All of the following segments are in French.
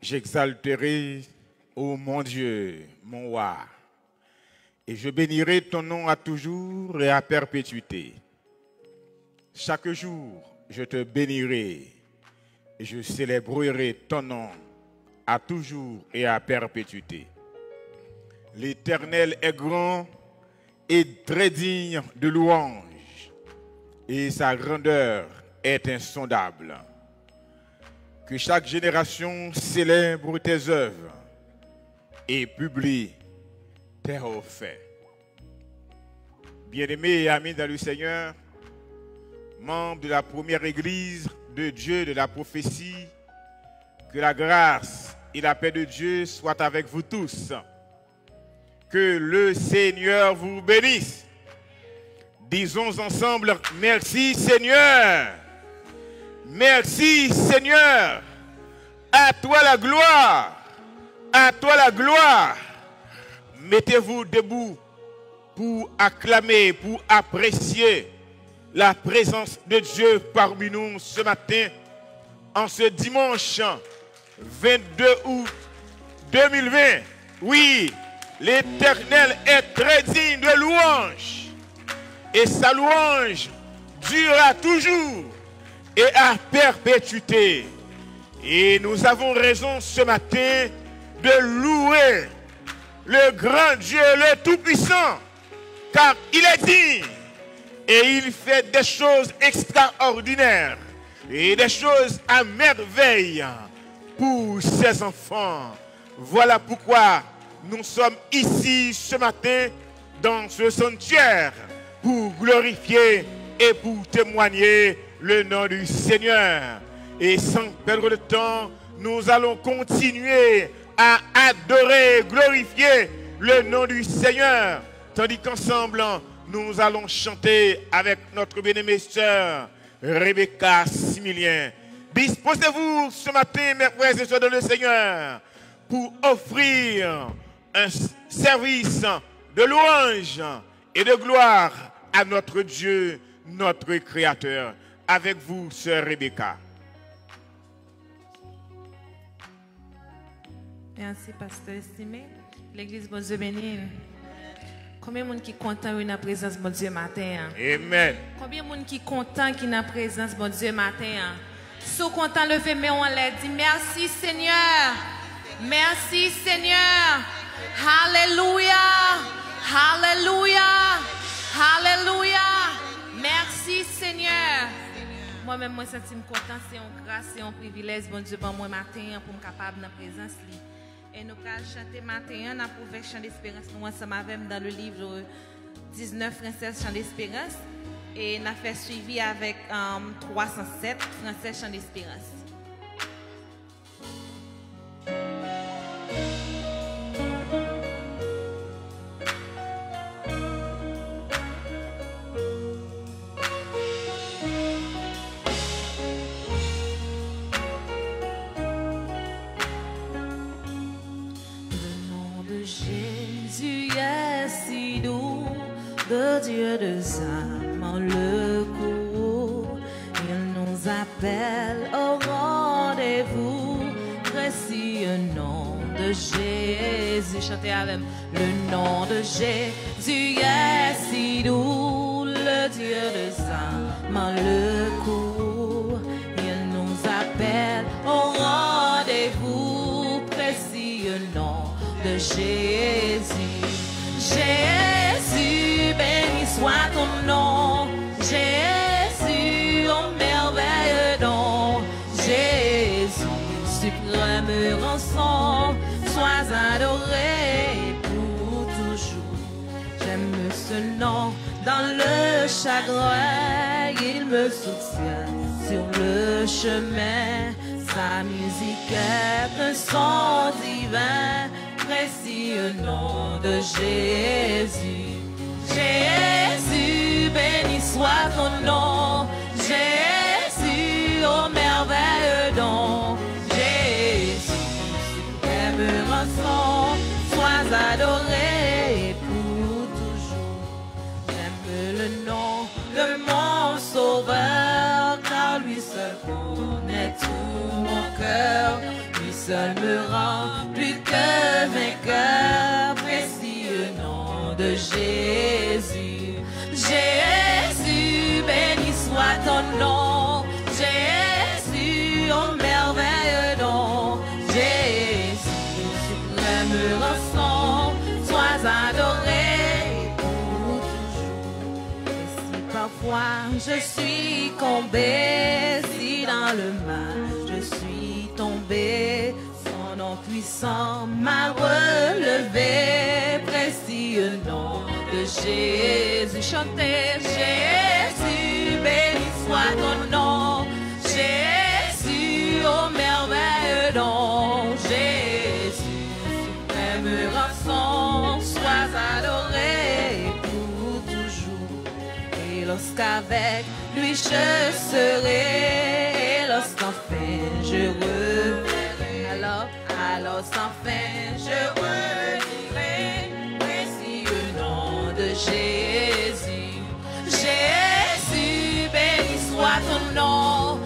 J'exalterai, ô mon Dieu, mon roi, et je bénirai ton nom à toujours et à perpétuité. Chaque jour, je te bénirai et je célébrerai ton nom à toujours et à perpétuité. L'Éternel est grand et très digne de louange, et sa grandeur est insondable. Que chaque génération célèbre tes œuvres et publie tes hauts faits. Bien-aimés et amis dans le Seigneur, membres de la première église de Dieu de la prophétie, que la grâce et la paix de Dieu soient avec vous tous. Que le Seigneur vous bénisse. Disons ensemble, merci Seigneur. Merci Seigneur. À toi la gloire. À toi la gloire. Mettez-vous debout pour acclamer, pour apprécier la présence de Dieu parmi nous ce matin, en ce dimanche 22 août 2020. Oui, l'Éternel est très digne de louange, et sa louange durera toujours et à perpétuité. Et nous avons raison ce matin de louer le grand Dieu, le Tout-Puissant, car il est digne et il fait des choses extraordinaires et des choses à merveille pour ses enfants. Voilà pourquoi nous sommes ici ce matin dans ce sanctuaire pour glorifier et pour témoigner le nom du Seigneur. Et sans perdre de temps, nous allons continuer à adorer, glorifier le nom du Seigneur, tandis qu'ensemble, nous allons chanter avec notre bien-aimée sœur Rebecca Similien. Disposez-vous ce matin, mes frères et sœurs dans le Seigneur, pour offrir un service de louange et de gloire à notre Dieu, notre Créateur. Avec vous, sœur Rebecca. Merci, pasteur estimé. L'église, bon Dieu béni. Combien de monde qui est content dans la présence de mon Dieu matin? Amen. Combien de monde qui est content qui est dans la présence de mon Dieu matin? Si vous êtes content, levez-moi en l'air. Dis merci Seigneur. Merci Seigneur. Alléluia. Alléluia. Alléluia. Merci Seigneur. Moi-même, moi, je suis content. C'est une grâce, c'est un privilège, bon Dieu, pour moi matin, pour me capable de la présence. Et nous allons chanter matin, nous pouvons chant d'espérance, nous ensemble avec dans le livre 19 Français chant d'espérance. Et nous avons fait suivi avec 307 Français chant d'espérance. De Dieu de âmes le courroux, il nous appelle au rendez-vous. Précieux nom de Jésus, chantez avec le nom de Jésus est si doux. Le Dieu de âmes le courroux, il nous appelle au rendez-vous. Précieux nom de Jésus. Jésus, béni soit ton nom. Jésus, oh merveilleux don. Jésus, suprême rançon, sois adoré pour toujours. J'aime ce nom dans le chagrin, il me soutient sur le chemin. Sa musique est un son divin. Précieux nom de Jésus. Jésus, béni soit ton nom. Jésus, oh merveilleux don. Jésus, suprême rançon, sois adoré pour toujours. J'aime le nom de mon sauveur, car lui seul connaît tout mon cœur. Lui seul me rend plus que vainqueur, précieux nom de Jésus. Jésus, béni soit ton nom. Jésus, oh merveilleux don. Jésus, suprême rançon, sois adoré pour toujours. Et si parfois je suis tombé, si dans le mal je suis tombé, son nom puissant m'a relevé, précieux nom de Jésus. Chantez, Jésus, béni soit ton nom. Jésus, oh merveilleux don. Jésus, suprême rançon, sois adoré pour toujours. Et lorsqu'avec lui je serai, et lorsqu'enfin je reverrai, alors sans fin je redirai, précieux nom de Jésus. Jésus, béni soit ton nom.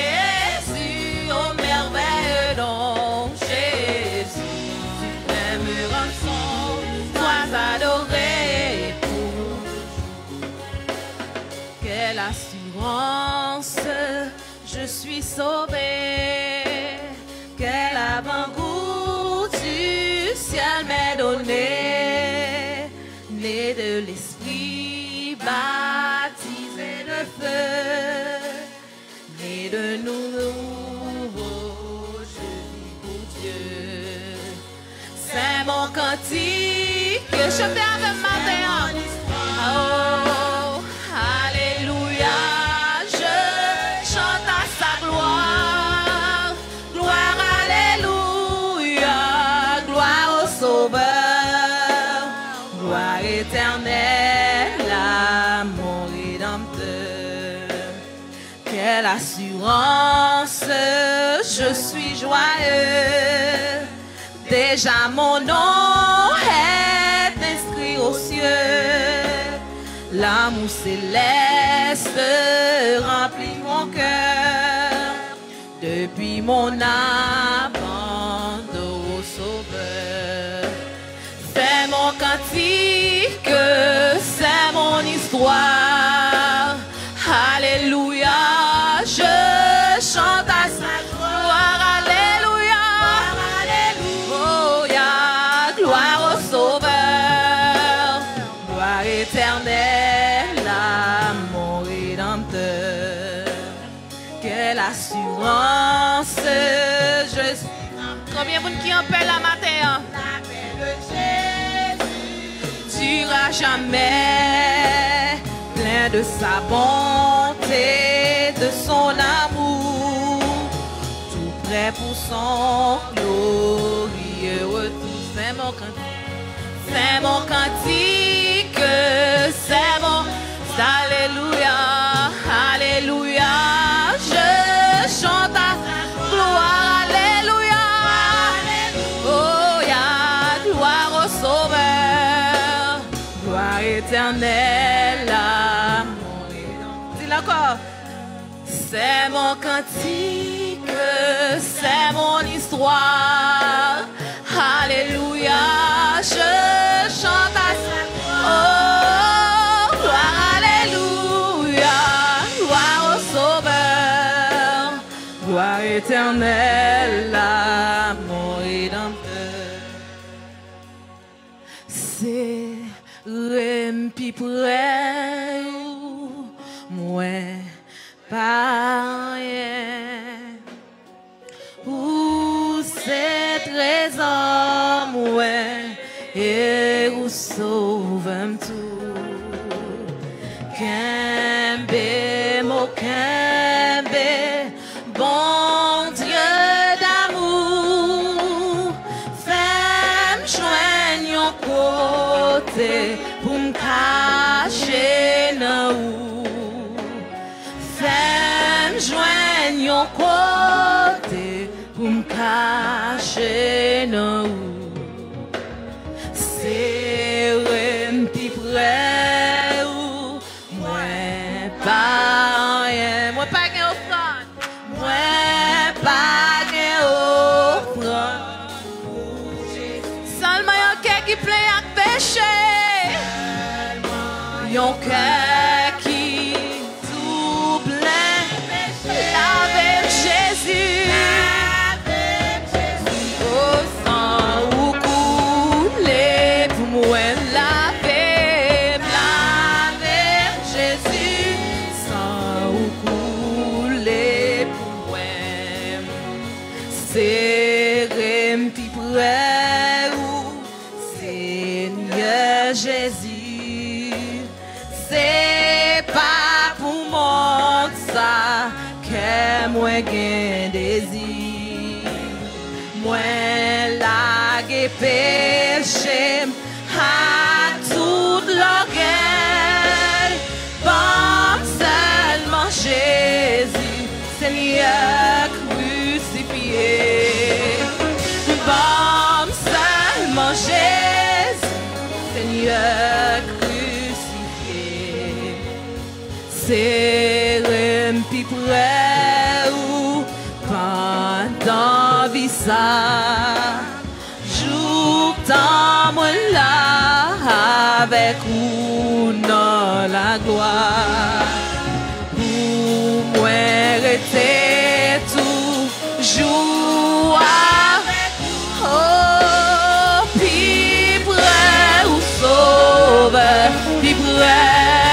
Jésus, oh merveilleux don. Jésus, suprême rançon, sois adoré pour toujours. Quelle assurance, je suis sauvé. Quel avant-goût du ciel m'est donné, né de l'esprit, baptisé de feu, né de nouveau, je vis pour Dieu. C'est mon cantique que je fais avec ma main. Oh, alléluia, je chante à sa gloire. Gloire, alléluia, gloire au Sauveur. Gloire éternelle à mon Rédempteur. Quelle assurance, je suis joyeux. Déjà mon nom est inscrit aux cieux. L'amour céleste remplit mon cœur. Depuis mon abandon au Sauveur. C'est mon cantique, c'est mon histoire. Alléluia, je chante à sa gloire. Alléluia, oh, yeah, gloire au Sauveur. Gloire éternelle à mon Rédempteur. Quelle assurance, je suis. Combien vous qui en paix la matin? La paix de Jésus durera jamais, plein de sa bonté, de son amour, tout prêt pour son glorieux retour. C'est mon cantique, c'est mon cantique, c'est mon alléluia, alléluia, je chante à gloire, alléluia, oh yeah, gloire au Sauveur, gloire éternelle à mon Rédempteur. Dis-le encore. C'est mon cantique, c'est mon histoire, alléluia, je chante à sa gloire, oh, gloire, alléluia, gloire au Sauveur, gloire éternelle à mon Rédempteur. C'est rempi près moi pas rien, où c'est trésor moi et où sauve tout. Kembe mo kembe, bon Dieu d'amour, fais-moi joindre yon côté pour me cacher dans où. Fais-moi joindre yon côté pour me cacher dans où. C'est m'pi près où moi pas rien, moi pas gain offrande, moi pas gain offrande. serré m'pi près ou Seigneur Jésus. C'est pas pour moi ça que moi gain désir. Moi la péché à toute l'orgueil. Bon seulement Jésus, Seigneur crucifié. Bon seulement Jésus, Seigneur crucifié. C'est m'pi près ou pendant vie ça. Jour temps moi là avec ou dans la gloire. Pour moi rester toujours avec oh puis près ou sauveur puis près.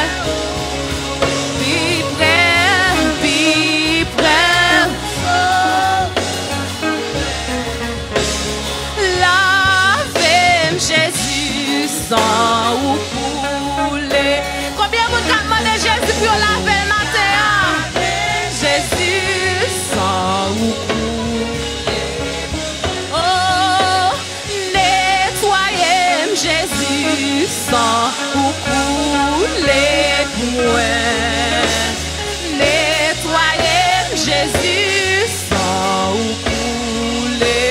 Sans ou couler. Combien vous demandez Jésus pour la paix matin? Jésus sans ou couler. Oh, nettoyez Jésus sans ou couler pour moi. Nettoyez Jésus sans ou couler.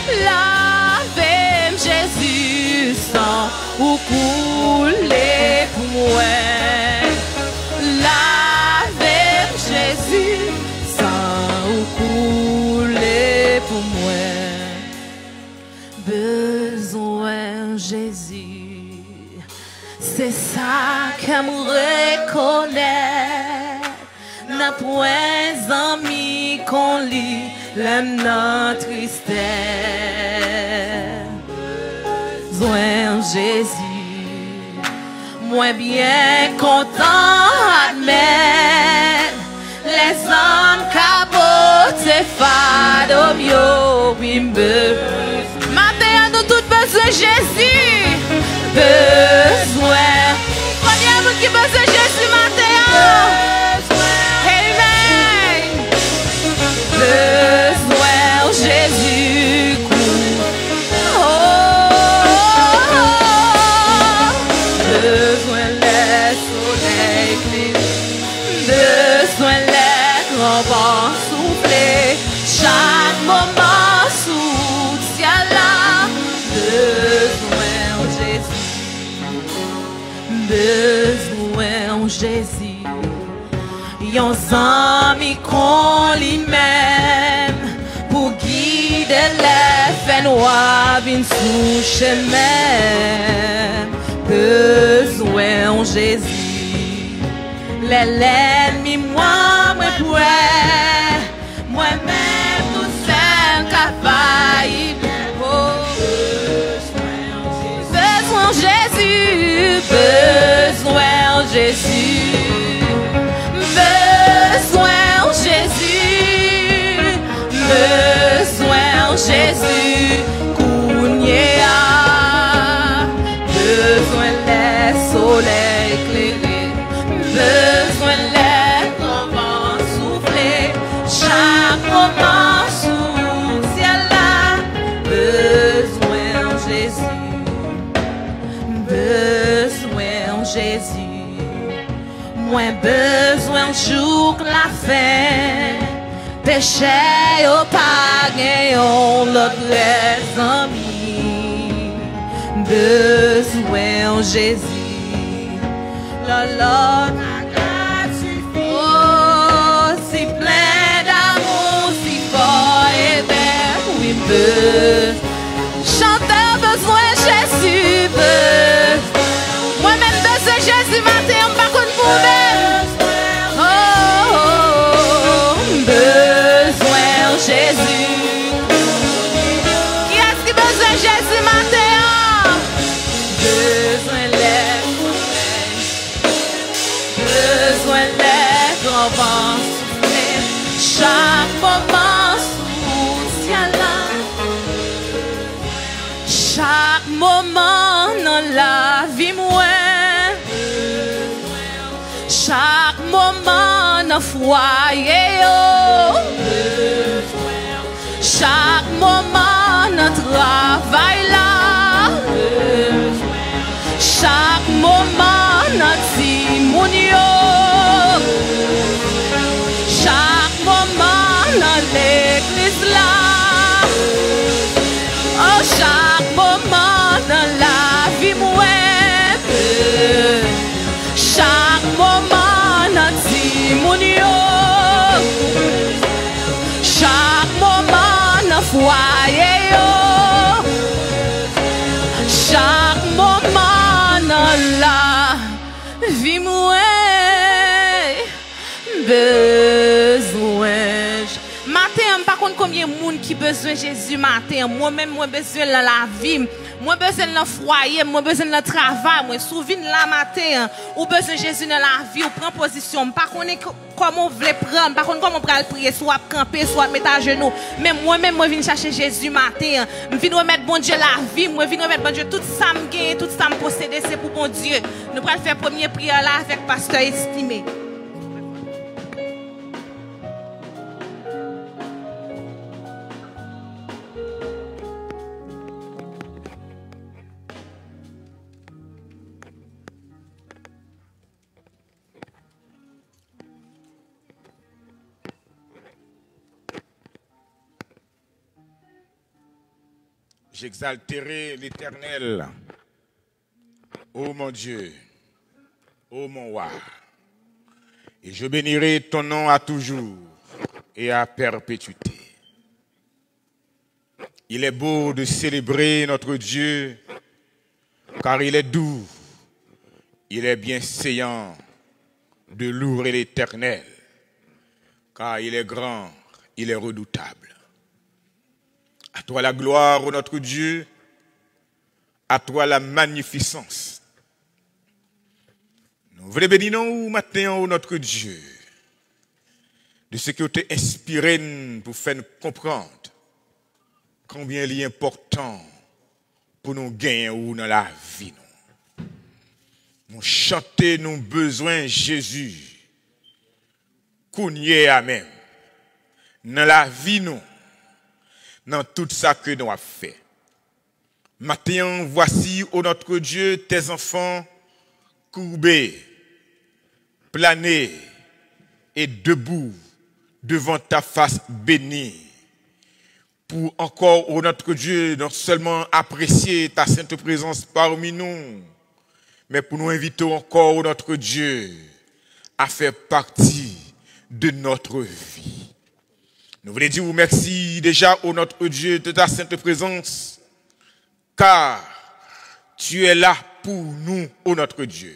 Lavez Jésus sans ou couler pour moi. Lavez Jésus sans ou couler pour moi. Besoin Jésus, c'est ça que me reconnaît. N'a point amis qu'on lit l'aime notre tristesse. Besoin Jésus, moi bien content admettre les hommes cabotés fado mio bimbe. Maintenant nous tous besoin Jésus, besoin. Combien vous qui besoin Jésus maintenant? Amen. Besoin Jésus. Besoin les soleils éclairés, besoin les grands vents souffler, chaque moment sous le ciel là. Besoin Jésus, besoin Jésus. Yon ami qu'on lui-même pour guider les faits noirs vin sous chemin. Besoin Jésus, l'ennemi moi pourrais, moi-même tout seul capable. Besoin Jésus, besoin Jésus, besoin Jésus, besoin Jésus, Kounia. Besoin les soleils éclairés, besoin les grands vents souffler, chaque moment sous le ciel là. Besoin Jésus, besoin Jésus, moins besoin jour la fin. Péché au pas gagnons l'autre amis. Besoin Jésus, la grâce suffit. Oh, si plein d'amour, si fort et belle, oui, chanteur besoin Jésus, moi-même besoin Jésus, matin, on pas qu'on pouvait. Oh, besoin Jésus. Qui est-ce qui besoin Jésus, matin? Besoin les foyer, oh. Chaque moment, notre travail là. Chaque moment, notre timounio. Chaque moment, dans l'église là. Oh, chaque moment, dans la vie mouette. Chaque moment, notre timounio. Chaque moment, dans foyer, oh. Chaque moment, dans la vie mouette. Besoin. Matin, par contre, combien de monde qui besoin de Jésus matin? Moi-même, moi besoin de la vie. Moi besoin de foyer, moi besoin de travail, moi souviens la matin, ou besoin de Jésus dans la vie, ou prend position. Par contre, comment on veut prendre, par contre, comment on peut prier, soit camper, soit mettre à genoux. Mais moi-même, moi viens chercher Jésus matin. Je viens remettre bon Dieu la vie, moi viens remettre bon Dieu tout ça me gagne, tout ça me possède, c'est pour bon Dieu. Nous allons faire première prière là avec pasteur estimé. J'exalterai l'Éternel, ô mon Dieu, ô mon roi, et je bénirai ton nom à toujours et à perpétuité. Il est beau de célébrer notre Dieu, car il est doux, il est bienséant de louer l'Éternel, car il est grand, il est redoutable. À toi la gloire, ô notre Dieu, à toi la magnificence. Nous voulons bénir nous matin, ô notre Dieu, de ce que tu as inspiré pour faire nous comprendre combien il est important pour nous gagner ou dans la vie. Nous chanter nos besoins Jésus, qu'on y est à même, dans la vie nous. Dans tout ça que nous avons fait. Matin, voici, ô notre Dieu, tes enfants courbés, planés et debout devant ta face bénie. Pour encore, ô notre Dieu, non seulement apprécier ta sainte présence parmi nous, mais pour nous inviter encore, ô notre Dieu, à faire partie de notre vie. Nous voulons dire merci déjà au notre Dieu de ta sainte présence, car tu es là pour nous, ô notre Dieu.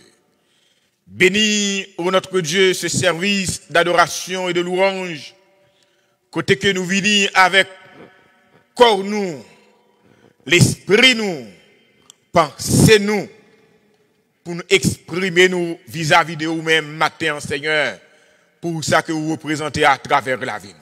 Bénis, ô notre Dieu, ce service d'adoration et de louange, côté que nous venons avec corps nous, l'esprit nous, pensée nous, pour nous exprimer nous vis-à-vis de vous-même matin, Seigneur, pour ça que vous représentez à travers la vie.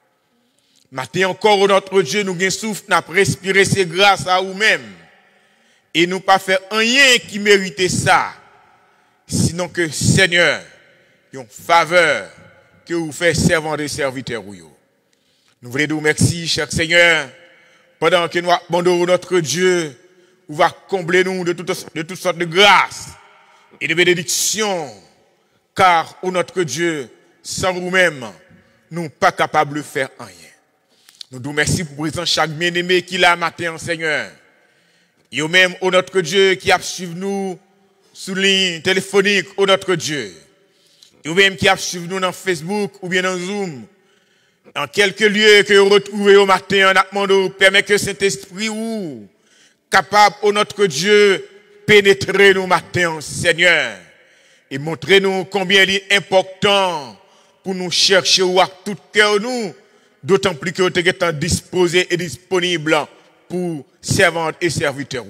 Matin encore, notre Dieu, nous avons souffle, nous avons respiré, c'est grâce à vous-même. Et nous pas fait rien qui méritait ça. Sinon que, Seigneur, une faveur que vous faites servant des serviteurs. Nous voulons vous remercier, cher Seigneur, pendant que nous abandonnons notre Dieu, vous va combler nous de toutes sortes de grâces et de bénédictions. Car, ô notre Dieu, sans vous-même, nous ne sommes pas capables de faire rien. Nous vous remercions pour présenter chaque bien-aimé qui l'a matin, Seigneur. Et au même, ô notre Dieu, qui a suivi nous sous ligne téléphonique, ô notre Dieu. Et au même qui a suivi nous dans Facebook ou bien dans Zoom. Dans quelques lieux que vous retrouvez au matin, en demandant, permet que cet esprit ou capable, ô notre Dieu, pénétrer nos matins, Seigneur. Et montrer nous combien il est important pour nous chercher ou à tout cœur nous. D'autant plus que vous êtes disposé et disponible pour servantes et serviteurs.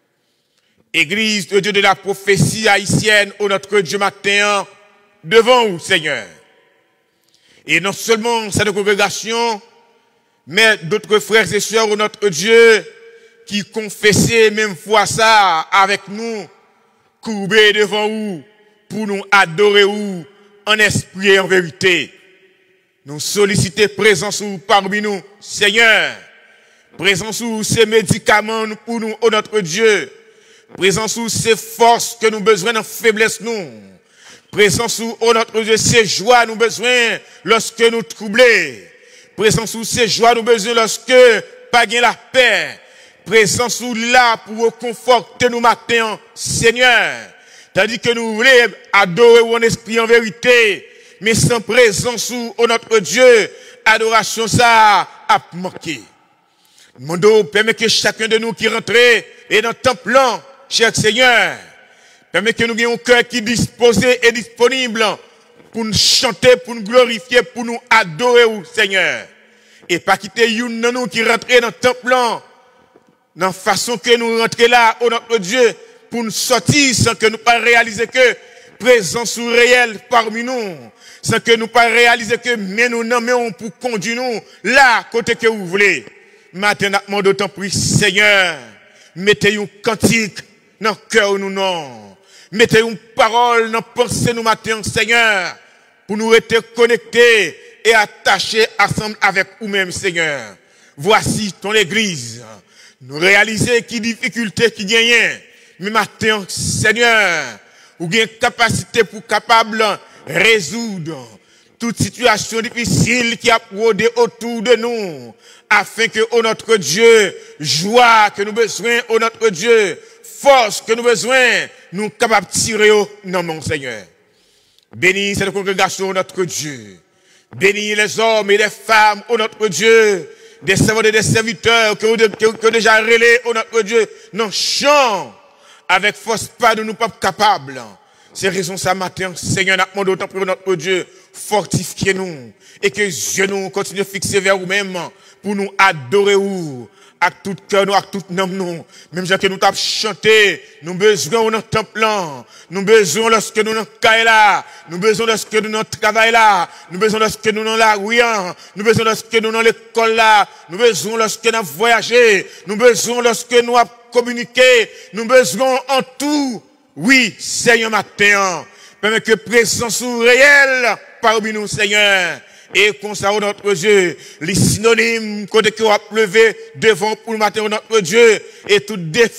Église de Dieu de la prophétie haïtienne, ô notre Dieu matin, devant vous, Seigneur. Et non seulement cette congrégation, mais d'autres frères et sœurs, ô notre Dieu, qui confessaient même fois ça avec nous, courbés devant vous, pour nous adorer vous, en esprit et en vérité. nous solliciter présence parmi nous, Seigneur. Présence sous ces médicaments pour nous, oh notre Dieu. Présence sous ces forces que nous besoin dans faiblesse nous. Présence sous, oh notre Dieu, ces joies nous besoin lorsque nous troublés. Présence sous ces joies nous besoin lorsque pas gain la paix. Présence sous là pour conforter nous matin, Seigneur. Tandis que nous voulons adorer mon esprit en vérité, mais sans présence sous, oh notre Dieu, adoration ça a manqué. Mon Dieu, permet que chacun de nous qui rentre et dans ton plan, cher Seigneur, permet que nous ayons un cœur qui est disposé et disponible pour nous chanter, pour nous glorifier, pour nous adorer, Seigneur. Et pas quitter une de nous qui rentre dans ton plan, dans la façon que nous rentrons là, oh notre Dieu, pour nous sortir sans que nous pas réaliser que présence réelle parmi nous, sans que nous pas réaliser que mais nous nommons pour conduire nous là, côté que vous voulez. Maintenant, nous d'autant plus, Seigneur, mettez un cantique dans le cœur nous non. Mettez une parole dans la pensée nous matin, Seigneur, pour nous rester connectés et attachés ensemble avec vous-même, Seigneur. Voici ton église. Nous réaliser qui difficulté qui gagne. Mais matin, Seigneur, vous avez une capacité pour capable résoudre toute situation difficile qui a rôdé autour de nous, afin que, oh notre Dieu, joie que nous besoin, oh notre Dieu, force que nous besoin, nous capables de tirer au nom, mon Seigneur. Bénis cette congrégation, oh notre Dieu. Bénis les hommes et les femmes, oh notre Dieu, des servants et des serviteurs que déjà relais, oh notre Dieu, non chant avec force pas de nous pas capables. C'est raison ça matin, Seigneur, nous demandons autant pour notre Dieu, fortifiez-nous et que Dieu nous continue à fixer vers vous-même pour nous adorer vous, à tout cœur, nous, à tout nom, nous. Même si nous t'avons chanté, nous besoin dans temple là, nous besoin lorsque nous dans caille là, nous besoin lorsque nous dans travail là, nous besoin lorsque nous dans la rue, nous besoin lorsque nous dans l'école là, nous besoin lorsque nous voyager, nous besoin lorsque nous communiquer, nous besoin en tout. Oui, Seigneur, matin, permet que présence réelle parmi nous, Seigneur. Et qu'on ça, notre Dieu, les synonymes qu'on a levé devant pour le matin, notre Dieu, et tout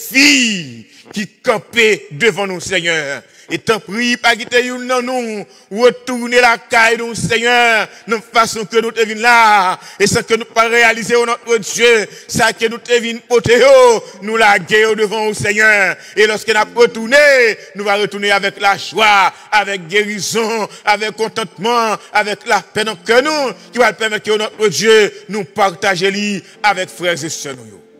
défi qui campait devant nous, Seigneur. Et t'en prie, pas quitter une dans nous, retourner la caille nous, Seigneur, de façon que nous te venons là, et sans que nous pas réaliser, notre Dieu, ça que nous te venons porter, nous la guerre devant nous, Seigneur. Et lorsque nous retourner, nous va retourner avec la joie, avec guérison, avec contentement, avec la paix dans que nous, qui va permettre que notre Dieu nous partage lui avec frères et sœurs.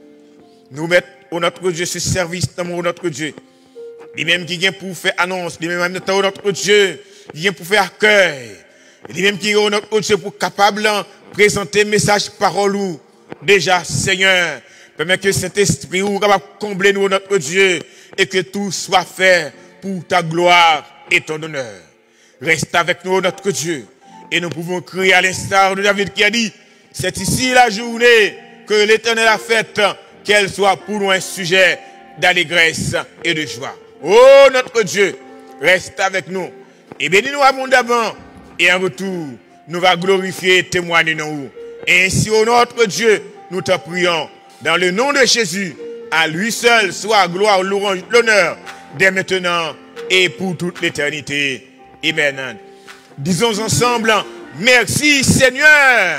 Nous mettons notre Dieu ce service dans notre Dieu. Lui-même qui vient pour faire annonce, lui-même qui notre Dieu, qui vient pour faire accueil, lui-même qui est notre Dieu pour capable de présenter message parole ou déjà Seigneur, permet que cet esprit ou capable combler nous notre Dieu et que tout soit fait pour ta gloire et ton honneur. Reste avec nous notre Dieu et nous pouvons crier à l'instar de David qui a dit, c'est ici la journée que l'Éternel a faite, qu'elle soit pour nous un sujet d'allégresse et de joie. Oh, notre Dieu, reste avec nous et bénis-nous abondamment. Et en retour, nous va glorifier et témoigner nous. Et ainsi, oh notre Dieu, nous te prions dans le nom de Jésus. À lui seul soit gloire, louange, l'honneur, dès maintenant et pour toute l'éternité. Amen. Disons ensemble, merci Seigneur.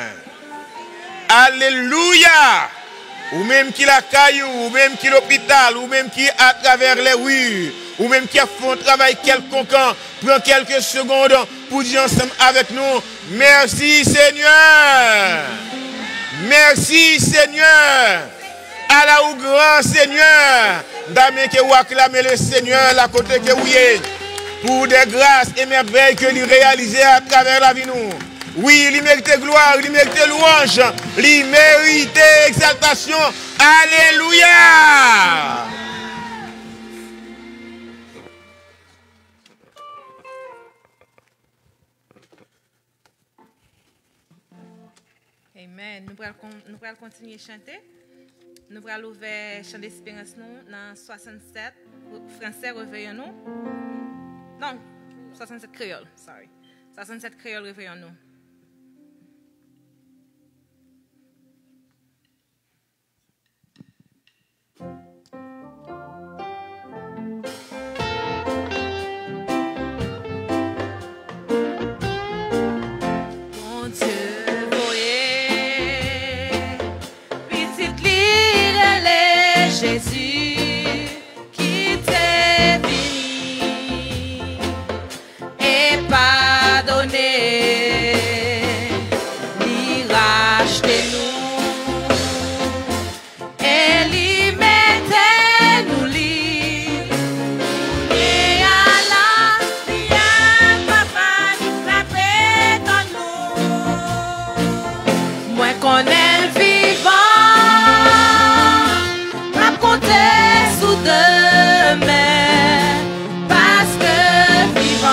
Alléluia. Ou même qui la caillou, ou même qui l'hôpital, ou même qui à travers les rues, ou même qui a fait un travail quelconque, prend quelques secondes pour dire ensemble avec nous, merci Seigneur. Merci Seigneur. À la ou grand Seigneur. Damien que vous acclamez le Seigneur, la côté que vous êtes, pour des grâces et merveilles que lui réalisez à travers la vie nous. Oui, il mérite gloire, il mérite louange, il mérite exaltation. Alléluia. Amen. Nous allons continuer à chanter. Nous allons ouvrir chant d'espérance nous dans 67. Français, réveillons-nous. Non, 67 créole, sorry. 67 créole, réveillons-nous. Jésus qui t'est béni et pardonné, lui racheter nous et lui mettait nous libres. Et à la prière, papa, la paix dans nous. Moi qu'on est vivant, sous demain, parce que vivant,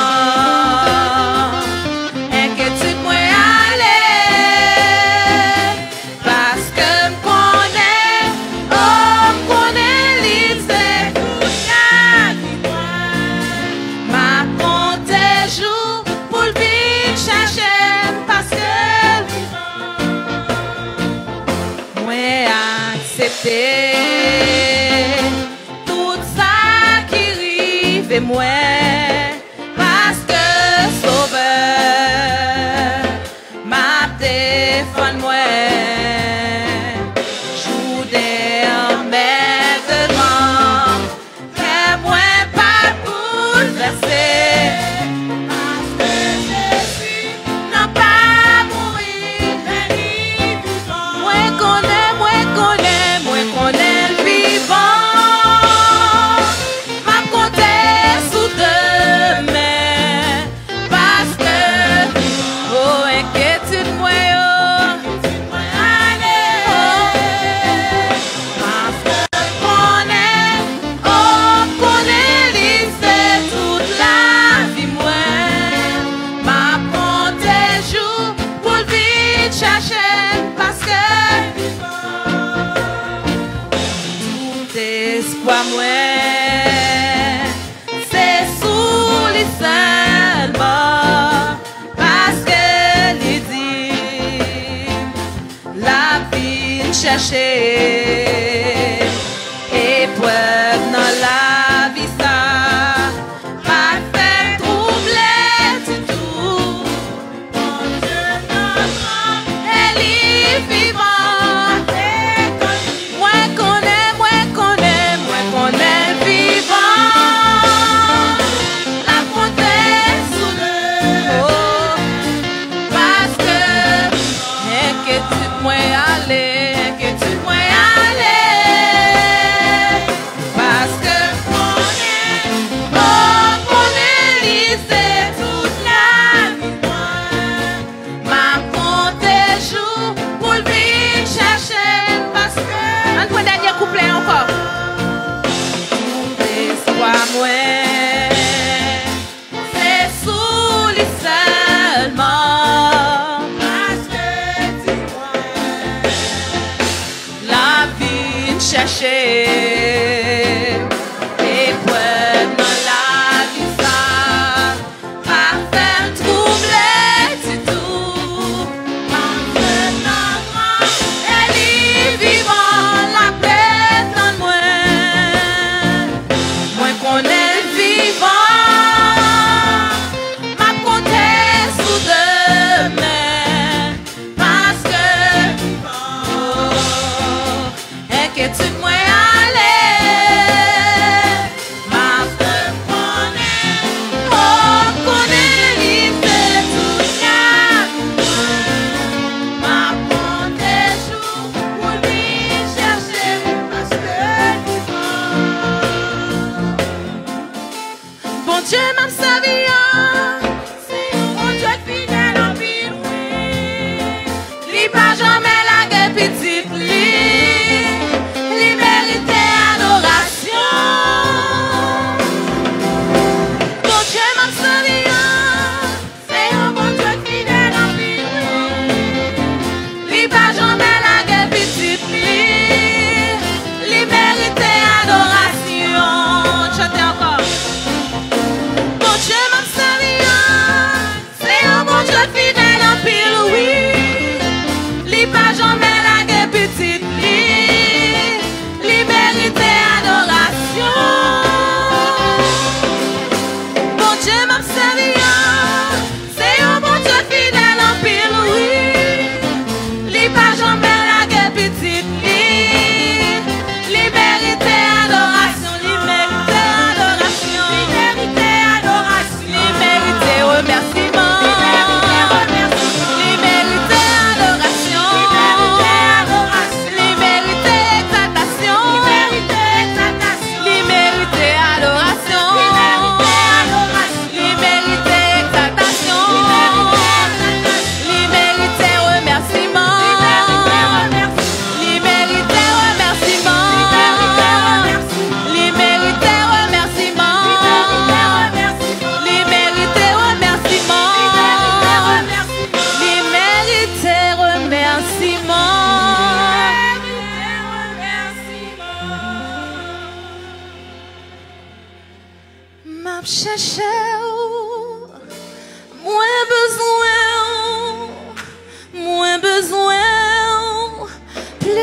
inquiétude moi aller, parce que m'connais, oh m'connais l'idée pour la vie, ma compte jour pour le vivre chercher, parce que vivant, moi accepter. Moi, parce que sauveur m'a défendu moi, joue des mers devant, que moi pas bouleversé, parce que Jésus n'a pas mouru, mais il vivant. Moi connais le vivant. C'est sous les seulement parce que les dit la vie chercher épreuve dans la vie ça pas fait troubler du tout. Mon Dieu notre elle est vivant.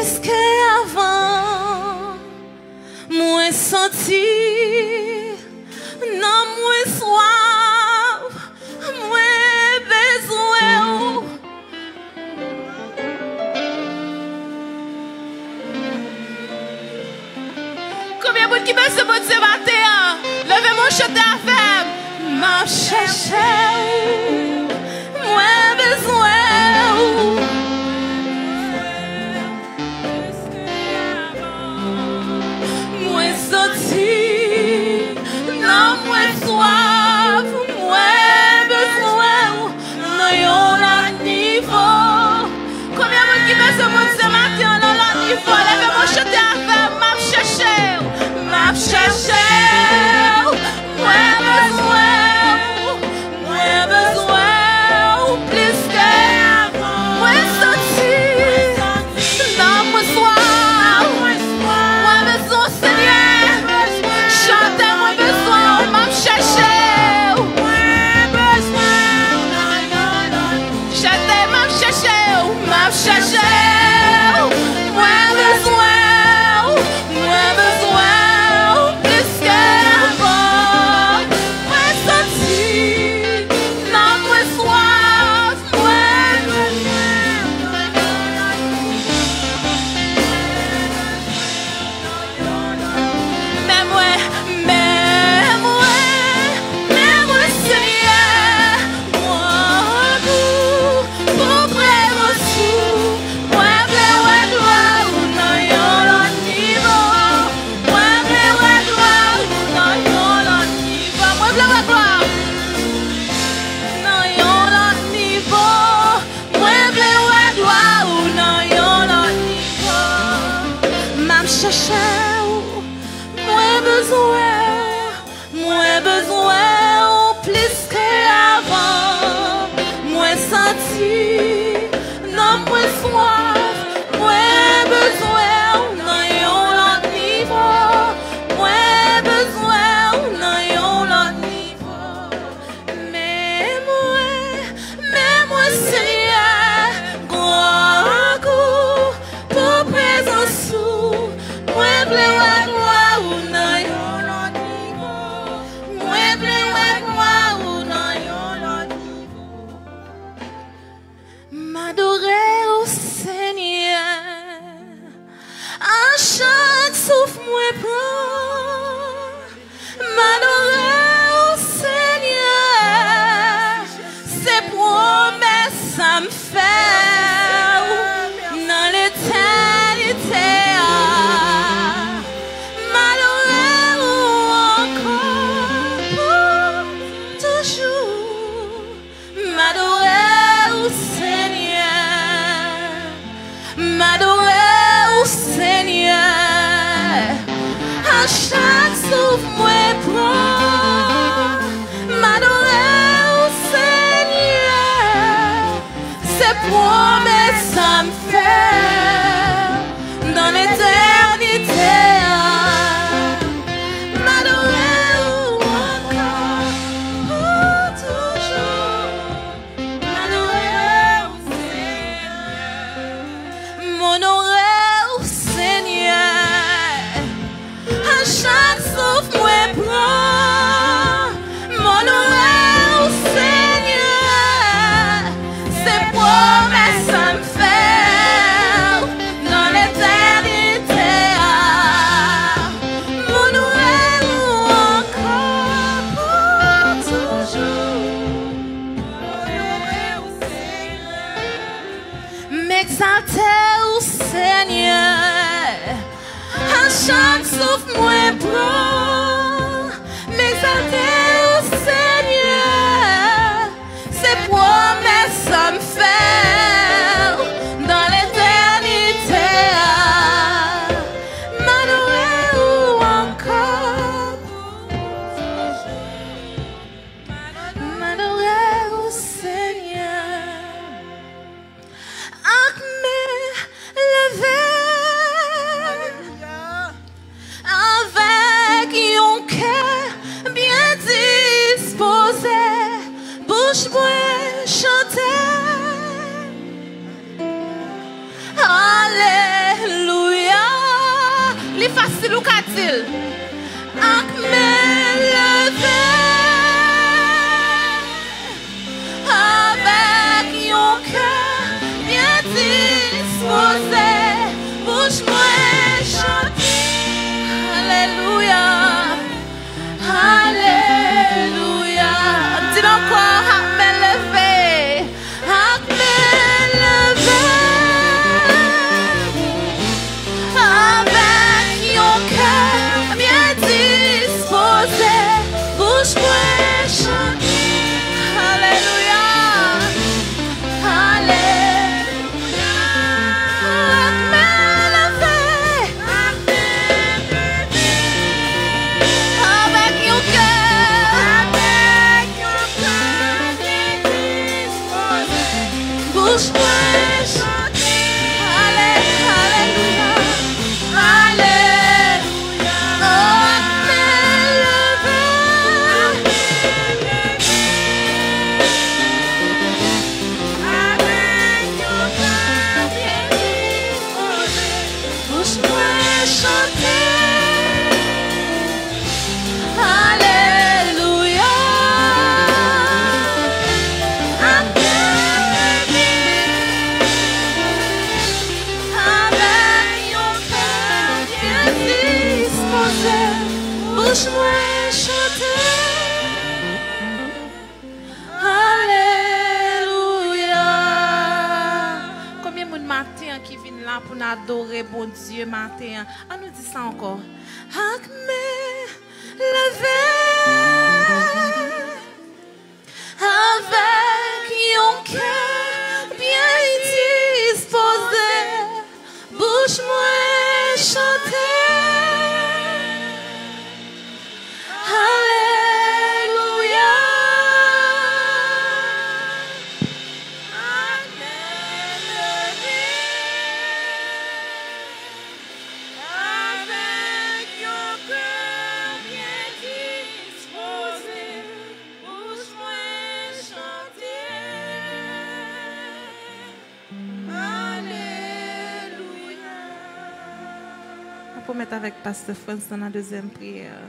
plus qu'avant. Moi senti, non moi soif, moi besoin. Combien de monde qui veut se bon Dieu matin? Levez mon chanter avec. M'a cherché, moi besoin. Moi senti, non moi soif, moi besoin. Non yon la niveau. Combien de monde qui veut se bon Dieu matin? Non la niveau. Levez mon chanter avec. M'a cherché, m'a cherché. Moi besoin, plus que moi senti, non moi soif, moi besoin Seigneur, chantez mon besoin, m'a cherché, chantez m'a cherché, moi besoin, plus que besoin plus qu'avant. Moi senti, non moi soif, moi besoin, non yon l'autre niveau. Moi besoin, non yon l'autre niveau. Mais moi Seigneur, grand coup pour présence sous. Moi bleu gloire ou non yon l'autre niveau. Moi bleu gloire ou non yon l'autre niveau. M'adorer au Seigneur, à chaque souffle moi prend. M'adorer au Seigneur, ses promesses ça me fait dans l'éternité. M'adorer encore pour toujours. M'adorer au Seigneur, m'adorer au Seigneur, à chaque souffle moi prend. M'adorer au Seigneur, ses promesses ça me fait dans l'éternité. M'adorer encore pour toujours. M'adorer au Seigneur, m'honorer au Seigneur, à chaque souffle moi prend. M'honorer au Seigneur, ses promesses ça me fait dans l'éternité. M'honorer encore pour toujours. M'honorer au Seigneur, m'exalter au Seigneur, à chaque souffle moi prend. M'exalter au Seigneur, ses promesses ça me fait dans l'éternité. M'adorer encore pour toujours. M'adorer au Seigneur, avec mes levées, avec plus facile ou qu'à dire. Ak me lever avec un cœur bien disposé, bouche moi chanter. Alléluia, Alléluia. Dis encore, ak me lever, ak me lever avec un cœur bien disposé, bouche moi chanter. Alléluia, Alléluia. Ak me lever avec un cœur bouche moi chanter. Alléluia, Alléluia. Ak me lever bouche moi chanter. Alléluia. Ak me lever avec un cœur bien disposé, bouche moi chanter. Alléluia. Combien de matin qui viennent là pour nous adorer bon Dieu matin? On nous dit ça encore. Ak me lever avec un cœur bien disposé, bouche moi chanter. Alléluia. Ak me lever avec un cœur bien disposé, bouche moi chanter. Alléluia. On peut mettre avec Pasteur France dans la deuxième prière.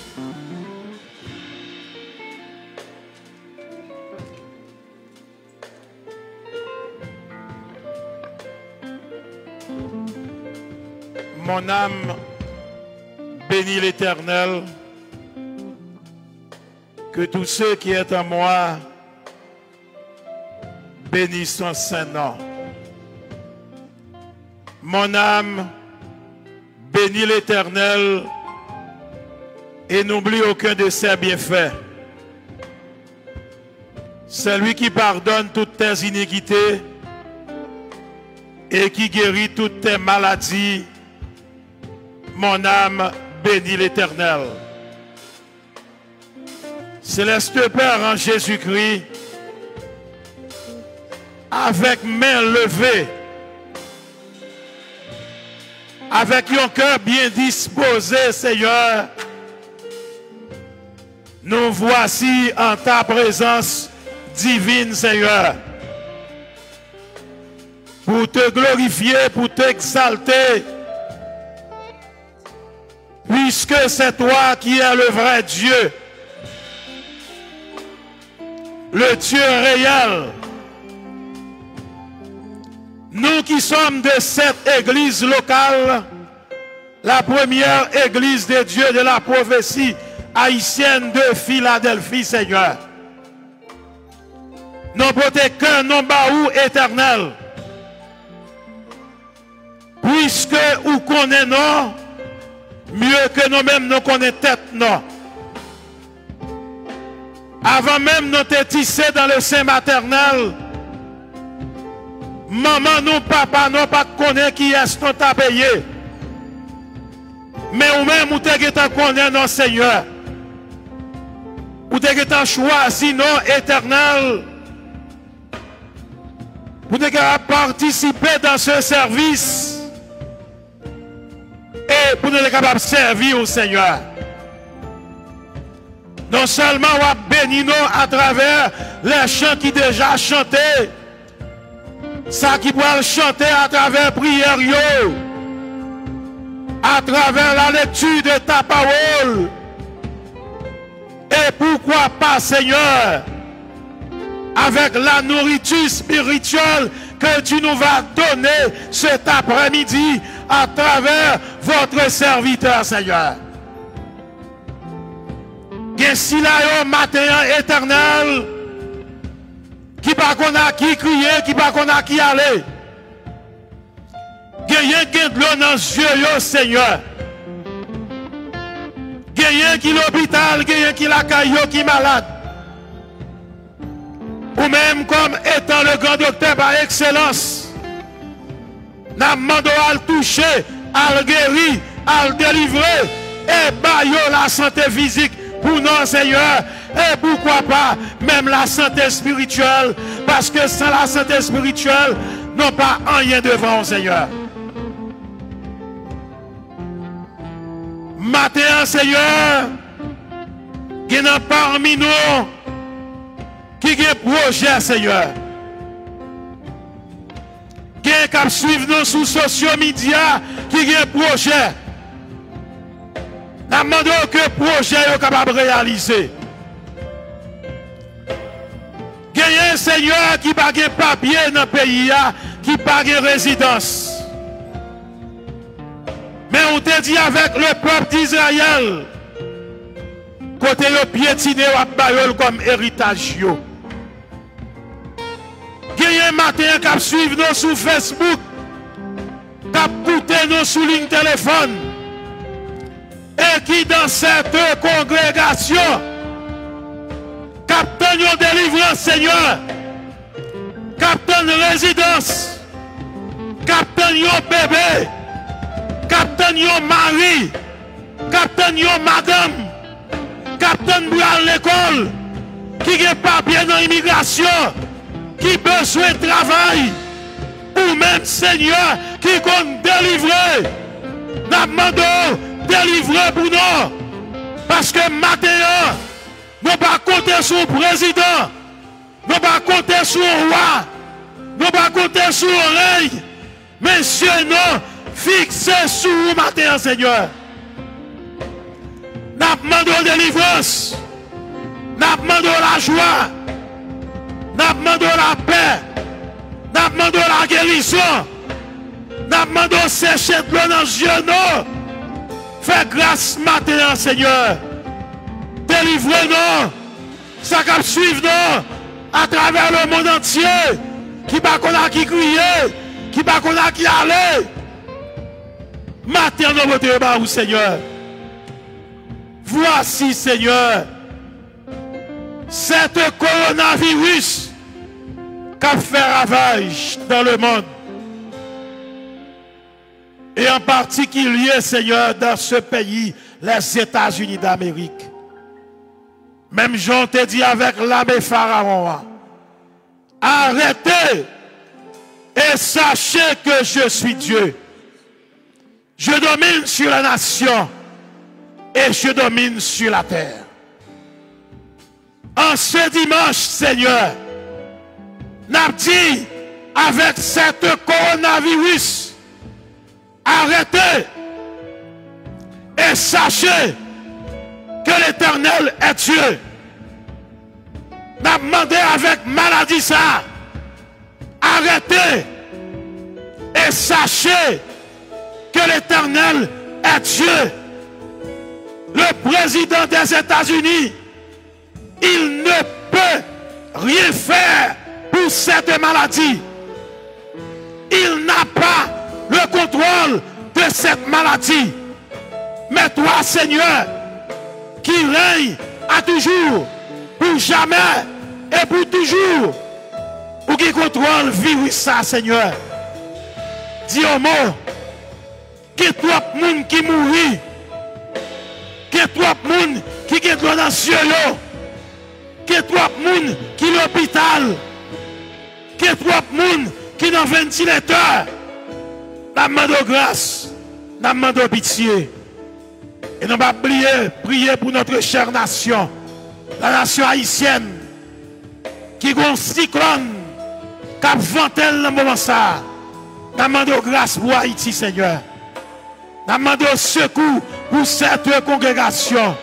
Mon âme bénit l'Éternel, que tous ceux qui est en moi bénissent son saint nom. Mon âme bénit l'Éternel et n'oublie aucun de ses bienfaits. C'est lui qui pardonne toutes tes iniquités et qui guérit toutes tes maladies. Mon âme bénit l'Éternel. Céleste Père en Jésus-Christ, avec main levée, avec un cœur bien disposé, Seigneur, nous voici en ta présence divine, Seigneur, pour te glorifier, pour t'exalter, puisque c'est toi qui es le vrai Dieu, le Dieu réel. Nous qui sommes de cette église locale, la première église de Dieu de la prophétie haïtienne de Philadelphie, Seigneur. Nous portons qu'un nom baou éternel. Puisque nous connaissons mieux que nous-mêmes nous connaissons tête, non. Avant même nous te tissé dans le sein maternel, maman, nous, papa, nous pas connaît qui est-ce qu'on t'a payé. Mais ou même, ou te connaît non Seigneur. Ou te choisi non éternel. Pour te participer dans ce service. Et pour nous être capable de servir au Seigneur. Non seulement on béni nous à travers les chants qui déjà chantés, ça qui pourra chanter à travers prière yo, à travers la lecture de ta parole. Et pourquoi pas, Seigneur, avec la nourriture spirituelle que tu nous vas donner cet après-midi à travers votre serviteur, Seigneur. Qu'est-ce là un matin éternel qui pas qu'on a qui crier, qui pas qu'on a qui aller. Gagnez qui de l'eau dans les yeux, Seigneur. Gagnez qui l'hôpital, gagnez qui la caillou, qui malade. Ou même comme étant le grand docteur par excellence. N'a demandé à le toucher, à le guérir, à le délivrer. Et bailler la santé physique pour nous, Seigneur. Et pourquoi pas même la santé spirituelle. Parce que sans la santé spirituelle, non pas rien devant, Seigneur. Matin, Seigneur, qui n'a parmi nous qui a un projet, Seigneur. Qui a suivre nous sur les sociaux médias, qui a un projet. Nous demandons que le projet est capable de réaliser. Il y a un Seigneur qui n'a pas de papier dans le pays, qui n'a pas de résidence. Mais on te dit avec le peuple d'Israël, côté le piétiné ou comme héritage. Il y a un matin qui suit nous sur Facebook, qui écoute nous sur ligne téléphone, et qui dans cette congrégation, capte une délivrance, Seigneur, capte une résidence, capte un bébé, capte un mari, capte un madame, capte un à l'école, qui n'est pas bien dans l'immigration, qui besoin de travail, ou même Seigneur, qui compte délivrer, nous demandons délivrer pour nous, parce que maintenant, nous ne pouvons pas compter sur le président, nous ne pouvons pas compter sur le roi, nous ne pouvons pas compter sur le règne, mais Dieu nous fixez sur le matin, Seigneur. Nous demandons délivrance, nous demandons la joie, nous demandons la paix, nous demandons la guérison, nous demandons sécher de l'eau dans les yeux. Fais grâce matin, Seigneur. Délivrez-nous. Ça va suivre nous à travers le monde entier. Qui va qu'on a qui crier, qui va qu'on a qui aller. Matin, nous votons, Seigneur. Voici, Seigneur, cet coronavirus qui a fait ravage dans le monde. Et en particulier, Seigneur, dans ce pays, les États-Unis d'Amérique. Même Jean te dit avec l'abbé Pharaon, arrêtez et sachez que je suis Dieu. Je domine sur la nation et je domine sur la terre. En ce dimanche, Seigneur, n'a dit avec cette coronavirus, arrêtez et sachez que l'Éternel est Dieu. N'a demandé avec maladie ça, arrêtez et sachez que l'Éternel est Dieu. Le président des États-Unis, il ne peut rien faire pour cette maladie. Il n'a pas le contrôle de cette maladie. Mais toi, Seigneur, qui règne à toujours, pour jamais et pour toujours, ou qui contrôle le virus, ça, Seigneur, dis au mot, que toi, monde qui mourit, que toi, monde qui est dans le ciel, que toi, monde qui est à l'hôpital, que toi, monde qui est dans le ventilateur. Nous demandons grâce, nous demandons pitié. Et nous pas prier pour notre chère nation, la nation haïtienne, qui a un cyclone, qui a venté le moment ça. Nous demandons grâce pour Haïti, Seigneur. Nous demandons secours pour cette congrégation.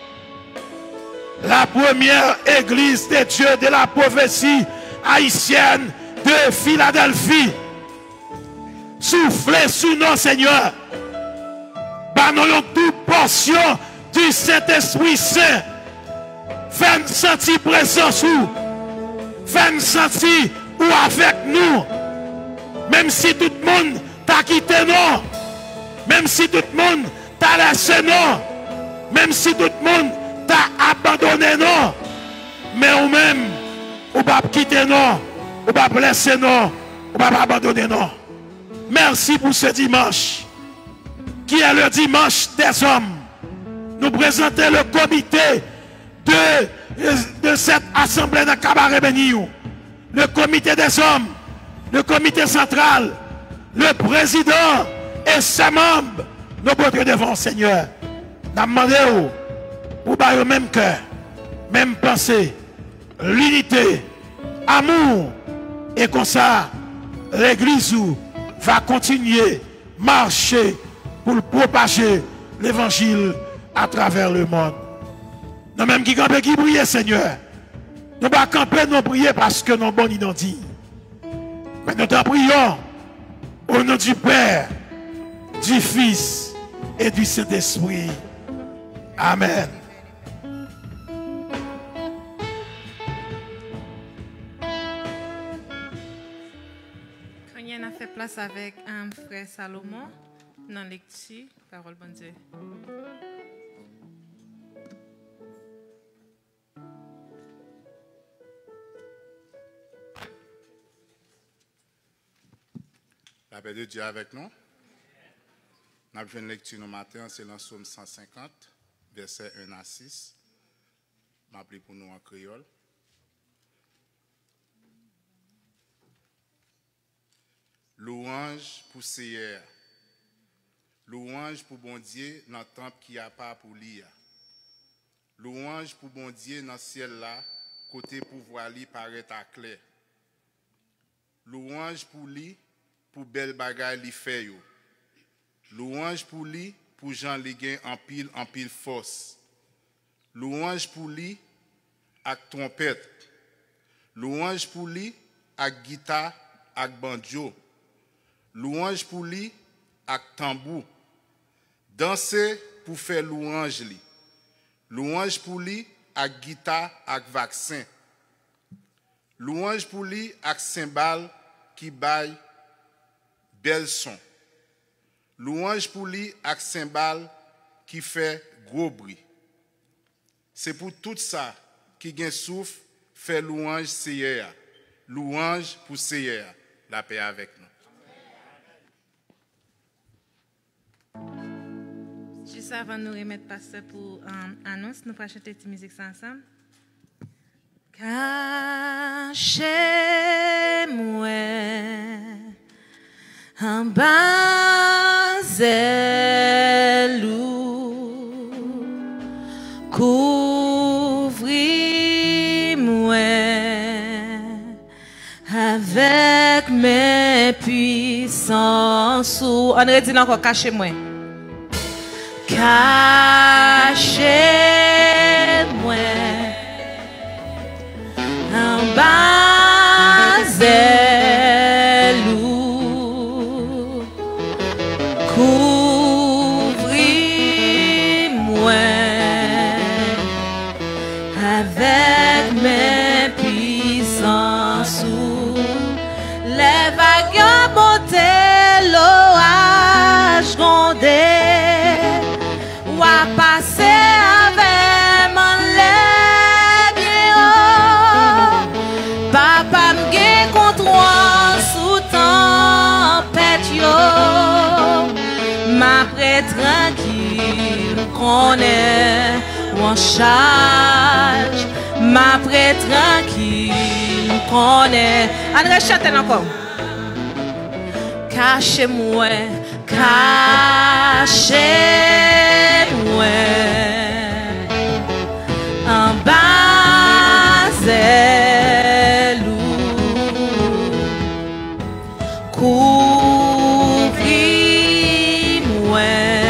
La première église de Dieu de la prophétie haïtienne de Philadelphie. Soufflez sous nous, Seigneur. Nous toute portion du Saint-Esprit Saint. Fais-nous sentir présence ou. Fais-nous sentir ou avec nous. Même si tout le monde t'a quitté nous. Même si tout le monde t'a laissé nous. Même si tout le monde t'a abandonné nous. Mais ou même, ou pas quitter nous. Ou pas blesser nous. Ou pas abandonner nous. Merci pour ce dimanche. Qui est le dimanche des hommes. Nous présentons le comité de cette assemblée de Cabaret Béniou. Le comité des hommes, le comité central, le président et ses membres. Nous portons devant Seigneur. Nous demandons pour le même cœur, même pensée, l'unité, amour. Et comme ça, l'église va continuer à marcher pour propager l'évangile à travers le monde. Nous même qui campons, qui brillent, Seigneur. Nous ne pas camper, nous prier parce que nous sommes bons dignes. Mais nous t'en prions au nom du Père, du Fils et du Saint-Esprit. Amen. Quand il y en a fait place avec un frère Salomon, dans lecture, parole bon Dieu. La paix de Dieu avec nous. Nous avons une lecture ce matin, c'est dans Psaume 150, versets 1 à 6. Je vais pour nous en créole. Louange pour Seigneur. Louange pour bon Dieu dans le temple qui a pas pour lire. Louange pour bon Dieu dans le ciel là, côté pouvoir li paraît à clair. Louange pour lui, pour belle bagaille li fait yo. Louange pour lui, pour Jean li gen en pile force. Louange pour lui, avec trompette. Louange pour lui, avec guitare, avec banjo. Louange pour lui, avec tambour. Danser pour faire louange li. Louange pour lui, avec guitare, avec vaccin. Louange pour lui, avec cymbale qui baille bel son. Louange pour lui, avec cymbale qui fait gros bruit. C'est pour tout ça qui gagne souffle, fait louange Seigneur. Louange pour Seigneur. La paix avec nous. Juste avant de nous remettre pasteur pour annonce, nous allons chanter cette musique ensemble. Cachez-moi en bas couvris-moi avec mes puissances. On redit encore, cachez-moi. Cachez-moi en bas couvris-moi avec mes puissances. Les vagues montées, l'orage grondait, ou à passer avec mon lèvre. Papa m'gé contre moi sous tempête yo. Ma prête tranquille qu'on est en charge. Ma prête tranquille qu'on est. André chante encore. Cachez-moi, cachez-moi en bas couvris-moi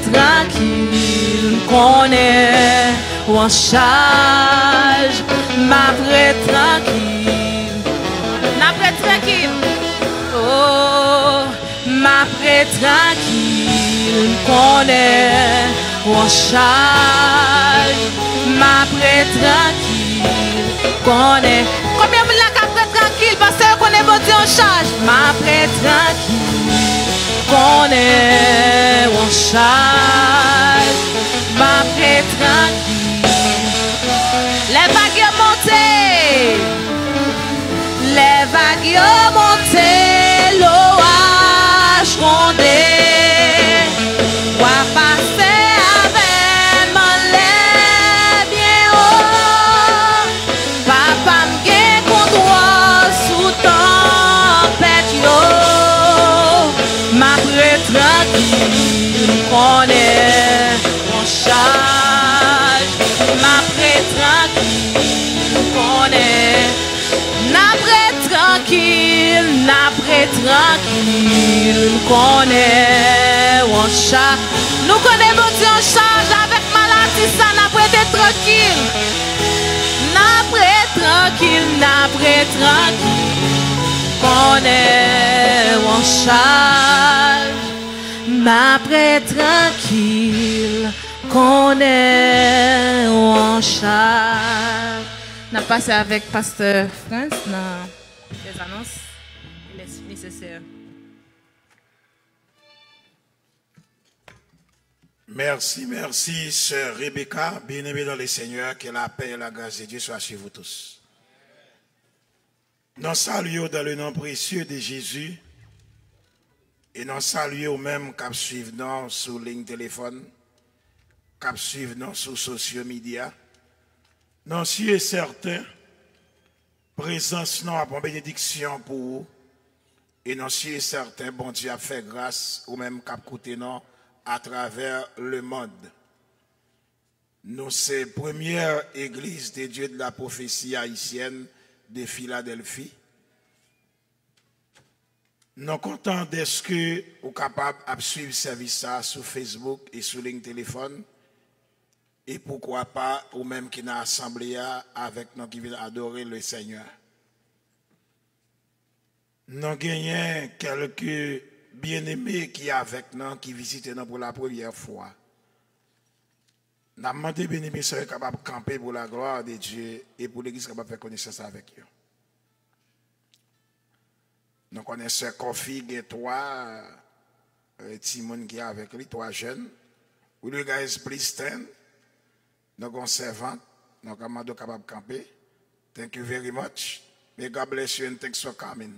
tranquille, qu'on est en charge, ma prête tranquille, ma prête tranquille, oh, ma prête tranquille, qu'on est en charge, ma prête tranquille, qu'on est. Combien de la prête tranquille, parce qu'on est bon Dieu en charge, ma prête tranquille, qu'on est en charge, ma prête tranquille. Les vagues montées, les vagues montées, l'orage rondé, va passer avec mon lait bien haut, papa m'gain qu'on doit sous tempête yo, ma prête tranquille, qu'on est en charge, ma prête tranquille, qu'on est, na prête tranquille, qu'on est en charge. Nous connaissons Dieu en charge avec maladie, ça n'a prête tranquille, na prête tranquille, qu'on est en charge, ma prête tranquille, qu'on est en charge. On a passé avec Pasteur France dans les annonces nécessaires. Merci, merci, sœur Rebecca, bien-aimée dans le Seigneur, que la paix et la grâce de Dieu soient chez vous tous. Nous saluons dans le nom précieux de Jésus et nous saluons même qui suivent nous sur ligne téléphone, qui suivent nous sur social media. Nous sommes certains, présence nous a une bénédiction pour vous et nous sommes certains, bon Dieu a fait grâce ou même qui écouté nous à travers le monde. Nous sommes la première église de Dieu de la prophétie haïtienne de Philadelphie. Nous sommes contents d'être que vous êtes capables de suivre le service sur Facebook et sur ligne téléphone. Et pourquoi pas, ou même qui n'a assemblée avec nous qui viennent adorer le Seigneur. Nous gagnons quelques bien-aimés qui sont avec nous, qui visitent nous pour la première fois. Nous avons demandé bien-aimés soient capables de camper pour la gloire de Dieu et pour l'Église capable de faire connaissance avec eux. Nous connaissons Kofi, il y a 3 Timon qui est avec lui, 3 jeunes. Will you guys please stand? Nous avons servant, nous sommes capables de camper. Thank you very much. May God bless you and thanks for coming.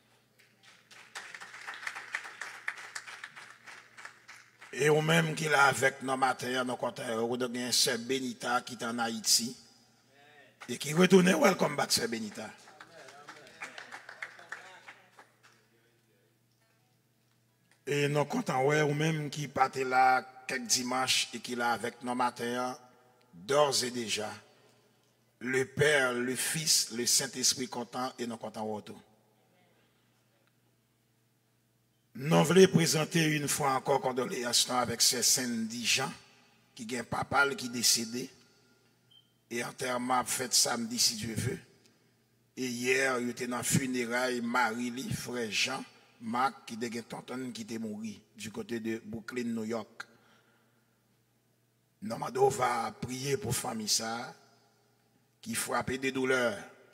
Et au même qu'il est avec nous matin, nous comptons une sœur Benita qui est en Haïti et qui retourne. Welcome back, sœur Benita. Et nous comptons ou même qui partait là quelques dimanches et qui est avec nous matin, d'ores et déjà, le Père, le Fils, le Saint-Esprit content et nous comptons autour. Nous voulons présenter une fois encore condoléances avec ces Cindy Jean, qui est un papa qui est décédé. Et enterrement fait samedi, si Dieu veut. Et hier, il était dans le funérail Marie-Lie, frère Jean, Marc, qui est un tonton qui était mort du côté de Brooklyn, New York. Nous va prier pour la famille ça, qui frappe des douleurs.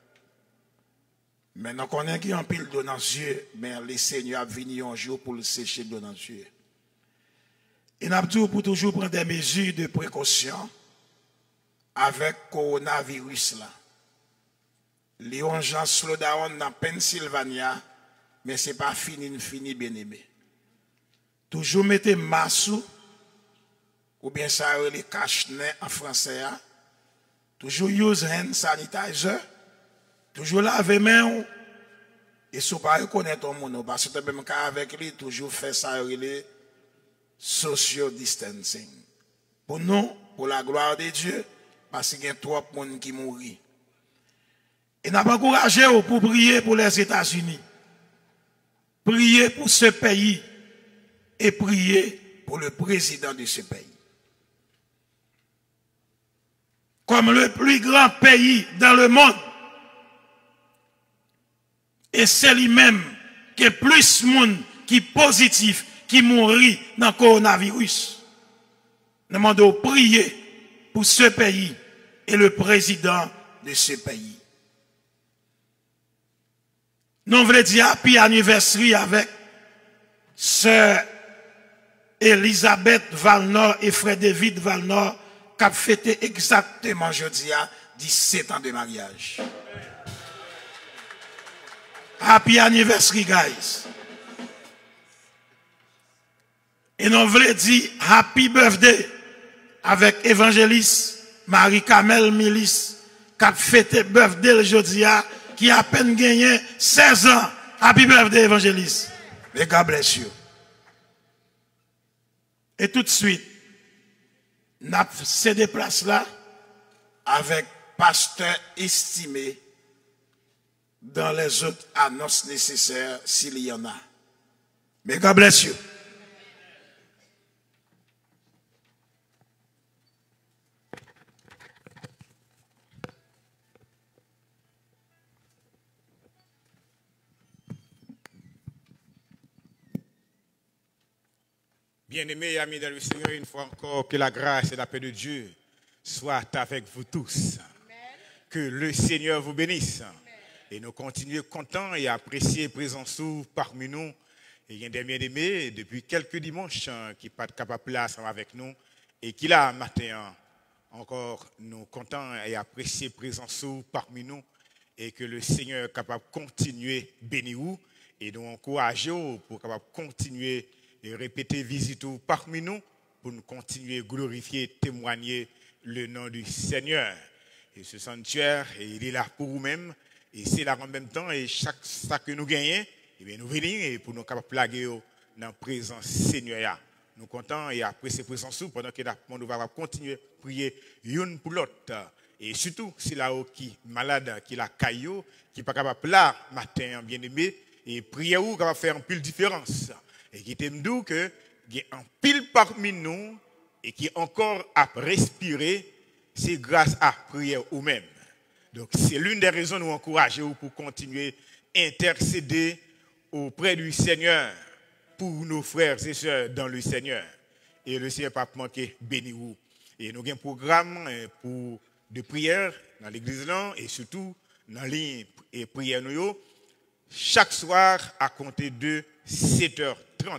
Mais nous connaissons qu'il y a un pile d'eau dans les yeux, mais le Seigneur a venu un jour pour le sécher d'eau dans les yeux. Et nous avons pour toujours prendre des mesures de précaution avec le coronavirus là. Les gens slow down dans Pennsylvania, mais ce n'est pas fini bien aimé. Toujours mettez masque ou bien ça les cache-nez en français. Toujours use hand sanitizer. Toujours laver main et si vous ne reconnaissez pas ton monde, parce que même avec lui, toujours fait ça, social distancing. Pour nous, pour la gloire de Dieu, parce qu'il y a trop de monde qui mourent. Et nous avons encouragé pour prier pour les États-Unis. Prier pour ce pays et prier pour le président de ce pays. Comme le plus grand pays dans le monde, et c'est lui-même qui est plus de monde qui est positif, qui mourit dans le coronavirus. Nous demandons de prier pour ce pays et le président de ce pays. Nous voulons dire happy anniversary avec sœur Elisabeth Valnor et frère David Valnor qui a fêté exactement jeudi à 17 ans de mariage. Happy anniversary, guys. Et nous voulons dire happy birthday avec évangéliste Marie-Camel Milis qui a fêté birthday le jeudi à qui a à peine gagné 16 ans. Happy birthday, évangéliste. May God bless you. Et tout de suite, nous avons cédé place là avec pasteur estimé dans les autres annonces nécessaires s'il y en a. May God bless you. Bien-aimés amis dans le Seigneur, une fois encore, que la grâce et la paix de Dieu soient avec vous tous. Amen. Que le Seigneur vous bénisse. Amen. Et nous continuons contents et apprécier présence parmi nous. Et il y a des bien-aimés depuis quelques dimanches qui ne sont pas capables de place avec nous. Et qui là, matin, encore nous contents et apprécier présence parmi nous. Et que le Seigneur est capable de continuer à bénir vous. Et nous encourager pour capable continuer et répéter visite parmi nous pour nous continuer à glorifier, témoigner le nom du Seigneur. Et ce sanctuaire, il est là pour vous-même, et c'est là en même temps, et chaque ça que nous gagnons, nous venons pour nous capables plaguer dans la présence Seigneur. Nous comptons et après ces présences, pendant que nous va continuer à prier l'une pour l'autre. Et surtout, si là-haut qui est malade, qui est la caillou, qui n'est pas capable là, matin, bien aimé, et prier ou capable faire un peu de différence. Et qui t'aime d'où que il y a un pile parmi nous et qui encore à respirer, c'est grâce à prière ou même. Donc c'est l'une des raisons nous encourager pour continuer à intercéder auprès du Seigneur pour nos frères et sœurs dans le Seigneur. Et le Seigneur pas manquer béni vous. Et nous avons un programme de prière dans l'église là et surtout dans les prières nous chaque soir à compter de 7h30.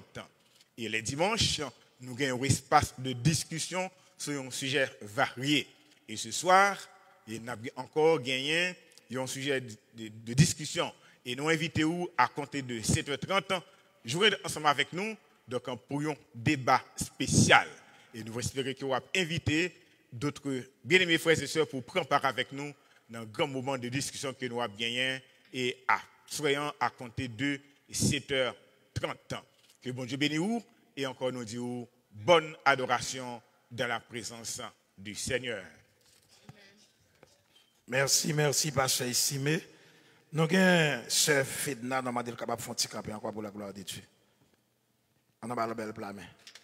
Et les dimanches, nous avons un espace de discussion sur un sujet varié. Et ce soir, nous avons encore gagné un sujet de discussion. Et nous invitons à compter de 7h30, jouer ensemble avec nous donc, pour un débat spécial. Et nous espérons que vous avez invité d'autres bien-aimés frères et sœurs pour prendre part avec nous dans un grand moment de discussion que nous avons gagné et soyons à compter de 7h30. Que bon Dieu bénisse vous et encore nous dit bonne adoration dans la présence du Seigneur. Merci, pasteur estimé. Nous avons sœur Fedna, nous avons capable de faire un petit camp encore pour la gloire de Dieu. On a la belle plame.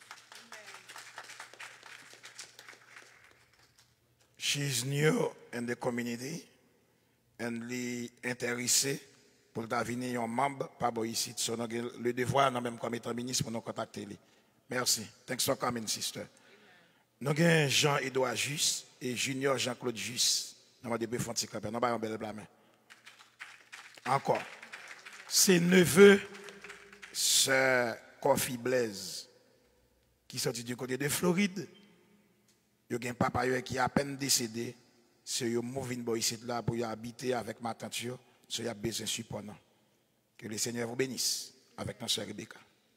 She's new in the community and li intéressée pour devenir un membre, pas ici. So, nous avons le devoir, nous même comme étant ministre, pour nous contacter. Merci. Thanks for coming, sister. Nous avons Jean-Edouard Jus et Junior Jean-Claude Jus. Nous avons fait un petit camp. Nous avons un bel blâme. Encore. C'est neveu, sœur Kofi Blaise, qui sorti du côté de Floride. Il y a un papa qui est à peine décédé. C'est un moving boy ici là pour y habiter avec ma tante. Il y a besoin de support. Que le Seigneur vous bénisse avec notre sœur Rebecca.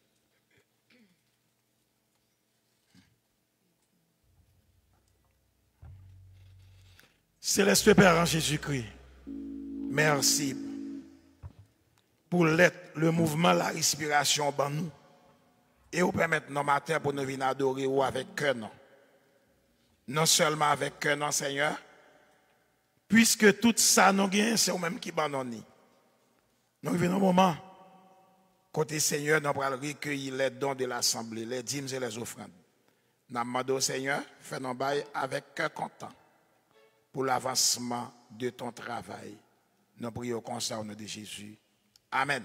Céleste Père en Jésus-Christ, merci pour le mouvement, la respiration dans nous. Et vous permettre nos matins pour nous venir adorer ou avec cœur. Non seulement avec cœur, non Seigneur. Puisque tout ça nous gagne, c'est vous-même qui abandonne. Nous vivons un moment Côté Seigneur, nous allons recueillir les dons de l'Assemblée, les dîmes et les offrandes. Nous demandons au Seigneur, fais-nous bail avec cœur content pour l'avancement de ton travail. Nous prions comme ça au nom de Jésus. Amen.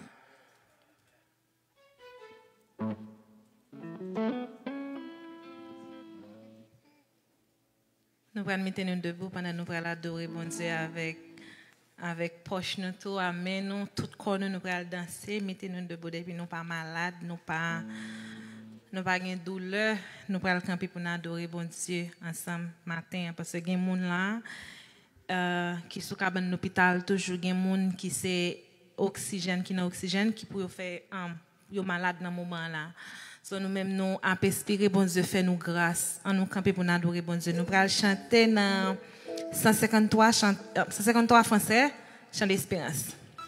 Nous allons mettre nous debout pendant nous allons adorer bon Dieu avec poche nous tout, amen nous, tout corps nous allons danser, mettez-nous debout depuis nous pas malades, nous pas de douleur, nous allons camper pour nous adorer bon Dieu ensemble matin parce que il y a des gens là qui sont dans l'hôpital toujours, il y a des gens qui c'est oxygène qui n'a oxygène qui pour faire yo malade dans moment là. So nous-mêmes nous aspirer bon Dieu fait nous grâce en nous camper pour nous adorer bon Dieu. Nous allons chanter dans 153 français, chant d'espérance.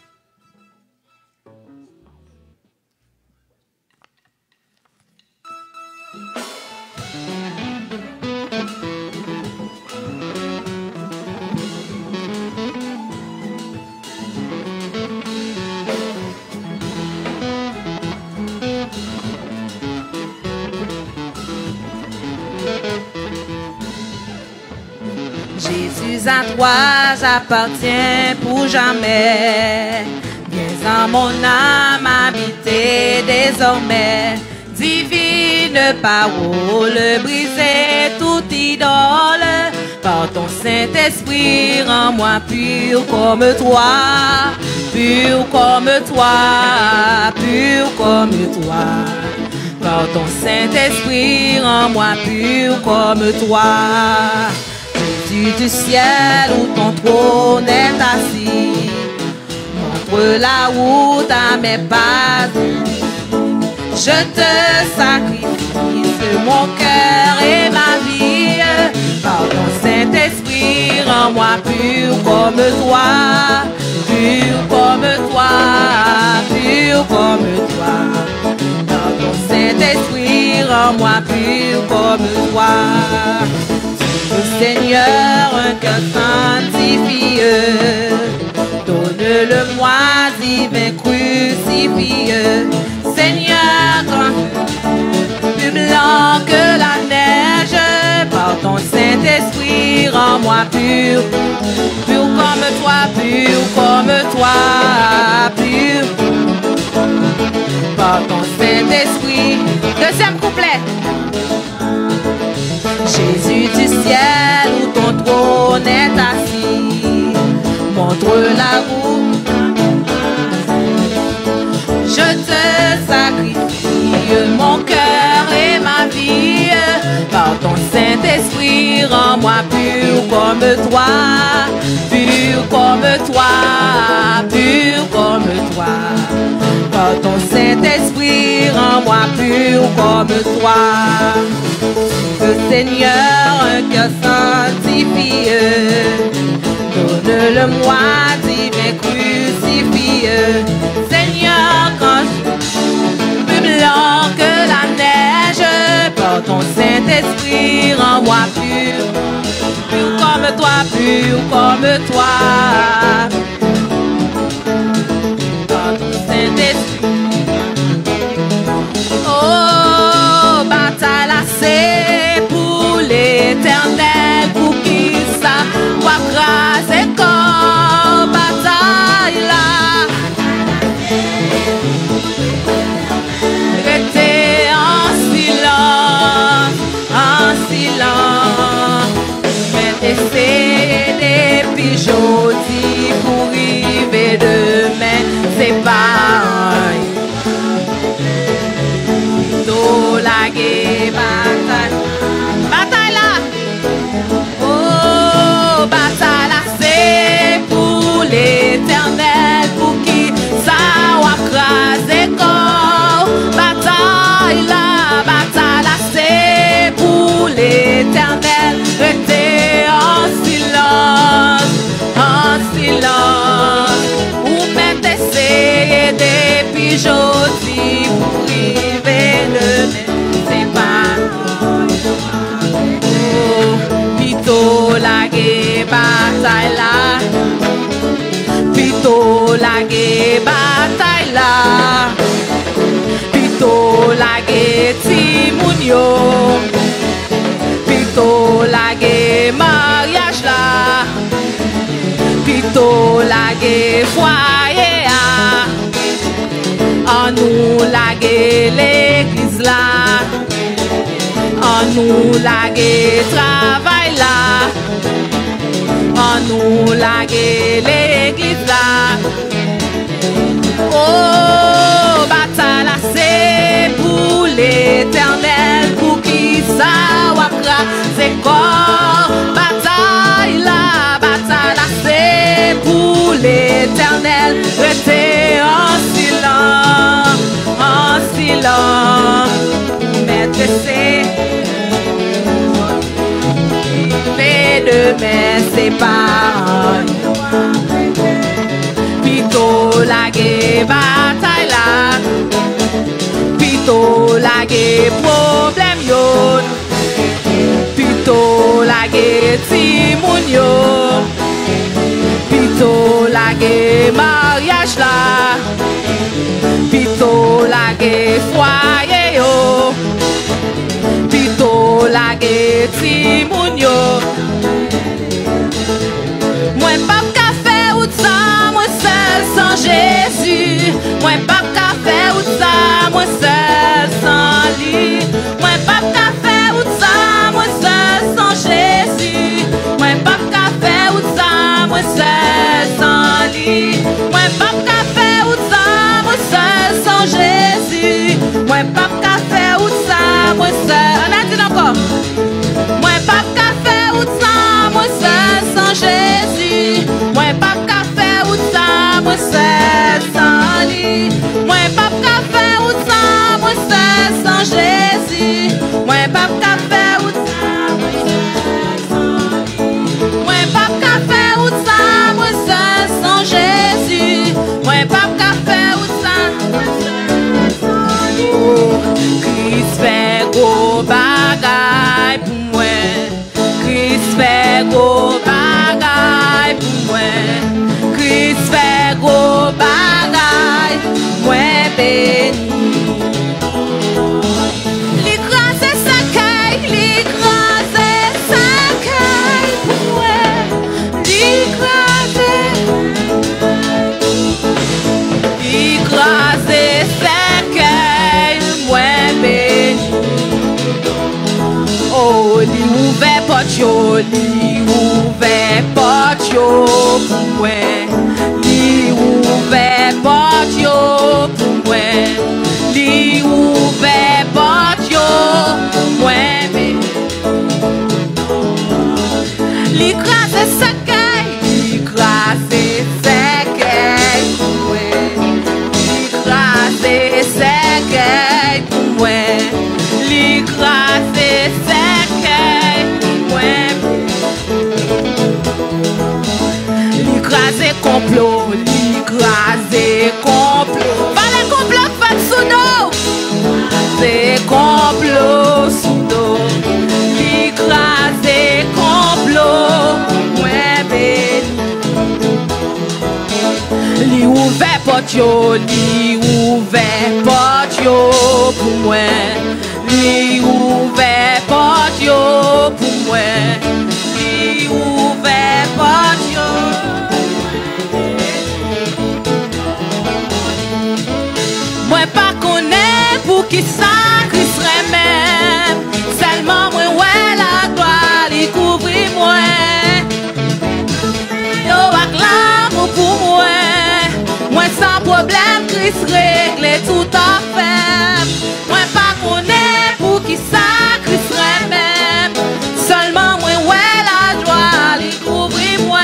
Jésus à toi j'appartiens pour jamais. Viens en mon âme habiter désormais. Divine parole, briser toute idole. Par ton Saint-Esprit, rends-moi pur comme toi. Pur comme toi, pur comme toi. Par ton Saint-Esprit, rends-moi pur comme toi. Du ciel où ton trône est assis, montre la route à mes pas. Je te sacrifie mon cœur et ma vie. Par ton Saint-Esprit, rends-moi pur comme toi. Pur comme toi, pur comme toi. Par ton Saint-Esprit, rends-moi pur comme toi. Seigneur, un cœur sanctifié, donne-le-moi, divin crucifié. Seigneur, plus blanc que la neige, par ton Saint-Esprit, rends-moi pur. Pur comme toi, pur comme toi, pur. Par ton Saint-Esprit. Deuxième couplet. Jésus du ciel où ton trône est assis, montre la route. Je te sacrifie mon cœur et ma vie. Par ton Saint-Esprit, rends-moi pur comme toi. Pur comme toi, pur comme toi. Par ton Saint-Esprit, rends-moi pur comme toi. Seigneur, un cœur sanctifié, donne-le-moi, divin crucifié. Seigneur, quand plus blanc que la neige, par ton Saint-Esprit, rends-moi pur. Pur comme toi, pur comme toi. Par ton Saint-Esprit. Oh, bataille là, c'est pour l'éternel, pour qui ça va craser comme bataille là. Restez en silence, mais essayez depuis jeudi pour arriver demain, c'est pareil. La bataille, bataille là, oh bataille là, c'est pour l'éternel, pour qui ça va craser corps. Bataille là, c'est pour l'éternel. yo. Pito lage mariage là. Pito lage foyer a. En nous lage l'église là. En nous lage travail là. En nous lage l'église là. Oh, bataille là c'est pour l'éternel. Pour qui ça wakra c'est corps. Bataille là c'est pour l'éternel. Restez en silence, mettre c'est fait demain c'est pas. Pito lage bataille là. Pito lage problème yo. Pito lage timoun yo. Pito lage mariage là. Pito lage foyer yo. Pito lage timoun yo. Moi pas qu'à faire ou ça, moi seul sans Jésus. Moi pas qu'à faire ou ça, moi seul sans lui. Moi pas qu'à faire ou ça, moi seul sans Jésus. Moi pas qu'à faire ou ça, moi seul sans lui. Moi pas qu'à faire ou ça, moi seul sans Jésus. Moi pas qu'à faire ou ça, moi seul. On a dit encore. Moi pas qu'à faire ou ça, moi seul sans Jésus. Moi pas qu'à faire ou ça, moi seul sans lui. Moi pas qu'à faire ou ça, moi seul sans Jésus. Moi pas qu'à faire ou ça, moi seul sans lui. Moi pas qu'à faire ou ça, moi seul sans Jésus. Moi pas qu'à faire ou ça, moi seul sans lui. Christ fait gros bagaille pour moi. Christ fait gros bagaille pour moi. Christ fait gros bagaille, moi béni. L'écrasé sa caille, l'écrasé sa caille pour moi. L'écrasé sa caille, moi béni. Oh, li ouvert porte yo, li ouvert porte yo pour moi. Li ouvert porte yo pour moi. Li ouvert porte yo pour moi. Li crase sa caille, li crase sa caille pour moi. Li crase sa caille pour moi. Li crase sa l'écraser complot, l'écraser complot. Pas les complots fait sous dos. C'est complot sous dos. L'écraser complot. Ouais, béni. Li ouvert porte yo, li ouvert porte yo pour moi. Li ouvert porte yo pour moi. Li ouvert porte yo. Moi pas connais pour qui ça serait même. Seulement moi ouais la gloire li couvrir moi. Yo acclame pour moi. Moi sans problème Christ règle tout à fait. Moi pas connais pour qui ça serait même. Seulement moi ouais la gloire li couvrir moi.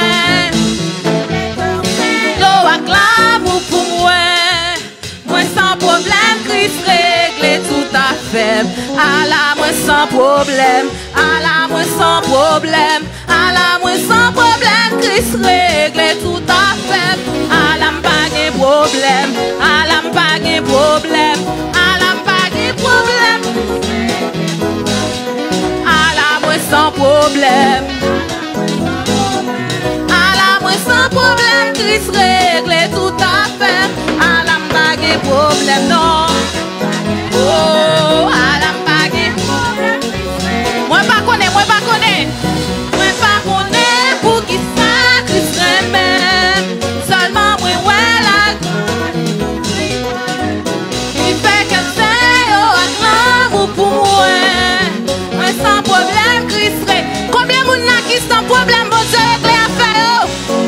Yo acclame pour moi. Moi sans problème Christ règle tout à fait. À la moi sans problème. À la moi sans problème. À la moi sans problème Christ règle tout à fait. À la pas de problème. À la pas de problème. À la pas de problème. À la moi sans problème. À la moi sans problème Christ règle tout à fait. À la pas de problème non. Oh, à la pas de problème, bon Dieu, réglé affaire.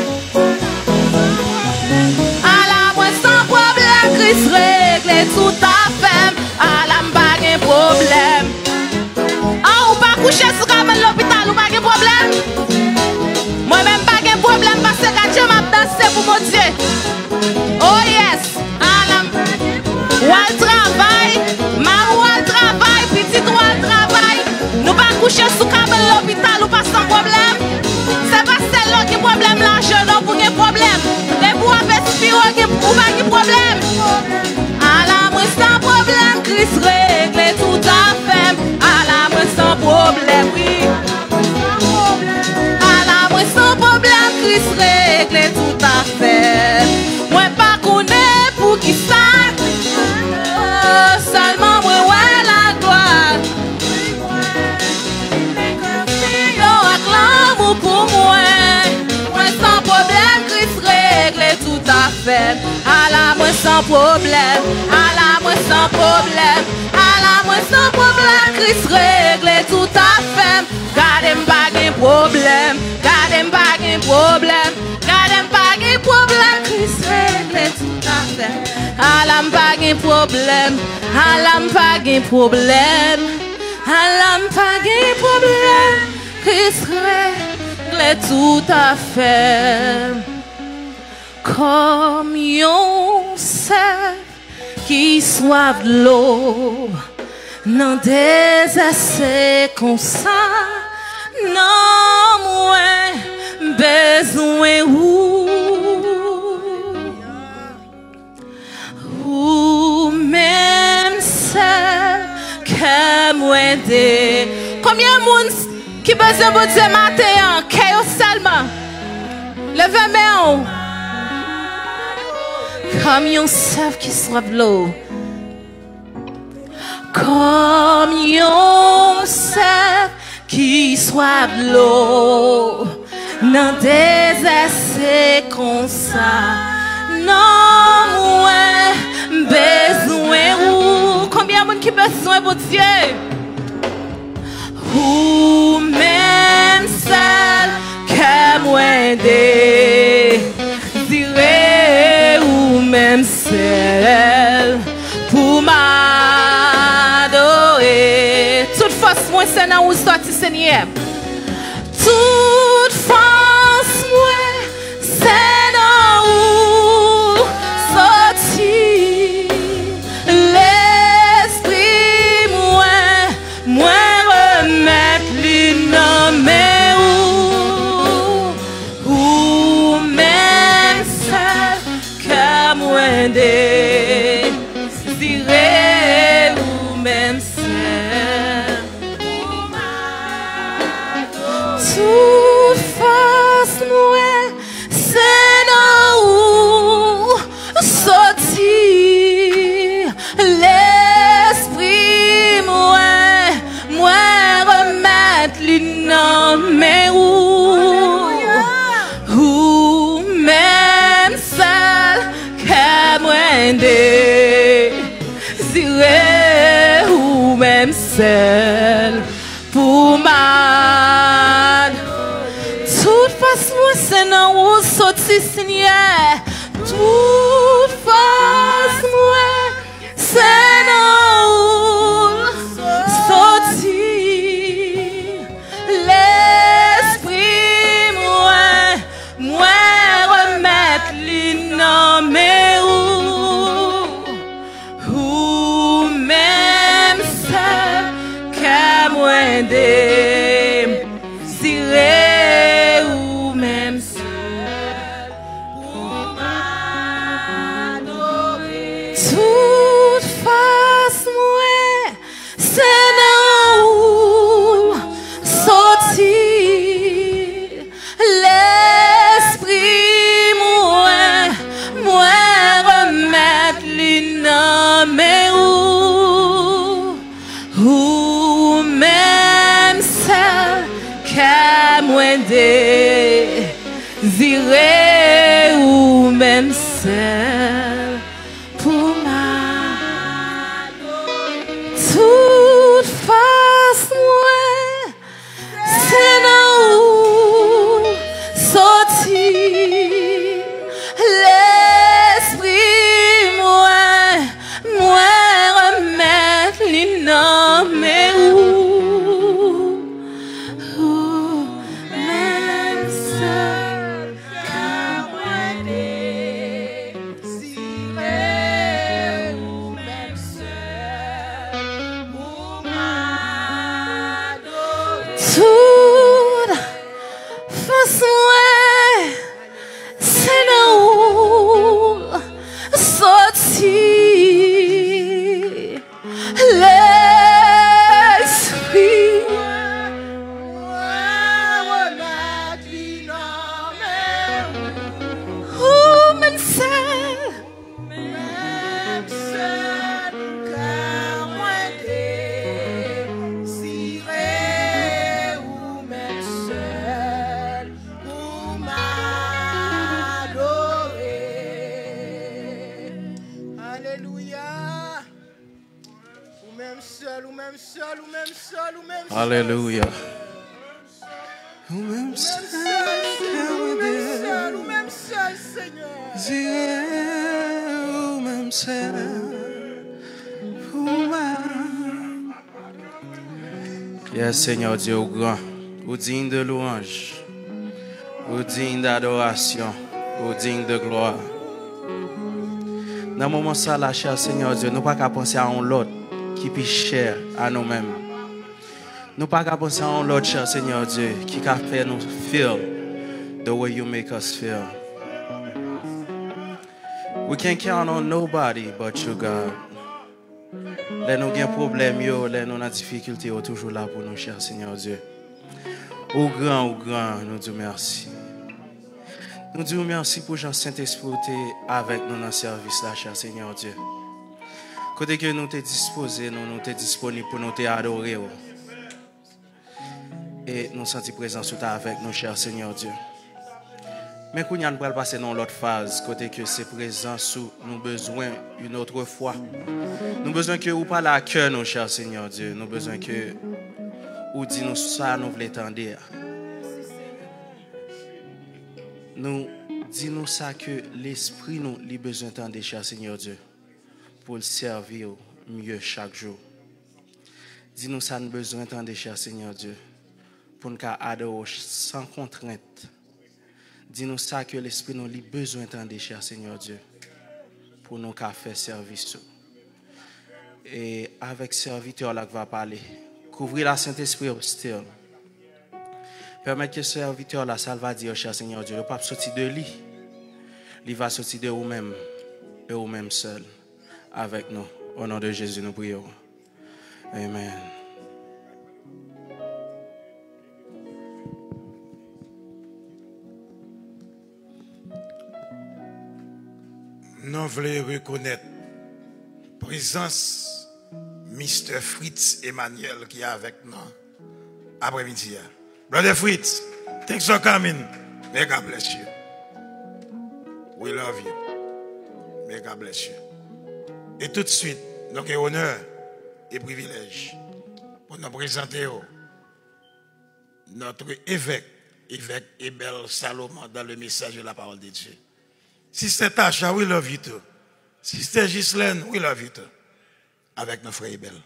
À la moi sans problème, Christ réglé tout à fait. À la pas de problème. Ah, ou pas coucher sous cabane l'hôpital, ou pas de problème. Moi-même pas de problème parce que Dieu m'a dansé pour mon Dieu. Oh yes. À la ou al travail, maman ou al travail, petit ou al travail. Nous pas coucher sous cabane l'hôpital, ou pas sans problème. C'est pas celle-là qui problème l'argent, non pour qu'il problème. Les bois vespiro qui ou pas de problème. À la moi sans problème, Christ règle tout à fait. À la moi sans problème, oui. À la moi sans problème, Christ règle tout à fait. Moi pas connaître pour qui ça. Seulement moi ouais la gloire. Yo acclame pour moi. Moi sans problème, Christ règle tout à fait. À la moi sans problème. À la moi sans problème. À la moi sans problème, Christ règle tout à fait. Gardez pas de problème. Gardez pas de problème. Gardez pas de problème, Christ règle tout à fait. À la pas de problème. À la pas de problème. À la pas de problème, Christ règle tout à fait. Comme yon sève qui soif de l'eau, non désasser comme ça, non moins besoin ou même celle que moi de. Combien de monde qui besoin de Dieu matin, qu'est seulement? Levez main. Comme yon sève qui soif de l'eau. Comme yon sève qui soif de l'eau. N'en désasser comme ça. Non, ouais, besoin ou. Combien de monde qui besoin de Dieu? Ou même celle que moi désirer. Ou même celle pour m'adorer. Toute force, moi, c'est dans où sorti, Seigneur. Toute force, moi, c'est dans où sorti. L'esprit, moi, remettre les noms. Ou même celle que moi désirer. Ou même celle pour m'adorer. Toute force, moi, c'est dans où sortir. L'esprit, moi, remettre les noms. Ou même celle que moi désirer. Ou même celle pour m'adorer. Toute façon, c'est dans où sorti, Seigneur. Toute façon, c'est dans où sorti. L'esprit, moi, remettre les noms. Ou même celle que moi désirer. Ou même celle pour m'adorer. Toute face, moi, c'est dans où sortir. L'esprit, moi, remettre les noms. Ou même celle que moi désirer. Ou même celle pour m'adorer. Toute face, moi, c'est dans où Alléluia. Ou même seul, Seigneur. Ou même seul. Yes, Seigneur Dieu, au grand, au digne de louange, au digne d'adoration, au digne de gloire. Dans le moment ça, là, cher Seigneur Dieu, nous ne pouvons pas penser à un autre qui est plus cher à nous-mêmes. Nous ne pouvons pas penser à un autre, cher Seigneur Dieu, qui a fait nous feel the way you make us feel. We can't count on nobody but you, God. Les nous avons problème, les nous avons difficulté, toujours là pour nous, cher Seigneur Dieu. Au grand, nous disons merci. Nous disons merci pour Jean Saint-Esprit avec nous dans le service là, cher Seigneur Dieu. Côté que nous t'es disposés, nous t'es disponibles pour nous t'adorer. Et nous sentons présence avec nous, cher Seigneur Dieu. Mais quand nous allons passer dans l'autre phase, côté que c'est présent sous nous besoin une autre fois. Nous besoin que vous parlez à cœur, nous, cher Seigneur Dieu. Nous besoin que vous dites nous ça, nous voulons entendre. Nous disons ça que l'esprit nous a besoin d'entendre, cher Seigneur Dieu, pour le servir mieux chaque jour. Dis-nous ça, nous besoin d'entendre, cher Seigneur Dieu, pour nous adorer sans contrainte. Dis-nous ça que l'esprit nous a besoin d'entendre, cher Seigneur Dieu, pour nous faire service. Et avec serviteur là qui va parler, couvrir la Saint-Esprit still. Permettre que ce serviteur là, ça va dire, cher Seigneur Dieu, il ne va pas sortir de lui. Il va sortir de vous-même et vous-même seul avec nous. Au nom de Jésus, nous prions. Amen. Nous voulons reconnaître la présence de Mr. Fritz Emmanuel qui est avec nous après-midi. Brother Fritz, thanks for coming. May God bless you. We love you. May God bless you. Et tout de suite, nous avons honneur et privilège pour nous présenter notre évêque Ebel Salomon dans le message de la parole de Dieu. Sister Tasha, we love you too. Sister Ghislaine, we love you too. Avec notre frère Ebel.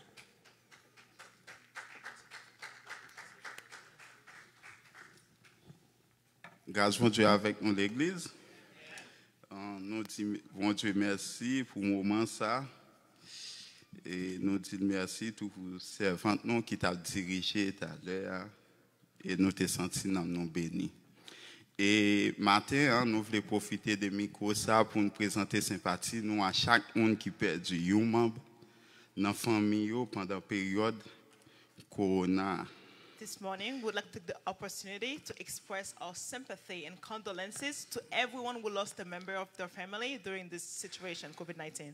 Grâce bon Dieu avec nous l'église. Nous disons bon Dieu merci pour le moment ça. Et nous disons merci pour les servantes nous qui t'ont dirigé tout à l'heure. Et nous te senti dans nous bénis. Et matin, nous voulons profiter de micro ça pour nous présenter sympathie nous à chaque monde qui perd un membre dans la famille pendant la période corona. This morning, we would like to take the opportunity to express our sympathy and condolences to everyone who lost a member of their family during this situation, COVID-19.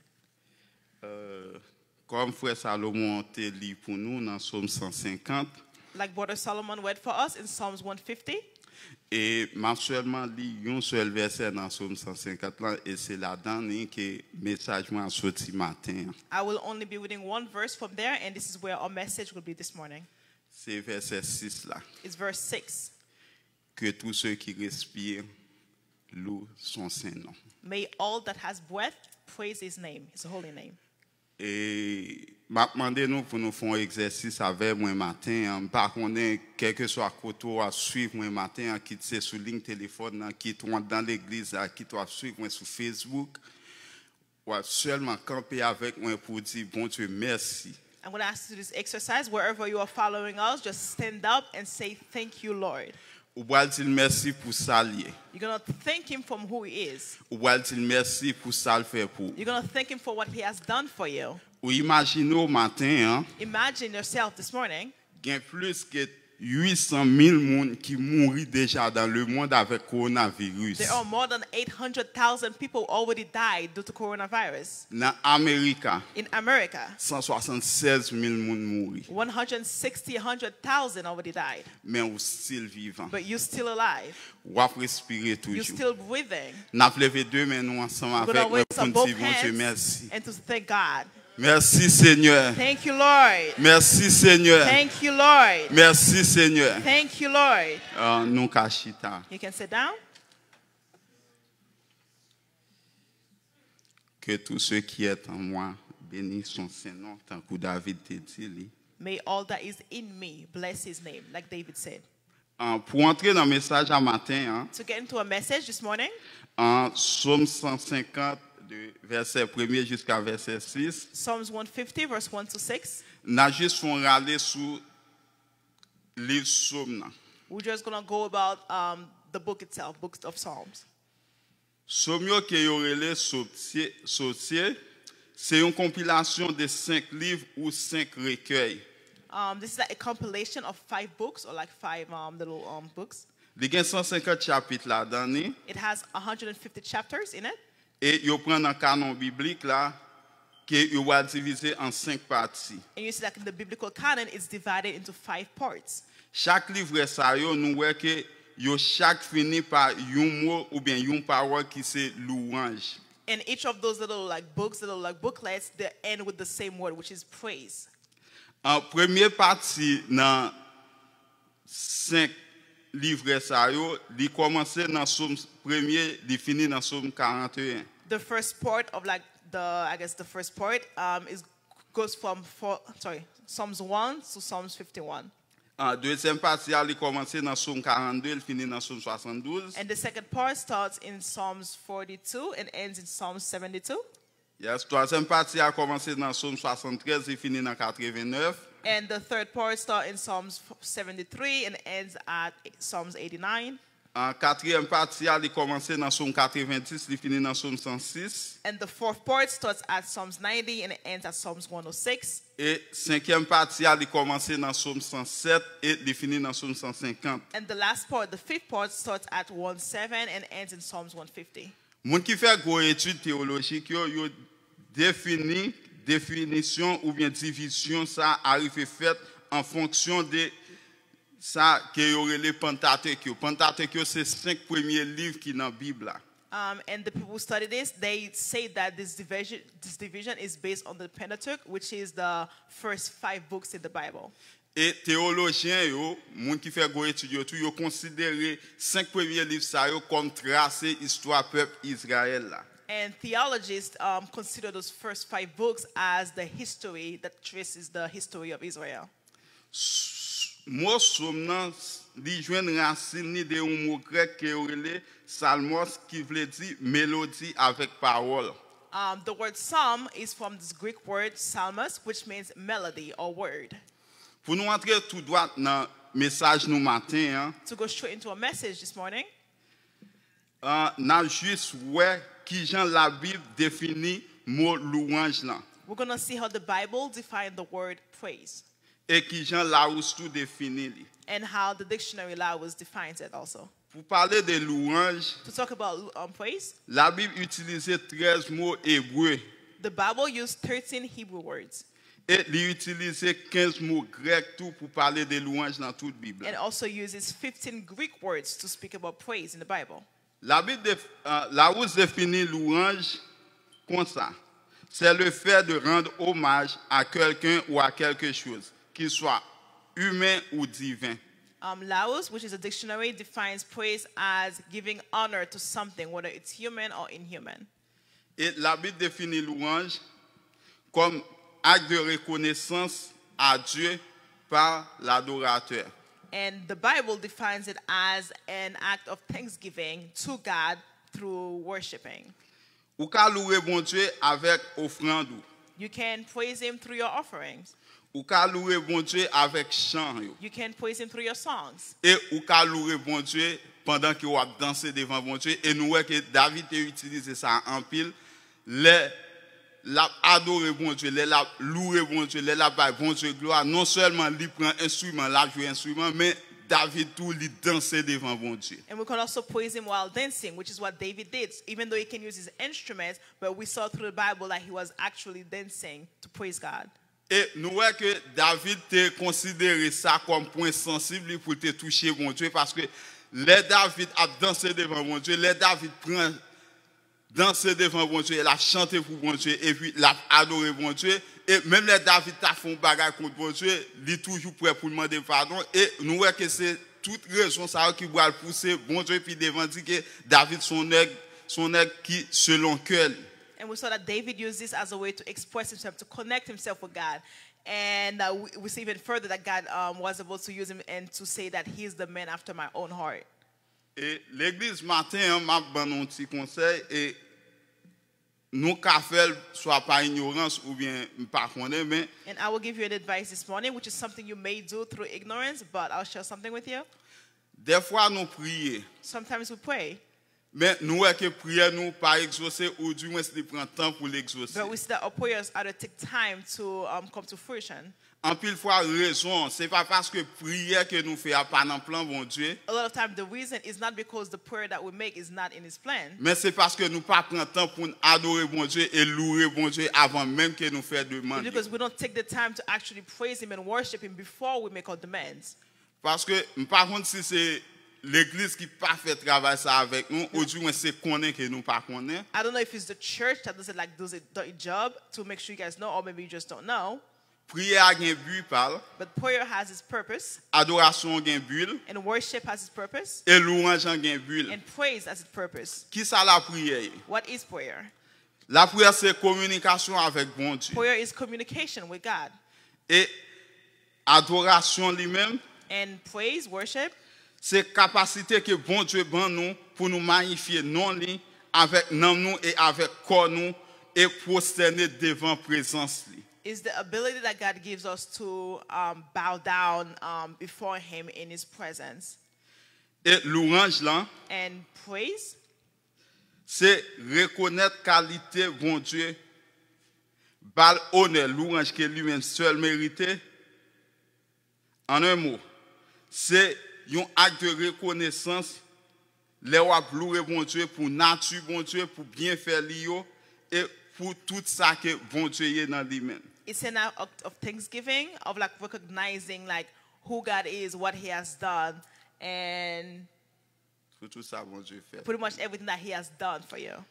Comme frère Salomon te lit pour nous dans Psaume 150. Like Brother Solomon read for us in Psalms 150. Et m'a seulement lu un seul verset dans Psaume 150 là, et c'est là-dedans que le message m'a sorti matin. I will only be reading one verse from there, and this is where our message will be this morning. C'est verset 6 là. It's verse 6. Que tous ceux qui respirent louent son saint nom. May all that has breath praise his name, his holy name. Et m'a demandé nous pour nous faire un exercice avec moi matin, par contre quel que soit côté à suivre moi matin, qui c'est sur ligne téléphone, qui est dans l'église, qui doit suivre moi sur Facebook, ou seulement camper avec moi pour dire bon Dieu merci. I'm going to ask you to do this exercise. Wherever you are following us, just stand up and say, thank you, Lord. Ou va dire merci pour ça lié. You're going to thank him for who he is. Ou va dire merci pour ça le fait pour. You're going to thank him for what he has done for you. Ou imaginez au matin, Imagine yourself this morning. Il y a plus que 800 000 personnes qui mourent déjà dans le monde avec coronavirus. There are more than 800,000 people already died due to coronavirus. Dans l'Amérique, In America, 176 000 personnes mourent. 100,000 already died. Mais vous still vivant. But you're still alive. Vous respirez You're toujours. still breathing. Nous avons levé deux mains nous ensemble We're going avec to nous raise pour up nous both dire bon Dieu hands merci. and to thank God. Merci Seigneur. Thank you, Lord. Merci Seigneur. Thank you, Lord. Merci Seigneur. Thank you, Lord. Nous kachita. You can sit down. Que tous ceux qui est en moi bénissent son Saint-Nom, tant que David te dit. May all that is in me bless his name, like David said. Pour entrer dans le message à matin, To get into a message this morning, en Psaume 150, de verset 1er jusqu'à verset 6, Psalms 150, verse 1 to 6, n'a juste font râler sous le livre Psaume. we're just going to go about the book itself, Book of Psalms. Psaume yo que yo relé sorcier, c'est une compilation de 5 livres ou 5 recueils. This is like a compilation of 5 books, or like 5 little books. Il y a 150 chapitres là-dedans. It has 150 chapters in it. Et yo prend un canon biblique là que yo va diviser en 5 parties. And you see that in the biblical canon, it's divided into 5 parts. Chaque livre ça yo nous voit que yo chaque fini par un mot ou bien une parole qui c'est louange. And each of those little like books, little like booklets, they end with the same word, which is praise. En première partie dans 5 livres ça yo, il commence dans Psaume 1er, il finit dans Psaume 41. The first part of like the first part goes from Psalms 1 to Psalms 51. En deuxième partie, il commence dans Psaume 42, il finit dans Psaume 72. And the second part starts in Psalms 42 and ends in Psalms 72. Yes, troisième partie a commencé dans Psaume 73 et finit dans 89. And the third part starts in Psalms 73 and ends at Psalms 89. En quatrième partie, il commencé dans Psaume 90, il finit dans Psaume 106. And the fourth part starts at Psalms 90 and it ends at Psalms 106. Et cinquième partie, il commencé dans Psaume 107 et il finit dans Psaume 150. And the last part, the fifth part, starts at 107 and ends in Psalms 150. Moun qui fait gros étude théologique, yo défini définition ou bien division ça arrive fait en fonction de ça que yo relé Pentateuque. Pentateuque c'est 5 premiers livres qui dans Bible là. And the people who study this, they say that this division is based on the Pentateuch, which is the first 5 books in the Bible. Et théologiens yo, moun qui fait gros étude yo considéré 5 premiers livres ça yo comme tracer histoire peuple Israël là. And theologists consider those first 5 books as the history that traces the history of Israel. Mot somme nan li jwen racine ni de un mot grec que relé psalmos qui veut dire mélodie avec parole. The word psalm is from this Greek word psalmos, which means melody or word. Pour nous entrer tout droit dans message nous matin, To go straight into a message this morning, n'a juste ouais qui Jean la Bible définit mot louange là we're going to see how the Bible defines the word praise et qui Jean Larousse tout définit li. and how the dictionary Larousse defines it also. Pour parler de louange, To talk about praise, la Bible utilise 13 mots hébreux the Bible used 13 Hebrew words et il utilise 15 mots grecs tout pour parler de louange dans toute Bible. and also uses 15 Greek words to speak about praise in the Bible. La Bible Larousse définit louange comme ça. C'est le fait de rendre hommage à quelqu'un ou à quelque chose, qu'il soit humain ou divin. Laos, which is a dictionary, defines praise as giving honor to something, whether it's human or inhuman. Et la Bible définit louange comme acte de reconnaissance à Dieu par l'adorateur. And the Bible defines it as an act of thanksgiving to God through worshiping. Ou ka louer bon Dieu avec offrande. You can praise Him through your offerings. Ou ka louer bon Dieu avec chant. You can praise Him through your songs. Et ou ka louer bon Dieu pendant que vous dansez devant bon Dieu. Et nous voyons que David a utilisé ça en pile. La adorer bon Dieu, la louer bon Dieu, la bailler bon Dieu gloire. Non seulement il prend instrument, la joue instrument, mais David tout il danser devant bon Dieu. And we can also praise Him while dancing, which is what David did. Even though he can use his instruments, but we saw through the Bible that he was actually dancing to praise God. Et nous voyons que David te considéré ça comme point sensible pour te toucher bon Dieu parce que les David a dansé devant bon Dieu, les David prend danser devant bon Dieu, il a chanté pour bon Dieu, et puis il a adoré bon Dieu. Et même les David a fait un bagage contre bon Dieu, il est toujours prêt pour demander pardon. Et nous voyons que c'est toute raison ça qui va le pousser bon Dieu, puis devant dire que David son nègre qui selon cœur. And we saw that David used this as a way to express himself, to connect himself with God. And we see even further that God was able to use him and to say that he is the man after my own heart. Et l'église matin m'a donné un petit conseil et nous qu'a fait soit par ignorance ou bien pas connaître mais And I will give you an advice this morning, which is something you may do through ignorance, but I'll share something with you. des fois nous prions Sometimes we pray, mais nous voyons que prière nous pas exaucer ou du moins c'est prend temps pour l'exaucer. but we see that our prayers are to take time to come to fruition. En pile fois raison, c'est pas parce que prière que nous faisons pas dans le plan bon Dieu, A lot of time the reason is not because the prayer that we make is not in his plan, mais c'est parce que nous pas prend temps pour adorer bon Dieu et louer bon Dieu avant même que nous fassions it's demande. because we don't take the time to actually praise him and worship him before we make our demands. Parce que par contre si c'est l'église qui pas fait travail ça avec nous, ou du moins c'est connaît que nous pas connaît. I don't know if it's the church that does it dirty job to make sure you guys know, or maybe you just don't know. Prière a un but par, But prayer has its purpose, adoration a un but, and worship has its purpose, et louange a un but. and praise has its purpose. Qui ça la prière? What is prayer? La prière c'est communication avec bon Dieu. Prayer is communication with God. Et adoration lui-même, And praise, worship, c'est capacité que bon Dieu ban nous pour nous magnifier non li avec nan nous et avec corps nous et prosterner devant présence li. is the ability that God gives us to bow down before him in his presence. Et louange là, And praise, c'est reconnaître qualité bon Dieu, bal honneur, louange que lui-même seul mérité. En un mot, c'est un acte de reconnaissance, les wap louer bon Dieu pour nature bon Dieu, pour bien faire l'io et pour tout ça que bon Dieu est dans lui-même. it's an act of thanksgiving, of like recognizing like who God is, what he has done, and Pour tout ça bon Dieu fait. pretty much everything that he has done for you.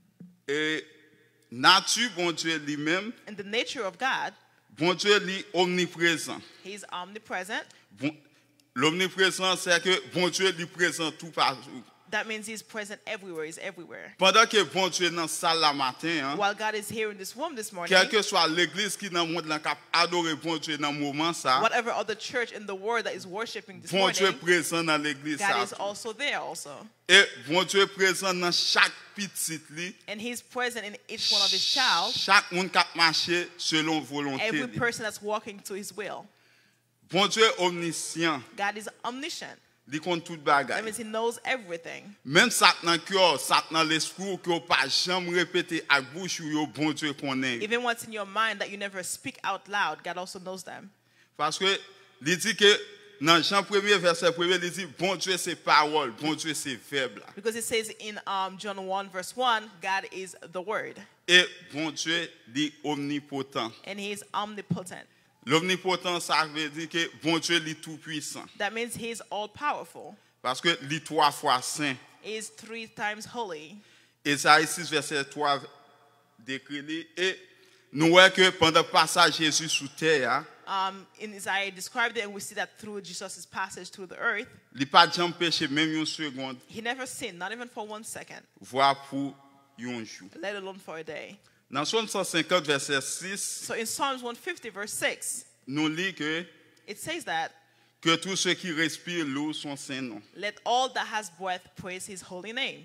Et nature bon Dieu lui-même, And the nature of God, bon Dieu lui omniprésent. he's omnipresent. Bon, l'omniprésent c'est que bon Dieu lui présent tout partout. That means he's present everywhere, he's everywhere. Pendant que bon Dieu dans salle la matin, hein, While God is here in this room this morning, quelle que soit l'église qui dans le monde là, qui adore bon Dieu dans le moment ça, whatever other church in the world that is worshiping this bon Dieu morning, présent dans l'église God ça. is also there also. Et bon Dieu présent dans chaque petit li, And he's present in each one of his child, chaque monde qui marche selon volonté. every li. person that's walking to his will. Bon Dieu omniscient, God is omniscient. il compte tout That bagage. means he knows everything. Même ça dans cœur, ça dans l'esprit que vous pas jamais répéter à bouche ou yo bon Dieu connaît. Even what's in your mind that you never speak out loud, God also knows them. Parce que il dit que dans Jean 1er verset 1er, il dit bon Dieu c'est parole, bon Dieu c'est verbe. Because it says in John 1 verse 1, God is the word. Et bon Dieu dit omnipotent. And he is omnipotent. L'omnipotent ça veut dire que bon Dieu est tout puissant That means he is all powerful. parce que il est 3 fois saint. He is 3 times holy. Isaïe 6 verset 3 décrit et nous voyons que pendant le passage Jésus sous terre, In Isaiah described it, and we see that through Jesus' passage through the earth, il n'a pas jamais péché même une seconde, he never sinned, not even for 1 second, voire pour un jour. let alone for a day. Dans Psaume 150 verset 6, So in Psalms 150 verse 6, nous lisons que it says that, tous ceux qui respirent l'eau sont saint nom. let all that has breath praise his holy name.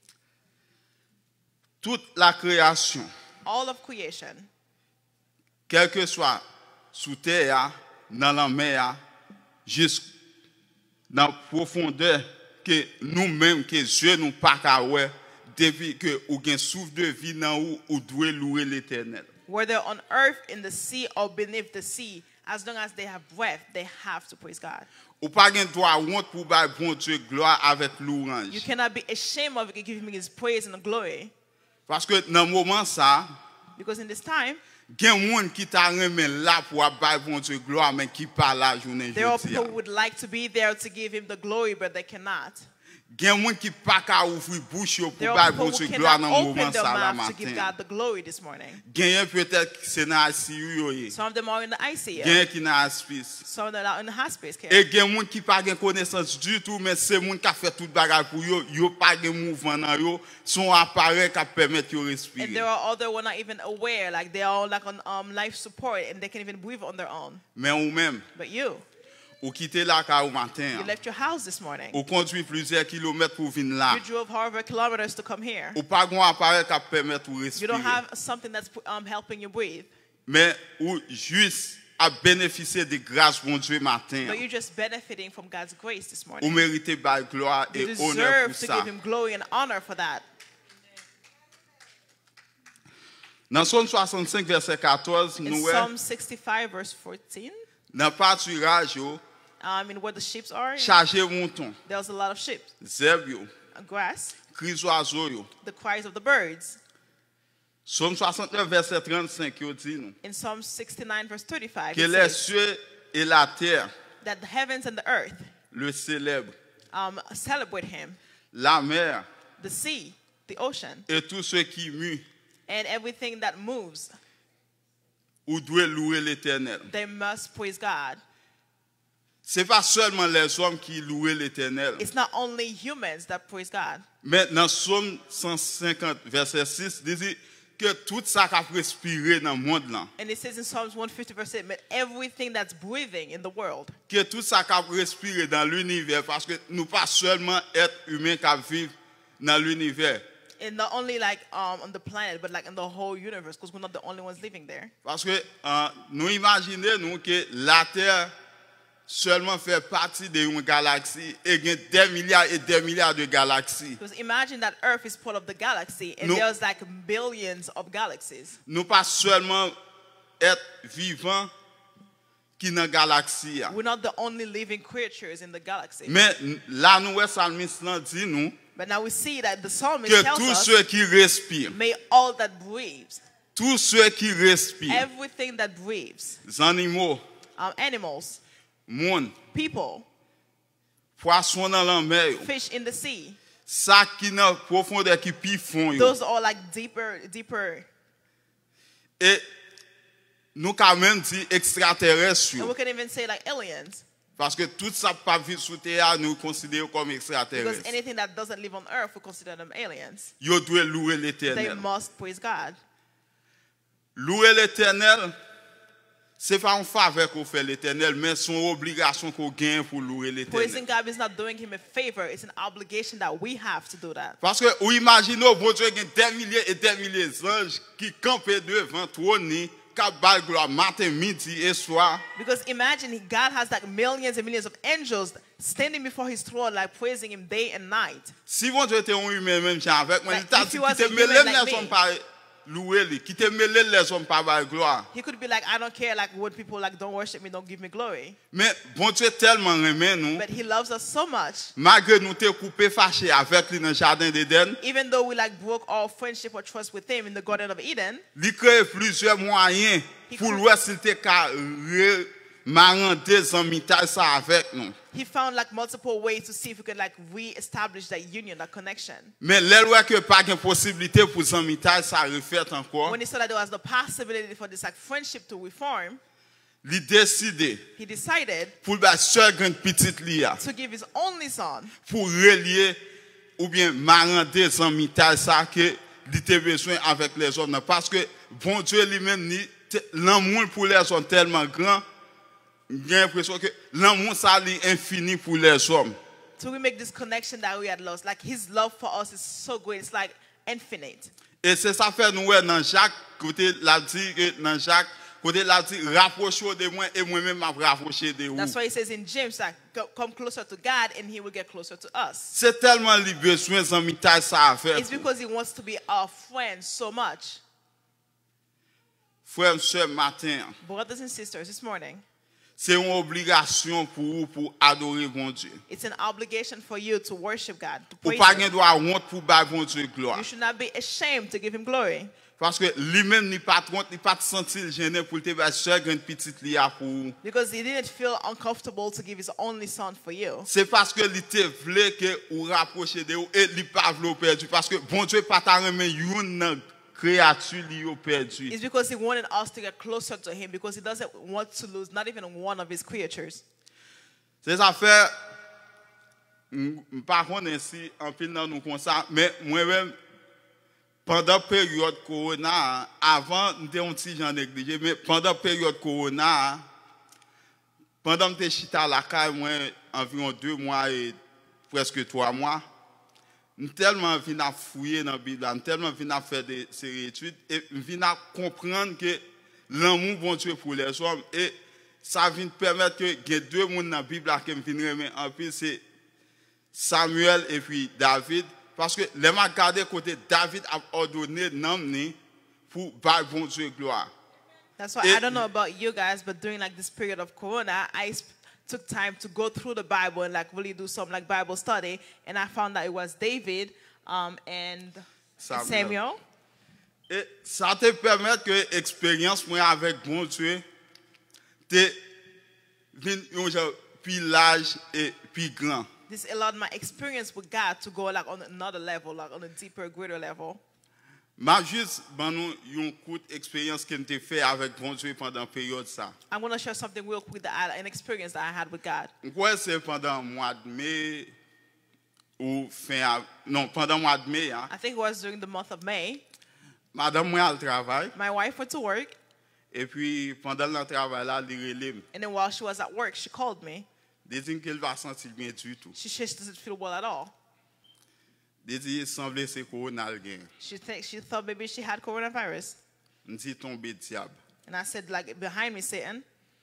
Toute la création, All of creation, quel que soit sous terre, dans la mer, jusqu'à dans la profondeur que nous-mêmes, que Dieu nous pas qu'à voir, depuis que ou gen souffle de vie dans ou doit louer l'Éternel. whether on earth, in the sea, or beneath the sea, as long as they have breath, they have to praise God. Ou pas gen droit honte pour bailler bon Dieu gloire avec You louange. cannot be ashamed of giving him his praise and glory, Parce que dans le moment ça, because in this time, gen monde qui t'a remet là pour bailler bon Dieu gloire mais qui pas là journée there are journée. people who would like to be there to give him the glory, but they cannot. Gen moun ki pa ka ouvri bouche yo There pou are bay people bon who Dieu gloire cannot nan open moment their sa la mouths to give matin. God the glory this morning. Gen peut-être c'est nan ICU yo ye. Some of them are in the ICU. Gen ki nan hospice. Some of them are in the hospice care. Et gen moun ki pa gen connaissance du tout, mais c'est moun qui a fait tout bagay pour yo, yo pa gen mouvement nan yo, son appareil qui permet yo And respirer. there are others who are not even aware, like they are like on life support and they can even breathe on their own. Mais ou même, But you ou quitte la ka au matin, left your house this morning. ou conduit plusieurs kilomètres pour venir là. You drove however kilometers to come here. Ou pas gon appareil qui permet de You respirer. don't have something that's helping you breathe. Mais ou juste à bénéficier de grâce bon Dieu matin. But you're just benefiting from God's grace this Ou morning. méritez by gloire You et honneur deserve pour to ça. give him glory and honor for that. Dans Somme 65 verset 14, In nous Psalm 65 verse 14, dans pâturage yo, in where the sheep are, chargé mouton, there's a lot of sheep, zèbre yo, grass, cris oiseaux yo. the cries of the birds. Somme 69 verset 35 yo dit nous In Psalm 69 verse 35, que it les says cieux et la terre that the heavens and the earth le célèbrent, celebrate him, la mer the sea, the ocean, et tout ce qui mue and everything that moves. ou doit louer l'Éternel. They must praise God. C'est pas seulement les hommes qui louent l'Éternel. It's not only humans that praise God. Mais dans Somme 150 verset 6, il dit que tout ça qui a respiré dans le monde là, And it says in Psalms 150 verse 8, but everything that's breathing in the world, que tout ça qui a respiré dans l'univers, parce que nous pas seulement être humains qui vivent dans l'univers. and not only like on the planet, but like in the whole universe, because we're not the only ones living there. Parce que nous imaginons nous que la Terre seulement fait partie d'une galaxie et il y a des milliards et des milliards de galaxies. Because imagine that Earth is part of the galaxy, and No. there's like billions of galaxies. Nous pas seulement être vivants qui dans la galaxie. We're not the only living creatures in the galaxy. Mais là nous psalmiste dit nous But now we see that the psalmist que tells tous us, ceux qui respirent, may all that breathes, tous ceux qui respirent, everything that breathes, les animaux, animals, monde, people, poissons dans la mer, fish in the sea, ça qui dans profondeur qui pi fond yo. those are like deeper. Et nous quand même dit extraterrestres And yo. we can even say like aliens, Parce que tout ça pas vivre sous terre nous considérons comme because extraterrestres. anything that doesn't live on Earth, we consider them aliens. Yo doit louer They l'Éternel. must praise God. Louer l'Éternel, c'est pas une faveur qu'on fait l'Éternel, mais c'est une obligation qu'on gagne pour louer Praising l'Éternel. God is not doing him a favor. It's an obligation that we have to do that. Parce que vous imaginez, bon Dieu, il y a des milliers et des milliers d'anges qui campent devant trône, qui battent gloire matin, midi et soir. Because imagine God has like millions and millions of angels standing before his throne, like praising him day and night. Si bon Dieu était un humain même genre avec moi, Like, il t'a if dit he was qu'il te a mêlé human like les me. hommes par louer lui, qui te mêlé les hommes par battre gloire. He could be like, I don't care, like when people like don't worship me, don't give me glory. Mais bon Dieu tellement aimé nous, But he loves us so much, malgré nous te coupé fâché avec lui dans le jardin d'Éden, even though we like broke all friendship or trust with him in the Garden of Eden. il crée plusieurs moyens pour voir s'il te marrander en mital ça avec nous. He found like multiple ways to see if we could like re-establish that union, that connection. Mais l'heure que pas de possibilité pour en mital ça refait encore, When he saw that there was the possibility for this like friendship to reform, il décidé he decided pour la seule grande petite lia to give his only son pour relier ou bien marrander en mital ça que il était besoin avec les hommes parce que bon Dieu lui-même l'amour pour les hommes tellement grand. J'ai l'impression que l'amour ça est infini pour les hommes. to make this connection that we had lost. Like his love for us is so great, it's like infinite. Et c'est ça fait nous dans Jacques côté la dit que dans Jacques côté la dit rapprochez de moi et moi-même m'a rapproché de vous. That's why he says in James, like, come closer to God and he will get closer to us. C'est tellement li besoin en mitage ça à faire. It's because he wants to be our friend so much. Frère ce matin, Brothers and sisters, this morning, c'est une obligation pour vous pour adorer bon Dieu. it's an obligation for you to worship God, to Ou praise pas him. gen droit honte pour ba bon Dieu gloire. You should not be ashamed to give him glory. Parce que lui-même n'est pas trop, il pas senti gêné pour te faire seul une petite lia pour. Because he didn't feel uncomfortable to give his only son for you. C'est parce que il te voulait que ou rapprocher de ou et il pas voulu perdu parce que bon Dieu pas ta remet une créature li au perdu. It's because he wanted us to get closer to him because he doesn't want to lose not even one of his creatures. C'est affaire par contre ainsi en pile dans nous comme ça mais moi-même pendant période corona avant n'était un petit gens négligé mais pendant période corona pendant que j'étais à la caille moi environ 2 mois et presque 3 mois tellement vinn à fouiller dans la Bible tellement vinn à faire des études et vinn à comprendre que l'amour bon Dieu pour les hommes et ça vient permettre que il y a 2 monde dans la Bible qui me viennent remettre en plus c'est Samuel et puis David parce que les m'a regardé côté David a ordonné n'emmener pour par bon Dieu gloire. That's why I don't know about you guys, but during like this period of Corona, I took time to go through the Bible and like really do some like Bible study, and I found that it was David and Samuel. Et ça te permet que expérience moi avec bon Dieu te vinn un plus large et plus grand. This allowed my experience with God to go like on another level, like on a deeper, greater level. Ma juste ban nous une courte expérience que t'ai fait avec bon Dieu pendant période ça. I'm going to share something real quick an experience that I had with God. Quoi c'est pendant mois de mai ou pendant mois de mai hein. I think it was during the month of May. Madame moi elle travaille. My wife went to work. Et puis pendant le travail là, elle relève. And then while she was at work, she called me. Dit qu'elle va sentir bien du tout. She doesn't feel well at all. Dit semblait c'est corona gain. She thought maybe she had coronavirus. Dit tomber diable. And I said like behind me Satan.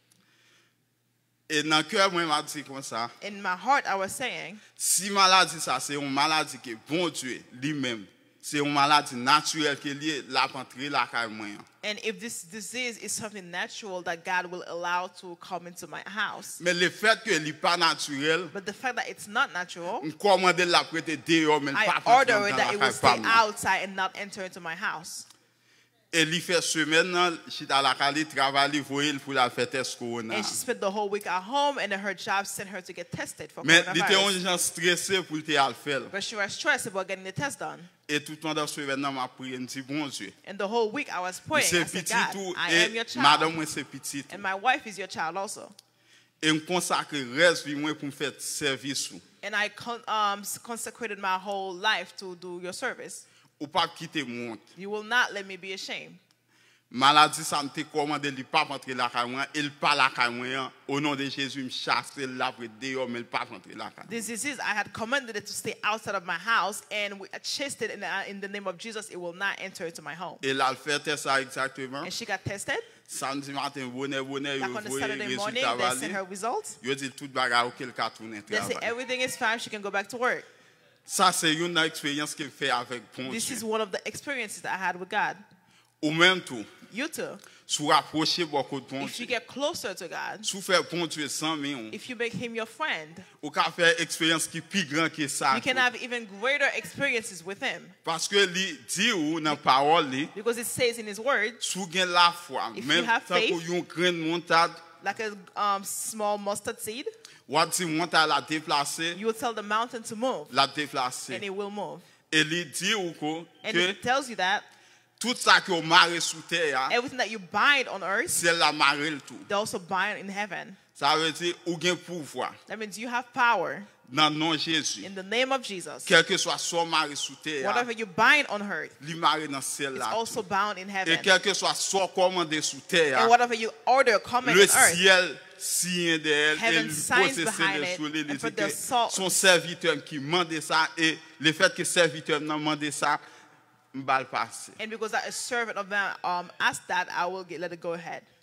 Et dans cœur moi m'a dit comme ça. In my heart I was saying, si maladie ça c'est une maladie que bon Dieu lui-même c'est une maladie naturelle qui est liée la rentrer la caille moi. And if this disease is something natural that God will allow to come into my house. Mais le fait que il pas naturel. But the fact that it's not natural. On commande la prêter dehors mais pas order it that it will stay outside and not enter into my house. Et il fait semaine j'étais à la caille travailler voyer pour la faire test corona. And she spent the whole week at home and her job sent her to get tested for mais coronavirus. Mais il était un stressé pour te le faire. But she was stressed about getting the test done. Et tout pendant semaine m'a prié dit bon Dieu. And the whole week I was praying. I said, God, I am your child. Madame moi c'est petite. And my wife is your child also. Et me consacrer reste vie moi pour me faire service. And I consecrated my whole life to do your service. Ou pas quitter monde. You will not let me be ashamed. Maladie ça me commandé il pas rentrer la caille moi, il pas la caille moi au nom de Jésus me chasse la près dehors mais il pas rentrer la caille. This disease I had commanded it to stay outside of my house and we chased it in the name of Jesus it will not enter into my home. Et là elle fait ça exactement. And she got tested. Samedi matin bonne like on the Saturday morning they sent her results. Yo dit toute bagarre auquel ka tourner travail. They say everything is fine, she can go back to work. Ça c'est une expérience qu'il fait avec bon Dieu. This is one of the experiences that I had with God. Ou même tout. You too. Sou rapprocher beaucoup de bon Dieu. If you get closer to God. Sou faire bon Dieu sans mion. If you make him your friend. Ou ka faire expérience qui plus grand que ça. You can have even greater experiences with him. Parce que li dit ou dans parole li. Because it says in his word. Sou gen la foi même tant que yon grain de montade. Like a small mustard seed. What si montagne la déplacer. You will tell the mountain to move. La déplacer. And it will move. Et li dit ou ko and it tells you that. Tout ça que marre sous terre, everything that you bind on earth, c'est la marre tout. They also bind in heaven. Ça veut dire ou gen pouvoir. That means you have power. Dans nom Jésus. In the name of Jesus. Quel que soit son marre sous terre. Whatever you bind on earth, li marre dans ciel là. It's also bound in heaven. Et quel que soit son commandé sous terre. And whatever you order command on earth. Le ciel signe d'elle et le possède sur les son serviteur qui mande ça et le fait que serviteur n'a demandé ça and because that a servant of them asked that, I will let it go ahead.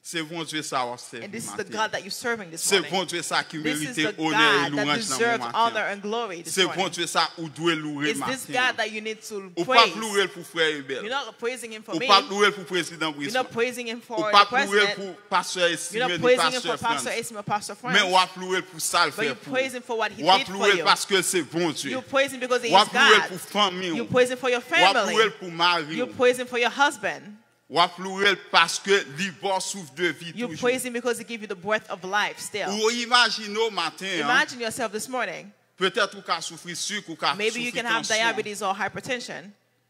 C'est bon Dieu ça va servir. And this is the God that you're serving this C'est morning. bon Dieu ça qui This is mérite the honneur et God that louange dans deserves mon honor matin. and glory this C'est bon morning. Dieu ça ou doit louer It's this matin. God that you need to Ou pas praise. louer pour frère You're Hubert. not praising him for Ou me. pas louer pour président You're Brisson. not praising him Ou for the pas louer president. pour pasteur You're estimé not ni praising him pasteur for Pastor France. Esme or Pastor Mais Frank. on va louer pour ça le But you faire pour. praise him for what he On va did for louer you. parce que c'est bon Dieu. You praise him because he On va is louer God. pour famille. You praise him for your On va family. louer pour mari. You praise him for your husband. On va louer parce que libre souffle de vie You toujours. praise him because he gives you the breath of life still. Ou imaginez au matin, hein, Imagine yourself this morning. peut-être ou qu'à souffrir sucre ou qu'à Maybe you souffrir can have tension. diabetes or hypertension.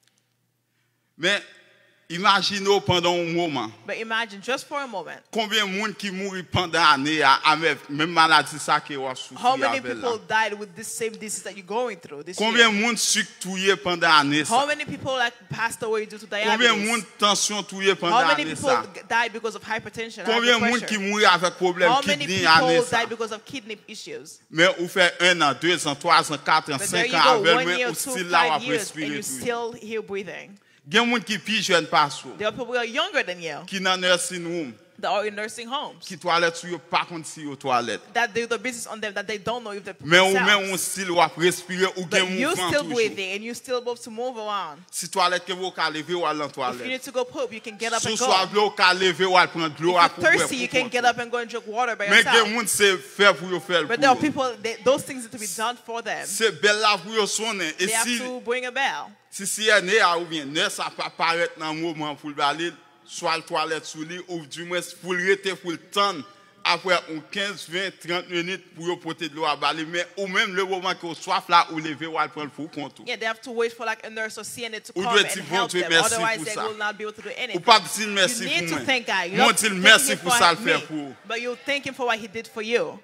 Mais imaginez pendant un moment. But imagine just for a moment. Combien de monde qui mourit pendant l'année avec même maladie ça qui va souffrir How many avec people là. died with this same disease that you're going through this Combien year? de monde sucre touillé pendant l'année ça. How many people like passed away due to Combien de diabetes? monde tension touillé pendant How many l'année people ça. died because of hypertension? Combien de high monde blood qui pressure? mourit avec problème How many kidney people année ça. died because of kidney issues? Mais vous faites 1 an, 2 ans, 3 ans, 4 ans, But there 5 you ans go, avec 1 moi year, ou 2, style là 5 ou years, and respirer you're tout. still here breathing. Il y a des gens qui plus jeunes pas sous, There are people who are younger than you qui dans nursing room, that are in nursing homes. qui toilette sur eux, pas contre si aux toilettes. That do the business on them that they don't know if they Mais ou même themselves. un style ou à respirer ou But gen you mouvement still toujours. breathing and you still able to move around. Si toilette que vous ka lever ou à l'en If you toilette. need to go poop, you can get up Si and go. soir l'eau ka lever ou à prendre l'eau à If you're thirsty, you can get up and go and drink water by Mais gen yourself. moun c'est faire pour yo faire But there are pour. people, those things need to be done for them. C'est belle là pour yo sonner et They have si to bring a bell. si est a ou bien ne ça pas paraître dans moment pour aller soit le toilette sous lui ou du moins pour rester pour le temps après 15 20 30 minutes pour yo porter de l'eau à baler mais ou même le moment que soif là ou lever ou aller prendre pour compte. Yeah, they have to wait for like a nurse or CNA to Ou come doit and dire, help bon Dieu, them. merci Otherwise, pour they ça. will not be able to do Ou anything. pas dire merci You pour need to moi. thank God. You're Mon not dire thanking merci him pour for ça le me, faire pour. but you thank him for what he did for you.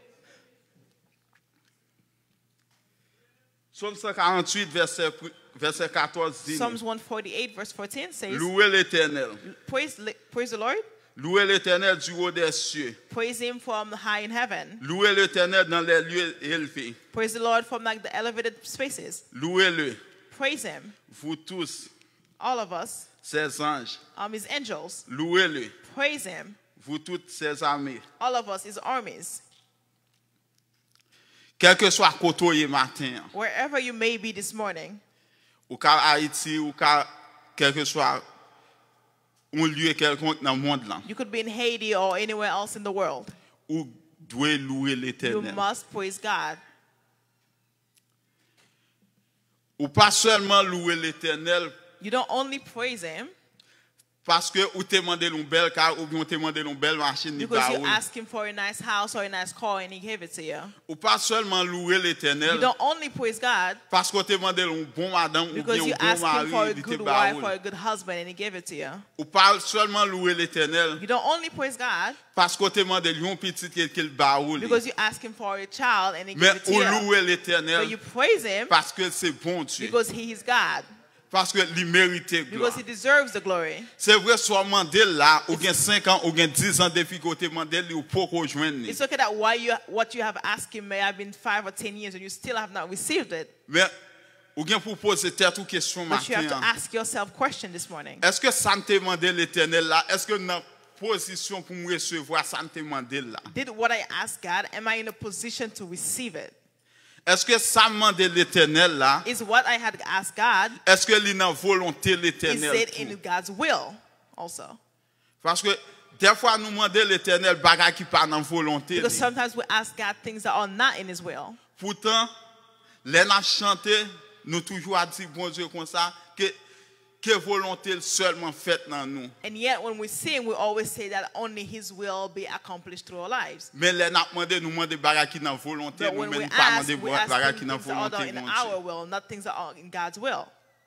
Psaume 148 verset 14 dit Psalms 148 verse 14 says, louez l'Éternel. praise the Lord, Louez l'Éternel du haut des cieux. praise him from high in heaven, Louez l'Éternel dans les lieux élevés. praise the Lord from like the elevated spaces. Louez-le, Praise him, vous tous, all of us, ses anges. his angels. Louez-le, Praise him, vous toutes ses armées. all of us, his armies. Quel que soit côté matin, Wherever you may be this morning, ou qu'à Haïti, ou qu'à quel que soit un lieu quelconque dans le monde là, you could be in Haiti or anywhere else in the world, ou doit louer you l'Éternel. must praise God. Ou pas seulement louer l'Éternel You don't only praise him parce que ou te demandé une belle car ou bien te demandé une belle machine ni because you baoul. ask him for a nice house or a nice car and he gave it to you. Ou pas seulement louer You l'Éternel don't only praise God parce que te demandé un bon madame ou because bien you un bon ask him for mari a il te good wife or baoul. a good husband and he gave it to you. Ou pas seulement louer l'Éternel You don't only praise God parce que te demandé un petit qu'il baoul. because you ask him for a child and he Mais gave it to ou you. louer But l'Éternel you praise him parce que c'est bon Dieu. because he is God, Parce que il mérite gloire. because he deserves the glory. C'est vrai soit mandel là ou bien 5 ans ou bien 10 ans de difficulté mandel ou pour joindre. It's okay that what you have asked him may have been 5 or 10 years and you still have not received it. Mais ou bien pour poser telle question But you have to matin. ask yourself a question this morning. Est-ce que ça me demande l'Éternel là? Est-ce que dans position pour me recevoir ça me demande là? Did what I ask God, am I in a position to receive it? Est-ce que ça me demande l'Éternel là? Is what I had asked God, Est-ce que il dans volonté is l'Éternel? it in God's will also? Parce que des fois nous demandons l'Éternel bagay qui pas dans volonté. Because li. sometimes we ask God things that are not in his will. Pourtant, les n'a chanté, nous toujours a dit bon Dieu comme ça que volonté seulement faite dans nous. And yet when we sing, we always say that only his will be accomplished through our lives. Mais les n'a demandé nous demander bagay qui dans volonté, But nous when we même pas ask demander bagay qui him dans things that are volonté in bon our Dieu. will, not things that are in God's will.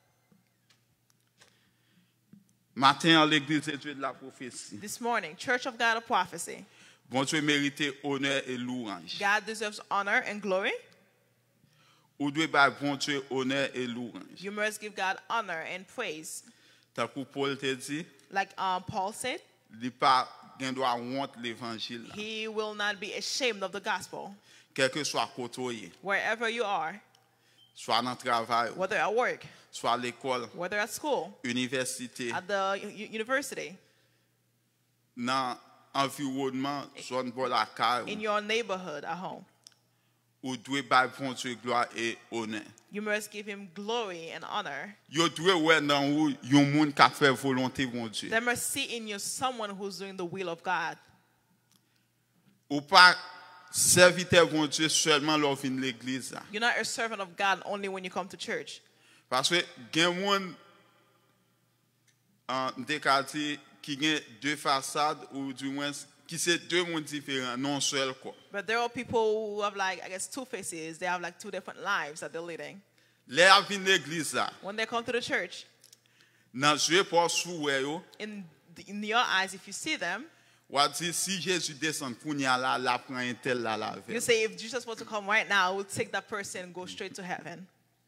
Matin à l'église de Dieu de la prophétie. This morning, Church of God of Prophecy, Bon Dieu mérite honneur et louange. God deserves honor and glory. Ou doit ba bon Dieu honneur et louange. You must give God honor and praise. Tant que Paul te dit, Like Paul said, il pas gen doit honte l'évangile. he will not be ashamed of the gospel. Quel que soit côté, Wherever you are, soit dans le travail, whether at work, soit à l'école, whether at school, université, at the university, dans environnement, zone pour la caille, in your neighborhood at home. ou doit bailler bon Dieu gloire et honneur. You must give him glory and honor. Yo doit ouais dans où yon monde qui fait volonté bon Dieu. They must see in you someone who's doing the will of God. Ou pas serviteur bon Dieu seulement lors vient l'église. You're not a servant of God only when you come to church. Parce que gen monde en décalé qui ont deux façades ou du moins qui c'est deux mondes différents, non seul quoi. But there are people who have like, I guess, two faces. They have like two different lives that they're leading. Les vinn l'église là, When they come to the church, dans yeux pas sous yo, in your eyes, if you see them, ou dit si Jésus descend kounya là, la prend un tel là la you veille. say, if Jesus were to come right now, we'll take that person and go straight to heaven.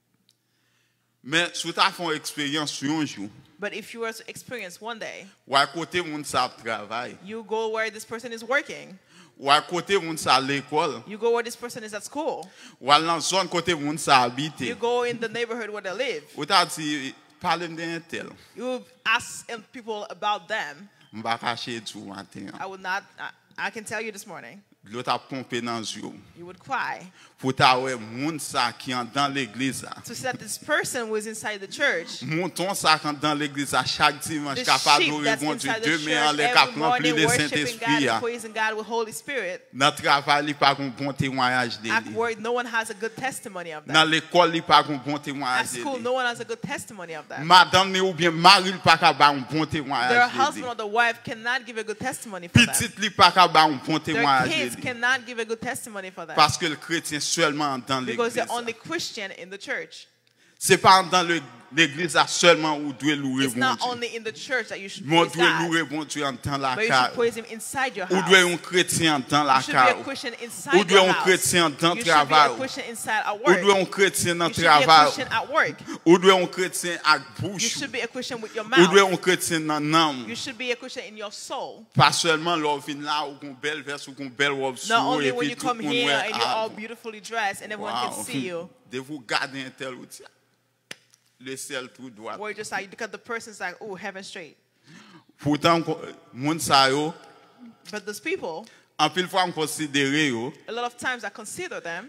Mais sous ta font expérience sur un jour, But if you were to experience one day, ou à côté moun sa travail, you go where this person is working, ou à côté moun sa l'école, you go where this person is at school, ou à dans zone côté moun sa you habite. go in the neighborhood where they live, Ou ta dit parle d'un tel. you ask people about them. M'pa cacher du matin. I would not, I can tell you this morning, L'autre a pompé dans yeux. you would cry Pour ta ouais moun sa qui est dans l'église. to see that this person was inside the church. Mouton ça quand dans l'église à chaque dimanche The capable sheep de that's bon Dieu inside the demain en church les every cap rempli morning de worshiping Saint-Esprit. God, praising God with Holy Spirit. Dans travail il pas un bon témoignage de At lui. work, no one has a good testimony of Dans that. l'école il pas un bon At témoignage school, de no lui. one has a good testimony of that. Madame ne ou bien mari il pas capable un bon Their témoignage de husband lui. or the wife cannot give a good testimony for that. Petit il pas capable un bon Their témoignage kids de lui. cannot give a good testimony for that. Parce que le chrétien seulement dans Because l'église. they're only Christian in the church. C'est pas dans l'église seulement où doit louer It's bon not Dieu. only in the church that you should Mon praise doit God, louer bon Dieu en dans la but you should carte. praise Him inside your Ou house. doit un chrétien dans la You should be a carte. Christian Ou inside doit your un house. chrétien dans You le should be a travail. Christian inside at Ou work. doit un chrétien dans You le should be a travail. Christian at work. Ou doit un chrétien à You bouche. should be a Christian with your Ou doit mouth. un chrétien dans l'âme. You should be a Christian in your soul. Pas seulement l'on vient là ou qu'on belle veste ou qu'on belle robe sur Not only et when puis you tout le come monde here ouais, and you're all ah, beautifully dressed and everyone can see you. de vous garder un tel outil. Le ciel tout droit. Or you just like, because the person's like, oh, heaven straight. Pourtant moun sa yo But those people, en pile fois on considère yo a lot of times I consider them.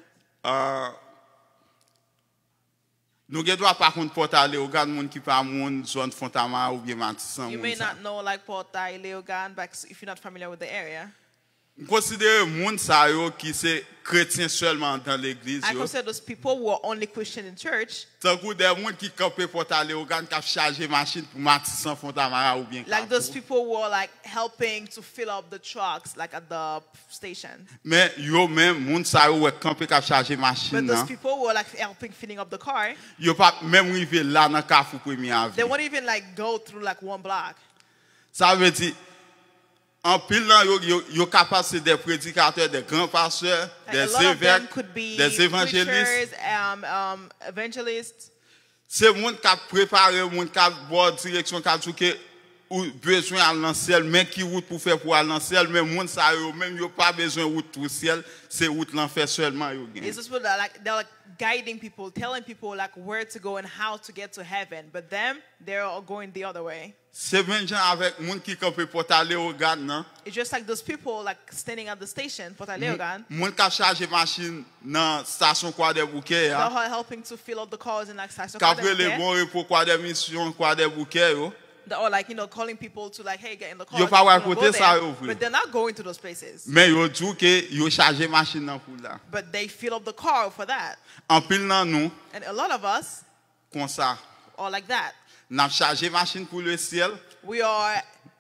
nous ne doit pas contre porter aller au gars moun qui pas moun zone Fontama ou bien Matissan. You may not know like Porta, Leogan, but if you're not familiar with the area. Considère moun sa yo qui c'est chrétien seulement dans l'église I yo. consider those people who are only Christian in church, Tant que des moun qui campé porter aller au gars qui charger machine pour Matissan Fontama ou bien like those Carrefour. people who are like helping to fill up the trucks, like at the station. Mais yo même moun sa yo campé qui charger machine But those nan. people who are like helping filling up the car, Yo pas même arrivé là dans Carrefour premier avis. they won't even like go through like one block. Ça veut dire en pile là yo capable c'est des prédicateurs, des grands pasteurs, Like, a des lot of them évêques, could be des évangélistes. preachers, evangelists. C'est monde qui a préparé, monde qui a bonne direction, qui a dit que ou besoin à l'anciel, mais qui route pour faire pour aller l'anciel, mais monde ça yo même yo pas besoin route pour ciel, c'est route l'enfer seulement yo gagne. It's just people that they're like guiding people, telling people like where to go and how to get to heaven. But them, they're all going the other way. C'est même gens avec monde qui campé pour aller au gars non. It's just like those people like standing at the station, Porta Leogan. Monde qui a chargé machine dans station Croix des Bouquets They're ya. all helping to fill up the cars in like station. Qui après les bons repos Croix des Missions, Croix des Bouquets yo. They're all like, you know, calling people to like, hey, get in the car. Yo pas à côté ça yo. But they're not going to those places. Mais yo dit que yo chargé machine nan pour là. But they fill up the car for that. En pile nan nous And a lot of us comme ça. are like that. N'a chargé machine pour le ciel, We are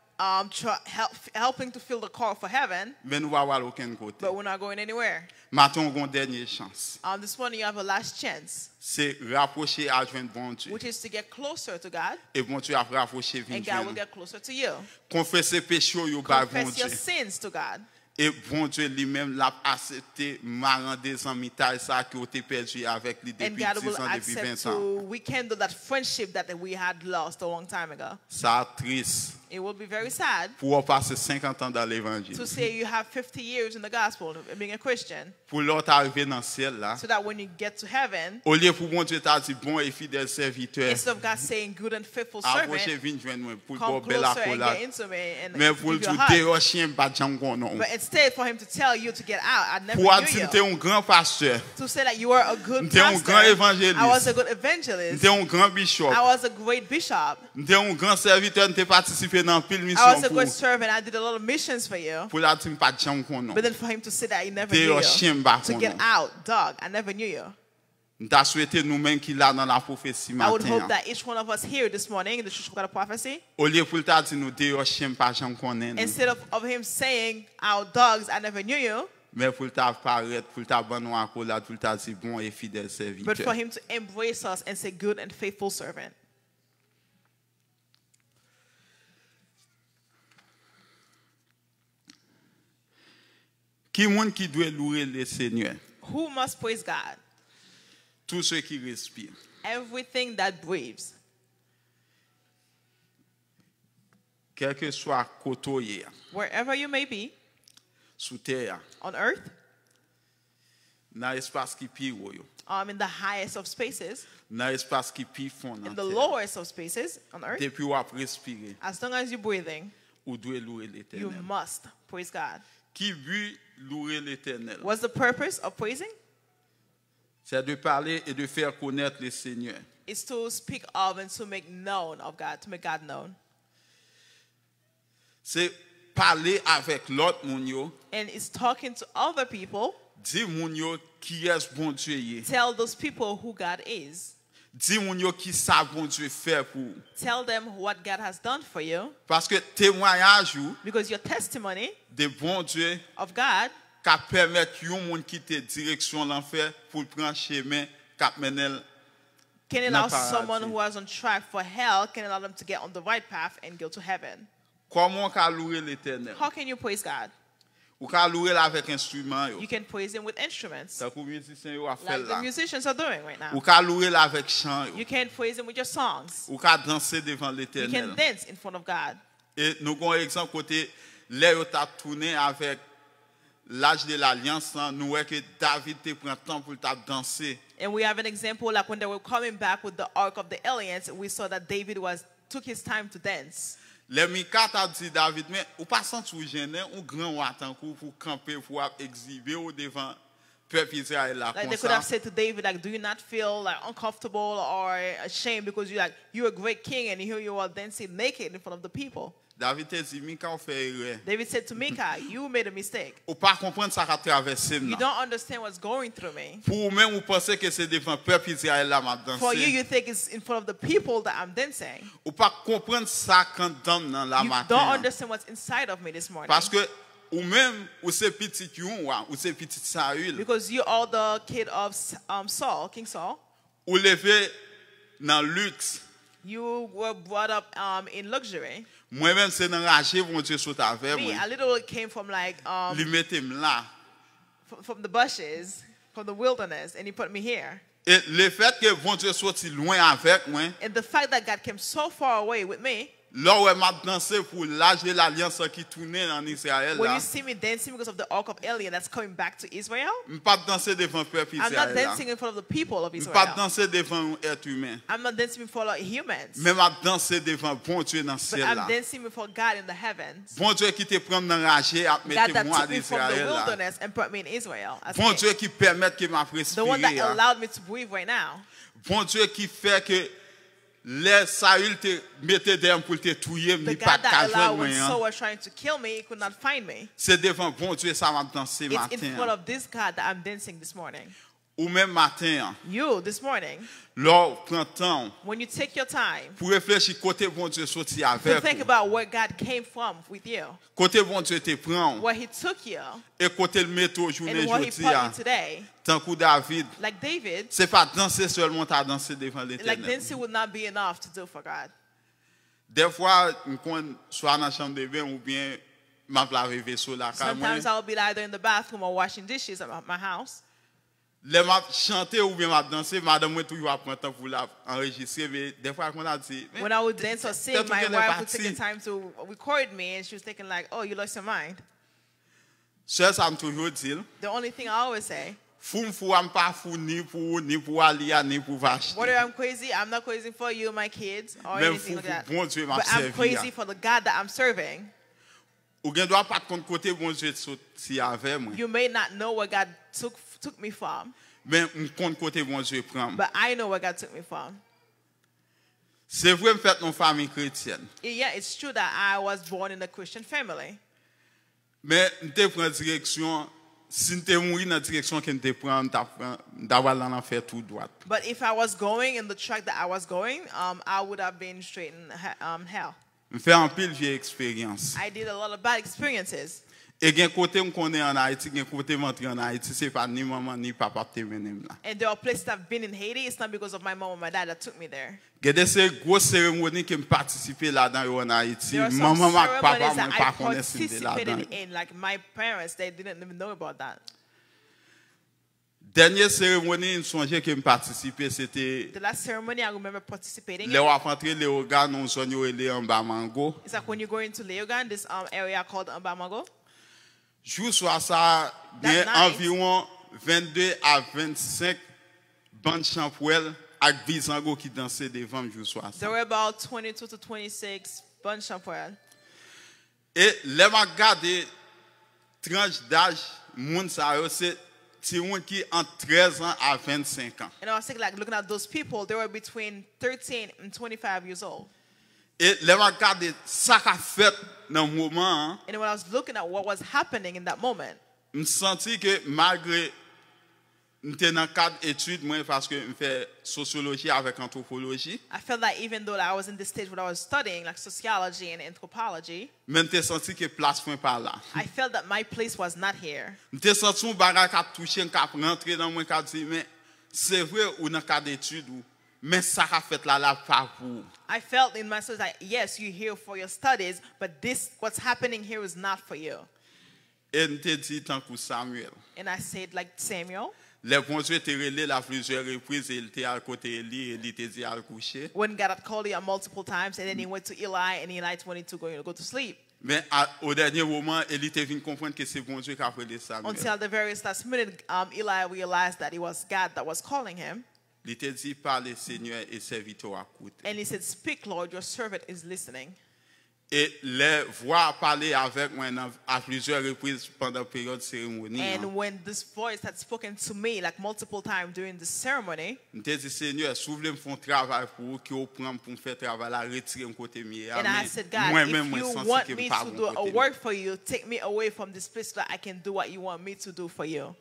helping to fill the car for heaven, mais nous va avoir aucun côté. but we're not going anywhere. Maintenant, on a une dernière chance. This morning you have a last chance, C'est rapprocher à joindre bon Dieu. which is to get closer to God, Et bon Dieu a rapproché and vin God will joindre. get closer to you. Confesser péché yo par bon Confess your Dieu. sins to God. Et bon Dieu lui-même l'a accepté marrant des amitiés ça qui ont été perdu avec lui And depuis God 10 will ans, depuis accept 20 ans. to rekindle that friendship that we had lost a long time ago. Ça triste. It will be very sad pour passer 50 ans dans l'évangile. to say you have 50 years in the gospel of being a Christian, Pour l'autre arriver dans le ciel là, so that when you get to heaven, au lieu pour bon Dieu t'a dit bon et fidèle serviteur, instead of God saying good and faithful approchez servant, viens joindre moi pour come bon belle closer and accolade. get into me and Mais give pour you le a tout hug. dehors chien pas jam non. But instead for him to tell you to get out, I never Pour knew dire you. t'es un grand pasteur, To say that you were a good t'es un pastor, grand évangéliste, I was a good evangelist, t'es un grand bishop, I was a great bishop, t'es un grand serviteur, t'es participé dans pile I mission was a good servant, I did a lot of missions for you. pour la dire pas jam non. But then for him to say that he never T'es knew un chien ba you, to get out, dog, I never knew you. T'as souhaité nous-mêmes qui là dans la prophétie I would hope matin. that each one of us here this morning in the Church of God of Prophecy, Au lieu pour t'a dit nous dehors chien pas jam connaît. instead of him saying, our dogs, I never knew you, Mais pour t'a paraître, pour t'a bonne accolade, pour t'a dit bon et fidèle but serviteur. for him to embrace us and say, good and faithful servant. Qui monde qui doit louer le Seigneur? Who must praise God? Tous ceux qui respirent. Everything that breathes. Quel que soit côté Wherever you may be, sous terre, on earth, dans l'espace qui pire yo, in the highest of spaces, dans l'espace qui pire fond in dans the terre. lowest of spaces on earth, Depuis ou respirer, as long as you're breathing, ou doit louer you l'Éternel. must praise God. Qui veut louer l'Éternel? What's the purpose of praising? C'est de parler et de faire connaître le Seigneur. It's to speak of and to make known of God, to make God known. C'est parler avec l'autre moun yo, And it's talking to other people, dire moun yo qui est bon Dieu yé. tell those people who God is. Dis moun yo qui sa bon Dieu faire pour. Tell them what God has done for you, Parce que témoignage ou because your testimony de bon Dieu of God qui permettre yon moun quitter direction l'enfer pour prendre chemin cap menel. can allow paradis. someone who was on track for hell, can allow them to get on the right path and go to heaven. Comment ka louer l'Éternel? How can you praise God? Ou ka louer la avec instrument yo. You can praise him with instruments, Ça kou musicien yo a fait like the là. musicians are doing right Ou now. ka louer la avec chant yo. You can praise him with your songs. Ou ka danser devant You l'Éternel. can dance in front of God. Et nous avons un exemple côté là yo t'a tourné avec l'âge de l'alliance, nous voyons que David te prend temps pour t'a danser. And we have an example like when they were coming back with the Ark of the Alliance, we saw that David took his time to dance. Les Mika t'a dit David, mais ou pas sentir gêné, ou grand ou attendre pour camper pour exhiber au devant peuple Israël là Like comme they could have ça. said to David, like, do you not feel like uncomfortable or ashamed because you're a great king and here you are dancing naked in front of the people? David te dit Mika on fait erreur. David said to Micah, you made a mistake. Ou pas comprendre ça qu'a traversé You là. don't understand what's going through me. Pour même ou penser que c'est devant peuple Israël là m'a For you, danser. you think it's in front of the people that I'm dancing. Ou pas comprendre ça quand dans la You matin. don't understand what's inside of me this morning. Parce que ou même ou c'est petit yon ou c'est petit Saül. Because you are the kid of Saul, King Saul. Ou levé dans luxe. You were brought up in luxury. Moi-même, c'est enragé, mon Dieu, saute avec Me, moi. a little came from like Lui mette là. from the bushes, from the wilderness, and he put me here. Et le fait que mon Dieu soit loin avec moi, And the fact that God came so far away with me, là où elle m'a dansé pour l'âge de l'alliance qui tournait en Israël, when là, you see me dancing because of the Ark of Elion that's coming back to Israel, je ne pas danser devant le peuple I'm not Israël. dancing in front of the people of Je ne pas Israel. danser devant un être humain. I'm not dancing before like humans, Mais je danser devant bon Dieu dans le but ciel. I'm Là. dancing before God in the heavens. Bon Dieu qui te prend enragé à God mettre that moi took me from the d'Israël. Là. wilderness and put me in Israel. as Bon king. Dieu qui permet que ma The one that respire. allowed me to breathe right now. Bon Dieu qui fait que les Saül te mettait derrière pour te tuer, The mais pas God that de allowed when moi. Saul was trying to kill me, he could not find me. C'est devant bon Dieu ça m'a dansé It's in front matin. of this God that I'm dancing this morning. Ou même matin, You, this morning, lors prend temps when you take your time pour réfléchir côté bon Dieu sorti to avec think vous. about where God came from with you, Côté bon Dieu te prend where he took you, et côté le mettre au journée and where he aujourd'hui. put you today. Tant que David, Like David, c'est pas danser seulement, t'as dansé devant like l'Éternel. dancing would not be enough to do for God. Des fois, on soit dans la chambre de bain ou bien m'a lavé vaisseau là. Sometimes I'll be either in the bathroom or washing dishes at my house. Les m'a chanté ou bien m'a dansé, madame moi toujours à prendre temps pour la enregistrer, mais des fois quand on a dit When I would dance or sing, peut-être my qu'elle est wife would take partie. the time to record me, and she was thinking like, "Oh, you lost your mind." Seul ça me toujours dit, The only thing I always say, fou am pas fou ni pour Alia ni pour Vachti. whether I'm crazy, I'm not crazy for you, my kids, or Même anything fou like that. bon Dieu m'a But I'm servi. crazy for the God that I'm serving. Ou gen doit pas compte côté bon Dieu sorti avec moi. You may not know where God took me from, Mais on compte côté bon Dieu prend. but I know where God took me from. C'est vrai me fait une famille chrétienne. Yeah, it's true that I was born in a Christian family. Mais m'te prend direction si m'te mourir dans direction que m'te prend d'avoir l'enfer tout droit. But if I was going in the track that I was going, I would have been straight in hell. Me fait en pile vieille expérience. I did a lot of bad experiences. Et gen côté me connaît en Haïti, gen côté m'entrer en Haïti, c'est pas ni maman ni papa te menem là. And there are places I've been in Haiti. It's not because of my mom or my dad that took me there. Gen des grosses cérémonies que me participer là-dedans en Haïti. There are some Maman mak papa ceremonies moi that pas I connaît si m'te là-dedans. participated in. Like my parents, they didn't even know about that. Dernière cérémonie, une songe que me participer, c'était The last ceremony I remember participating les in, wa rentrer les organes on zone yo ele en bas mango. it's like when you go into Leogan, this area called Mbamago. Jour soir ça, That bien night. environ 22 à 25 bandes champouelles avec bizango qui dansaient devant jour soir ça. There were about 22 to 26 bunch of well. Et les m'a regardé tranche d'âge moun ça yo c'est ti moun qui entre 13 ans à 25 ans. And I was thinking, like, looking at those people, they were between 13 and 25 years old. Et les m'a regardé ça qu'a fait dans le moment, hein, And when I was looking at what was happening in that moment, me senti que malgré m'étais dans cadre études moi parce que me fait sociologie avec anthropologie, I felt that even though I was in this stage where I was studying, like sociology and anthropology, même t'ai senti que place point par là. I felt that my place was not here. M'étais senti un bagage qui a touché, qui a rentré dans moi, qui a dit mais c'est vrai ou dans cadre d'études ou mais ça qu'a fait là pas pour. I felt in my soul that, yes, you're here for your studies, but this, what's happening here is not for you. Et m'étais dit tant que Samuel. And I said, like Samuel, Les bons Dieu te relé la plusieurs reprises et il était à côté de lui et il te dit à le coucher. when God had called you multiple times, and then he went to Eli, and Eli wanted to go to sleep. Mais au dernier moment, il était venu comprendre que c'est bon Dieu qui a appelé Samuel. Until the very last minute, Eli realized that it was God that was calling him. Il te dit parle Seigneur et serviteur à côté. And he said, "Speak, Lord, your servant is listening." Et les voix parler avec moi à plusieurs reprises pendant la période cérémonie. And when this voice had spoken to me like multiple times during the ceremony, Je te dis Seigneur, si vous voulez me faire un travail pour vous, qui vous prend pour me faire travail là, retirez mon côté mieux. and I said, God, Moi-même, if moi you senti want que me pas to bon do a côté. work for you, take me away from this place so that I can do what you want me to do for you.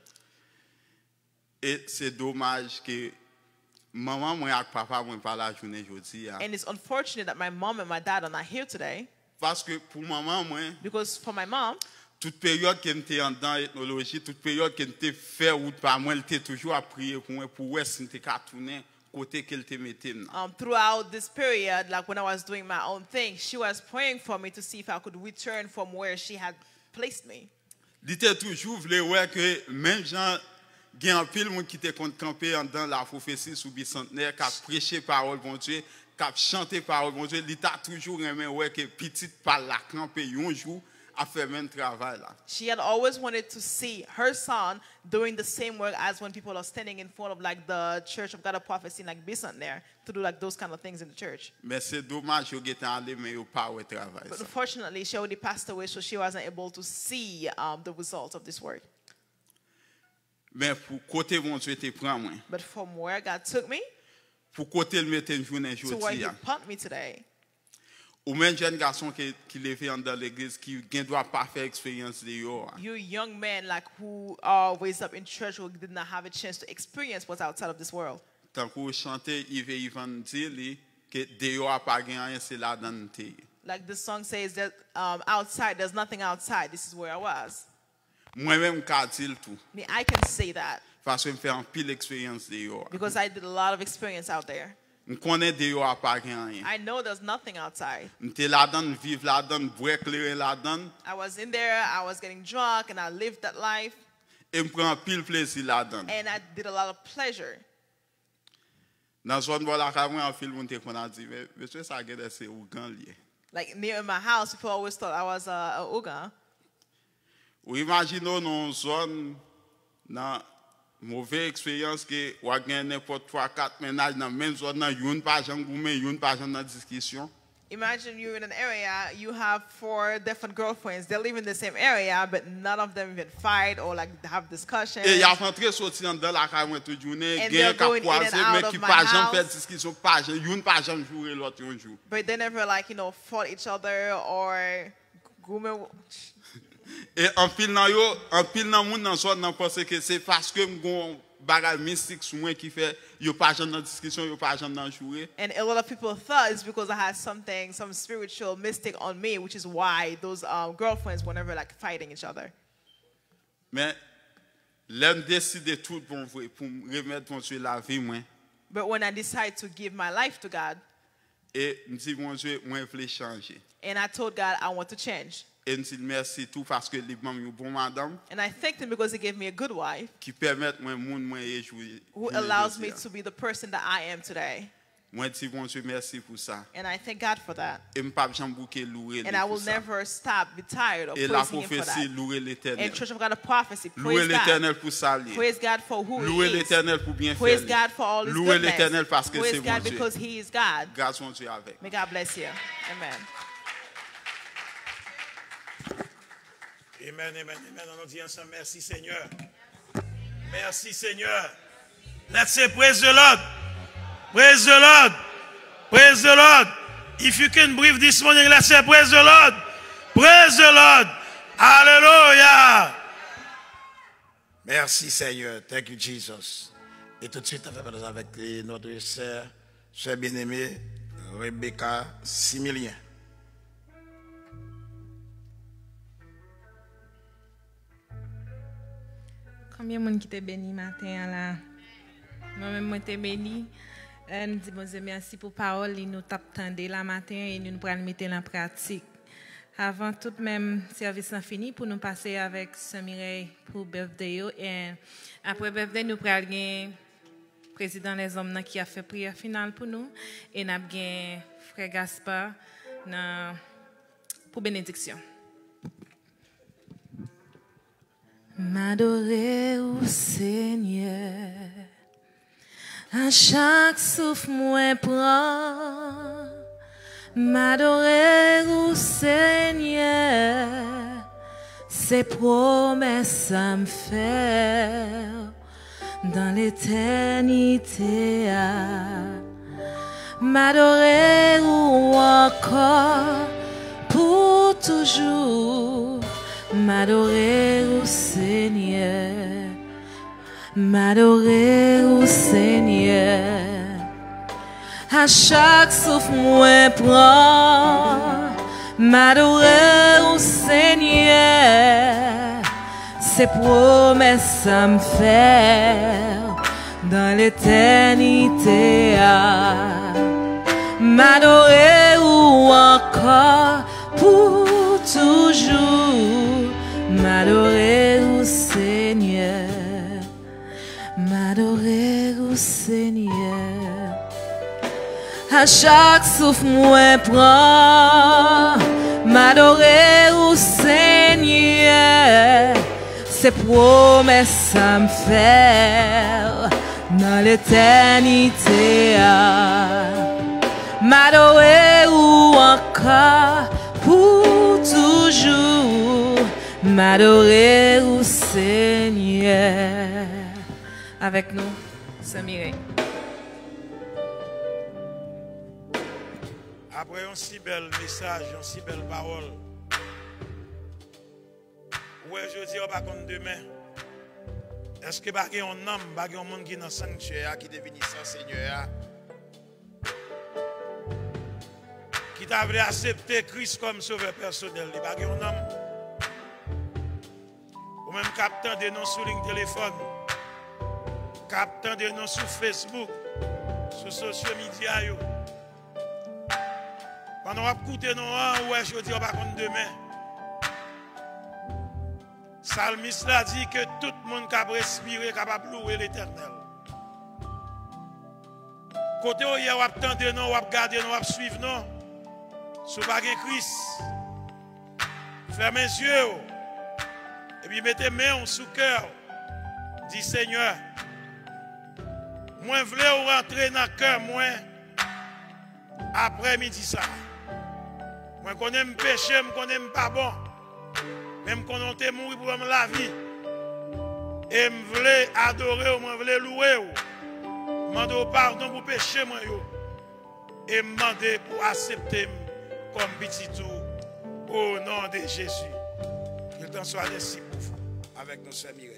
Et c'est dommage que maman moi et papa moi pas la journée aujourd'hui. And it's unfortunate that my mom and my dad are not here today, Parce que pour maman moi, because for my mom, toute période qu'elle était dans l'ethnologie, toute période qu'elle était fait route par moi, elle était toujours à prier pour moi pour voir si elle était tourner côté qu'elle te mettait. throughout this period, like when I was doing my own thing, she was praying for me to see if I could return from where she had placed me. Il était toujours voulu voir que même gens il y a un pile monde qui était campé dans la prophétie sous bicentenaire, qui a prêché parole bon Dieu, qui a chanté parole bon Dieu, il t'a toujours aimé ouais que petite par la campé un jour a fait même travail là. She had always wanted to see her son doing the same work as when people are standing in front of like the Church of God of Prophecy, like Bison there, to do like those kind of things in the church. Mais c'est dommage yo gete allé mais yo pas ouais travail But ça. unfortunately, she already passed away, so she wasn't able to see the results of this work. Mais pour côté bon Dieu te prend moi. But from where God took me Pour côté le mettre une journée to where aujourd'hui. He put me today, Ou même jeune garçon qui levé dans l'église qui ne doit pas faire expérience de yo. you young men like who are raised up in church who did not have a chance to experience what's outside of this world. Tant que chanter Yves Ivan dit que dehors a pas rien c'est là dans te. Like this song says that outside, there's nothing outside. This is where I was. Moi-même ka dit tout I can say that parce que me fait un pile expérience dehors. because I did a lot of experience out there. On connaît dehors a pas rien. I know there's nothing outside. M'te là-dedans vivre là-dedans boire éclairer là-dedans I was in there, I was getting drunk, and I lived that life. Et je prends pile plaisir là-dedans. And I did a lot of pleasure. Dans zone voilà quand un film on qu'on a dit mais monsieur ça regarde c'est Ougan lié. Like near my house, people always thought I was a Uga. Ou imaginons dans zone dans mauvaise expérience que ou gagner n'importe 3-4 ménages dans même zone dans une page en gourmet, une page dans discussion. Imagine you're in an area, you have 4 different girlfriends. They live in the same area, but none of them even fight or like have discussions. Et il y a rentré sorti dans la caille toute journée, And gagne they're going in croiser and out mais of qui my pas jamais house. faire discussion, pas une pas jamais jouer l'autre un jour. But they never like, you know, fought each other or Et en pile dans monde dans soit dans pense que c'est parce que m'gon bagage mystique sur moi qui fait yo pas jamais dans discussion, yo pas jamais dans jouer. And a lot of people thought it's because I had some spiritual mystic on me, which is why those girlfriends were never like fighting each other. Mais l'homme décide tout pour remettre mon Dieu la vie moi. But when I decided to give my life to God, Et me dit mon Dieu moi je veux changer. and I told God I want to change. Et me dit merci tout parce que il m'a une bonne madame And I thanked him because he gave me a good wife qui permet moi monde moi jouer. who allows me to be the person that I am today. Moi dis mon Dieu merci pour ça. And I thank God for that. Et me pas jamais bouquer louer. And I will never stop, be tired of Et la praising him for prophétie that. louer l'Éternel. And Church of God, a prophecy. Louer Praise God. l'Éternel pour ça. Praise God for who Louer he is. l'Éternel pour bien Praise faire. God for all his Louer goodness. l'Éternel parce que Praise c'est mon God Dieu. because he is God. Grâce mon Dieu avec. May God bless you. Amen. Amen, amen, amen. On dit ensemble, merci Seigneur. Merci Seigneur. Let's say praise the Lord. Praise the Lord. Praise the Lord. If you can breathe this morning, let's say praise the Lord. Praise the Lord. Hallelujah. Merci Seigneur. Thank you Jesus. Et tout de suite, on va avec notre sœur bien-aimée, Rebecca Similien. Combien de monde qui t'a béni matin là? Moi-même, moi t'ai béni. Nous disons bon Dieu merci pour parole, nous t'attendons la matin et nous pourrons mettre en pratique. Avant tout même service fini pour nous passer avec Saint-Mireille pour birthday et après birthday nous pourrons gagner président des hommes qui a fait prière finale pour nous et nous avons gagné frère Gaspard pour bénédiction. M'adorer au Seigneur, à chaque souffle moi prend. M'adorer au Seigneur, ses promesses à me faire dans l'éternité. M'adorer ou encore pour toujours. M'adorer au Seigneur, m'adorer au Seigneur, à chaque souffle moi prend, m'adorer au Seigneur, ses promesses à me faire dans l'éternité, m'adorer ou encore pour toujours, m'adorer au Seigneur, m'adorer au Seigneur, à chaque souffle moi prend, m'adorer au Seigneur, ses promesses à me faire dans l'éternité, m'adorer ou encore pour toujours, m'adorer au Seigneur. Avec nous, Saint-Mireille. Après un si bel message, une si belle parole, ouais, je dis, par contre, demain, est-ce que il y a un homme, il y a un monde qui est dans le sanctuaire, qui devient sans Seigneur, qui t'a voulu accepter Christ comme sauveur personnel, il y a un homme, ou même captant de nous sur ligne téléphone, captant de nous sur Facebook, sur social media. Pendant qu'on écoute nous, ouais, je dis, par contre, demain. Psalmiste a dit que tout le monde qui a respiré est capable de louer l'Éternel. Côté où il y a attendre non, ou garder non, ou suivre non. Sous pas Christ. Fermez les yeux. Et puis mettez main sous cœur. Dis Seigneur, moi je voulais rentrer dans le cœur moi après midi ça. Moi connais me péché, je connais pas bon. Même quand on est mort pour la vie. Et je voulais adorer, je voulais louer. Je demande pardon pour péché moi et me demander pour accepter comme petit tout au nom de Jésus. Que le temps soit ainsi pour vous avec nos sœurs Mireille.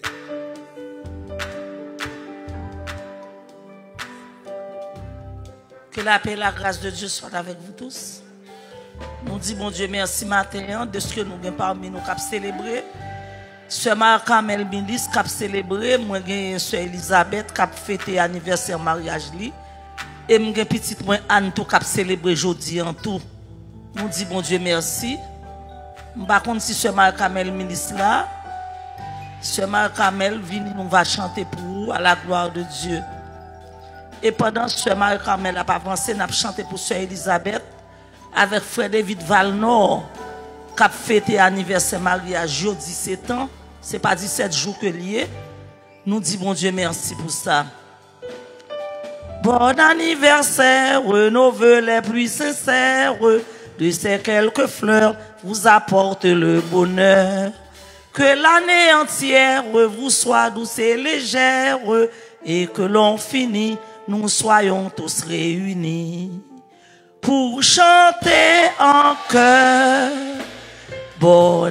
Que la paix et la grâce de Dieu soient avec vous tous. Nous disons, bon Dieu, merci matin de ce que nous avons parmi nous qui célébrer. Sœur Marie-Camel Milis qui a célébré, moi j'ai Sœur Elisabeth qui a fêté l'anniversaire mariage li. Et moi j'ai petite moi Anne qui a célébré aujourd'hui en tout. Nous disons, bon Dieu, merci. Par contre, si Sœur Marie-Camel Milis là, Sœur Marie-Camel vient nous va chanter pour vous à la gloire de Dieu. Et pendant que Sœur Marie-Camel a avancé, nous avons chanté pour Sœur Elisabeth avec Frère David Valnor qui a fêté l'anniversaire mariage jeudi 17 ans. Ce n'est pas 17 jours que lié. Nous disons bon Dieu merci pour ça. Bon anniversaire, nos vœux les plus sincères, de ces quelques fleurs vous apportent le bonheur. Que l'année entière vous soit douce et légère et que l'on finit, nous soyons tous réunis pour chanter en chœur. Bon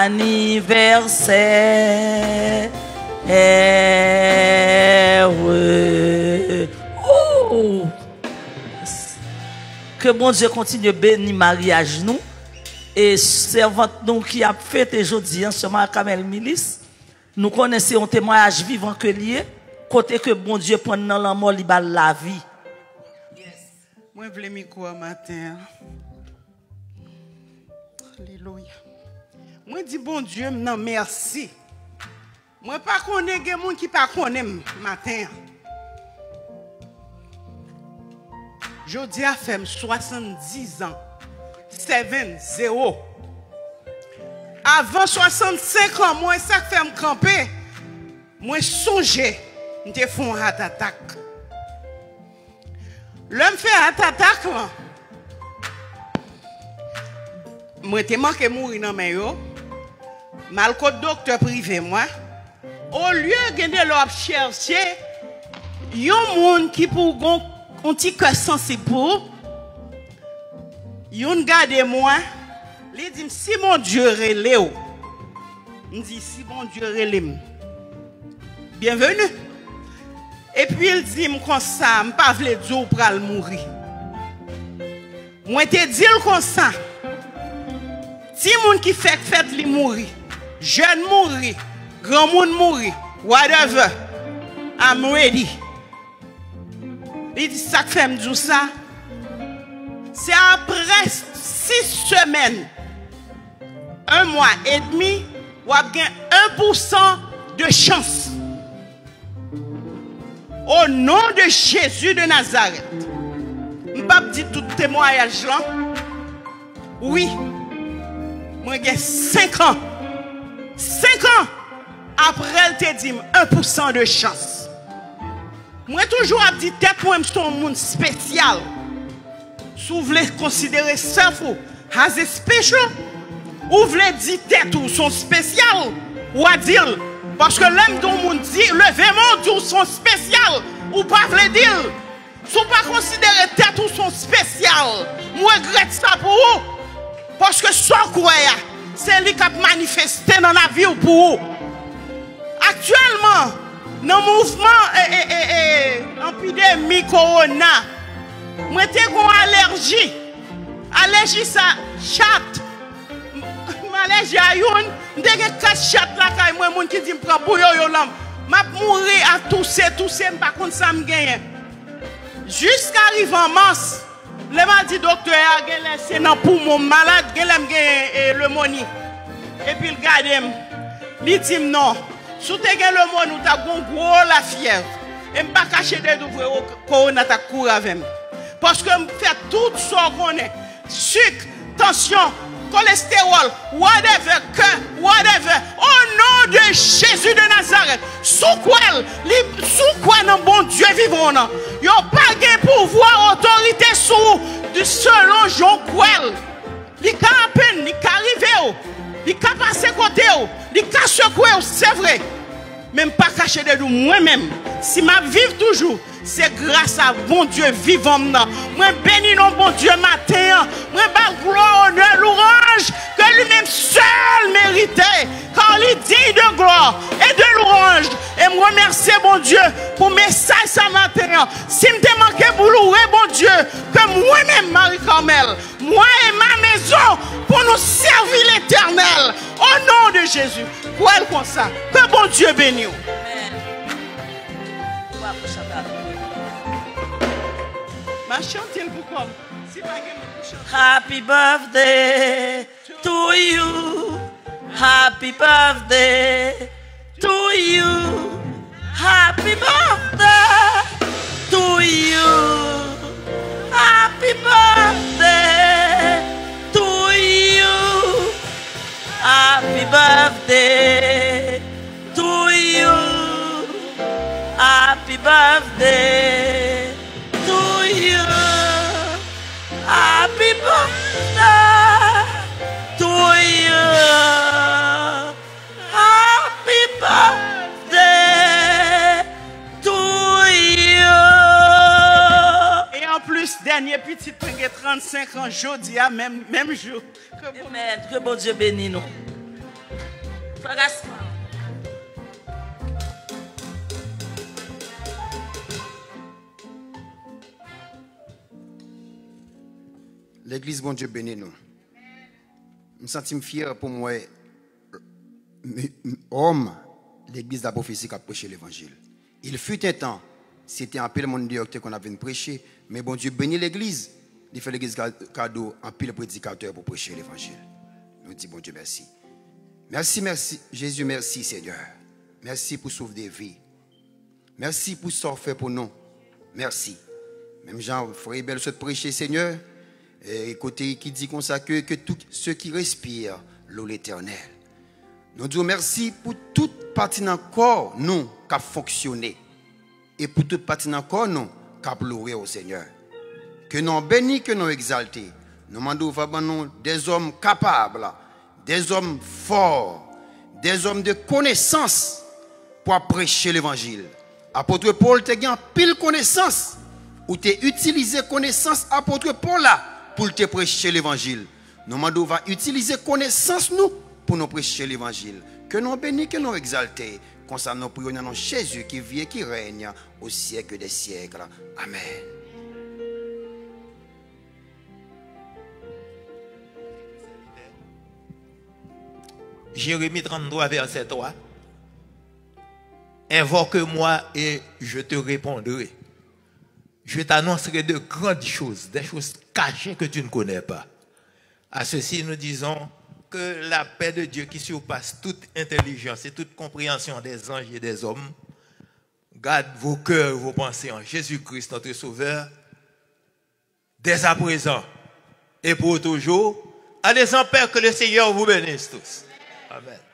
anniversaire. Oh. Que bon Dieu continue à bénir mariage nous. Et servante nous qui a fêté aujourd'hui, Sœur Marie-Camel Milis, nous connaissons un témoignage vivant que lié, côté que bon Dieu prend dans la mort, il bat la vie. Moi, je voulais micro matin. Alléluia. Moi, dis bon Dieu, non, merci. Moi, pas connais des gens qui pas connaissent matin. Je dis à faire 70 ans. 7-0. Avant 65 ans, moi, ça fait me camper. Moi, songer, je fais un heart attack. L'homme fait un heart attack, moi, je manqué mourir dans mes yeux. Mal que docteur privé, moi. Au lieu de leur chercher, il y a un monde qui pour un petit cœur sensible pour. Yon gade moi, il dit si mon Dieu relève, il dit si mon Dieu relève, bienvenue. Et puis il dit comme ça, je ne pas vle dire pour al mourir. Moi te dis comme ça, si moun qui fait fête li mourir, jeune mourir, grand moun mourir, whatever, I'm ready. Il dit ça fait me dire ça. C'est après 6 semaines, 1 mois et demi, vous avez 1% de chance. Au nom de Jésus de Nazareth. Je ne vais pas dire tout témoignage là. Oui, moi j'ai 5 ans. 5 ans après, elle te dit 1% de chance. Moi toujours à dire tête moi je suis un monde spécial. Si vous voulez considérer ça as a special, ou vous voulez dire tête ou son spécial, ou à dire, parce que l'homme dont on dit, le vément ou son spécial, ou pas voulez dire, si vous ne pas considérer tête ou son spécial, moi je regrette ça pour vous, parce que sans quoi, c'est lui qui a manifesté dans la vie pour vous. Actuellement, dans le mouvement épidémie corona, moi j'ai une allergie. Allergie ça chat. Allergie à une, j'ai 4 chats là quand moi mon qui dit me prend pour yo lam. M'a mourir à tousser pas contre ça me gagne. Jusqu'à arriver en mars, le m'a dit docteur a laissé dans poumon malade, le moni. Et puis il garde Li dit non. Sous te gen le mot nous ta gon gros la fièvre. Et m'pa cacher de d'ouvrir au corona ta cour avec moi. Parce que m'fait tout ça qu'on est. Sucre, tension, cholestérol, whatever, cœur, whatever. Au nom de Jésus de Nazareth. Sous quoi non bon Dieu vivant non. Yo pas de pouvoir, autorité sous selon Jean Kouel. Li ka à peine, li ka arriver, li ka passer côté, li ka secouer, c'est vrai. Même pas caché de nous moi-même. Si ma vive toujours, c'est grâce à bon Dieu vivant. Moi bénis non bon Dieu matin. Moi bas gloire, honneur, louange que lui-même seul méritait. Car il dit de gloire et de louange. Et moi remercie bon Dieu pour message ce matin. Si me te manqué pour louer bon Dieu, que moi-même Marie-Carmel, moi et ma maison, pour nous servir l'Éternel. Au nom de Jésus. Quoi comme ça? Que bon Dieu bénisse. Ma chantine pour comme. Happy birthday to you. Happy birthday to you. Happy birthday to you. Happy birthday to you. Happy birthday to you. Happy birthday to you. Happy birthday to you. Happy birthday to you. Et en plus, dernier petit peu 35 ans, jeudi, même jour. Amen. Que bon Dieu bénisse nous. L'église, bon Dieu, bénit nous. Je me sens fier pour moi, homme, l'église de la prophétie qui a prêché l'évangile. Il fut un temps, c'était un peu le monde qu'on avait prêché, mais bon Dieu bénit l'église. Il fait l'église cadeau, un peu le prédicateur pour prêcher l'évangile. Nous disons, bon Dieu, merci. Merci, merci, Jésus, merci, Seigneur. Merci pour sauver des vies. Merci pour ce fait pour nous. Merci. Même Jean, frère Belle, se prêcher, Seigneur. Et côté qui dit comme ça que tous ceux qui respirent l'eau l'éternel. Nous disons merci pour toute partie d'un corps, nous, qui a fonctionné. Et pour toute partie d'un corps, nous, qui a pleuré au Seigneur. Que nous bénis, que nous exaltés. Nous demandons des hommes capables, des hommes forts, des hommes de connaissance pour prêcher l'évangile. Apôtre Paul, tu as pile connaissance, ou tu as utilisé connaissance, apôtre Paul là, pour te prêcher l'évangile. Nous demandons va utiliser connaissance nous pour nous prêcher l'évangile. Que nous bénis, que nous exaltés. Comme ça, nous prions dans Jésus qui vit et qui règne au siècle des siècles. Amen. Jérémie 33, verset 3. Invoque-moi et je te répondrai. Je t'annoncerai de grandes choses, des choses cachées que tu ne connais pas. À ceci, nous disons que la paix de Dieu qui surpasse toute intelligence et toute compréhension des anges et des hommes, garde vos cœurs, vos pensées en Jésus-Christ, notre Sauveur, dès à présent et pour toujours. Allez en paix, que le Seigneur vous bénisse tous. Amen.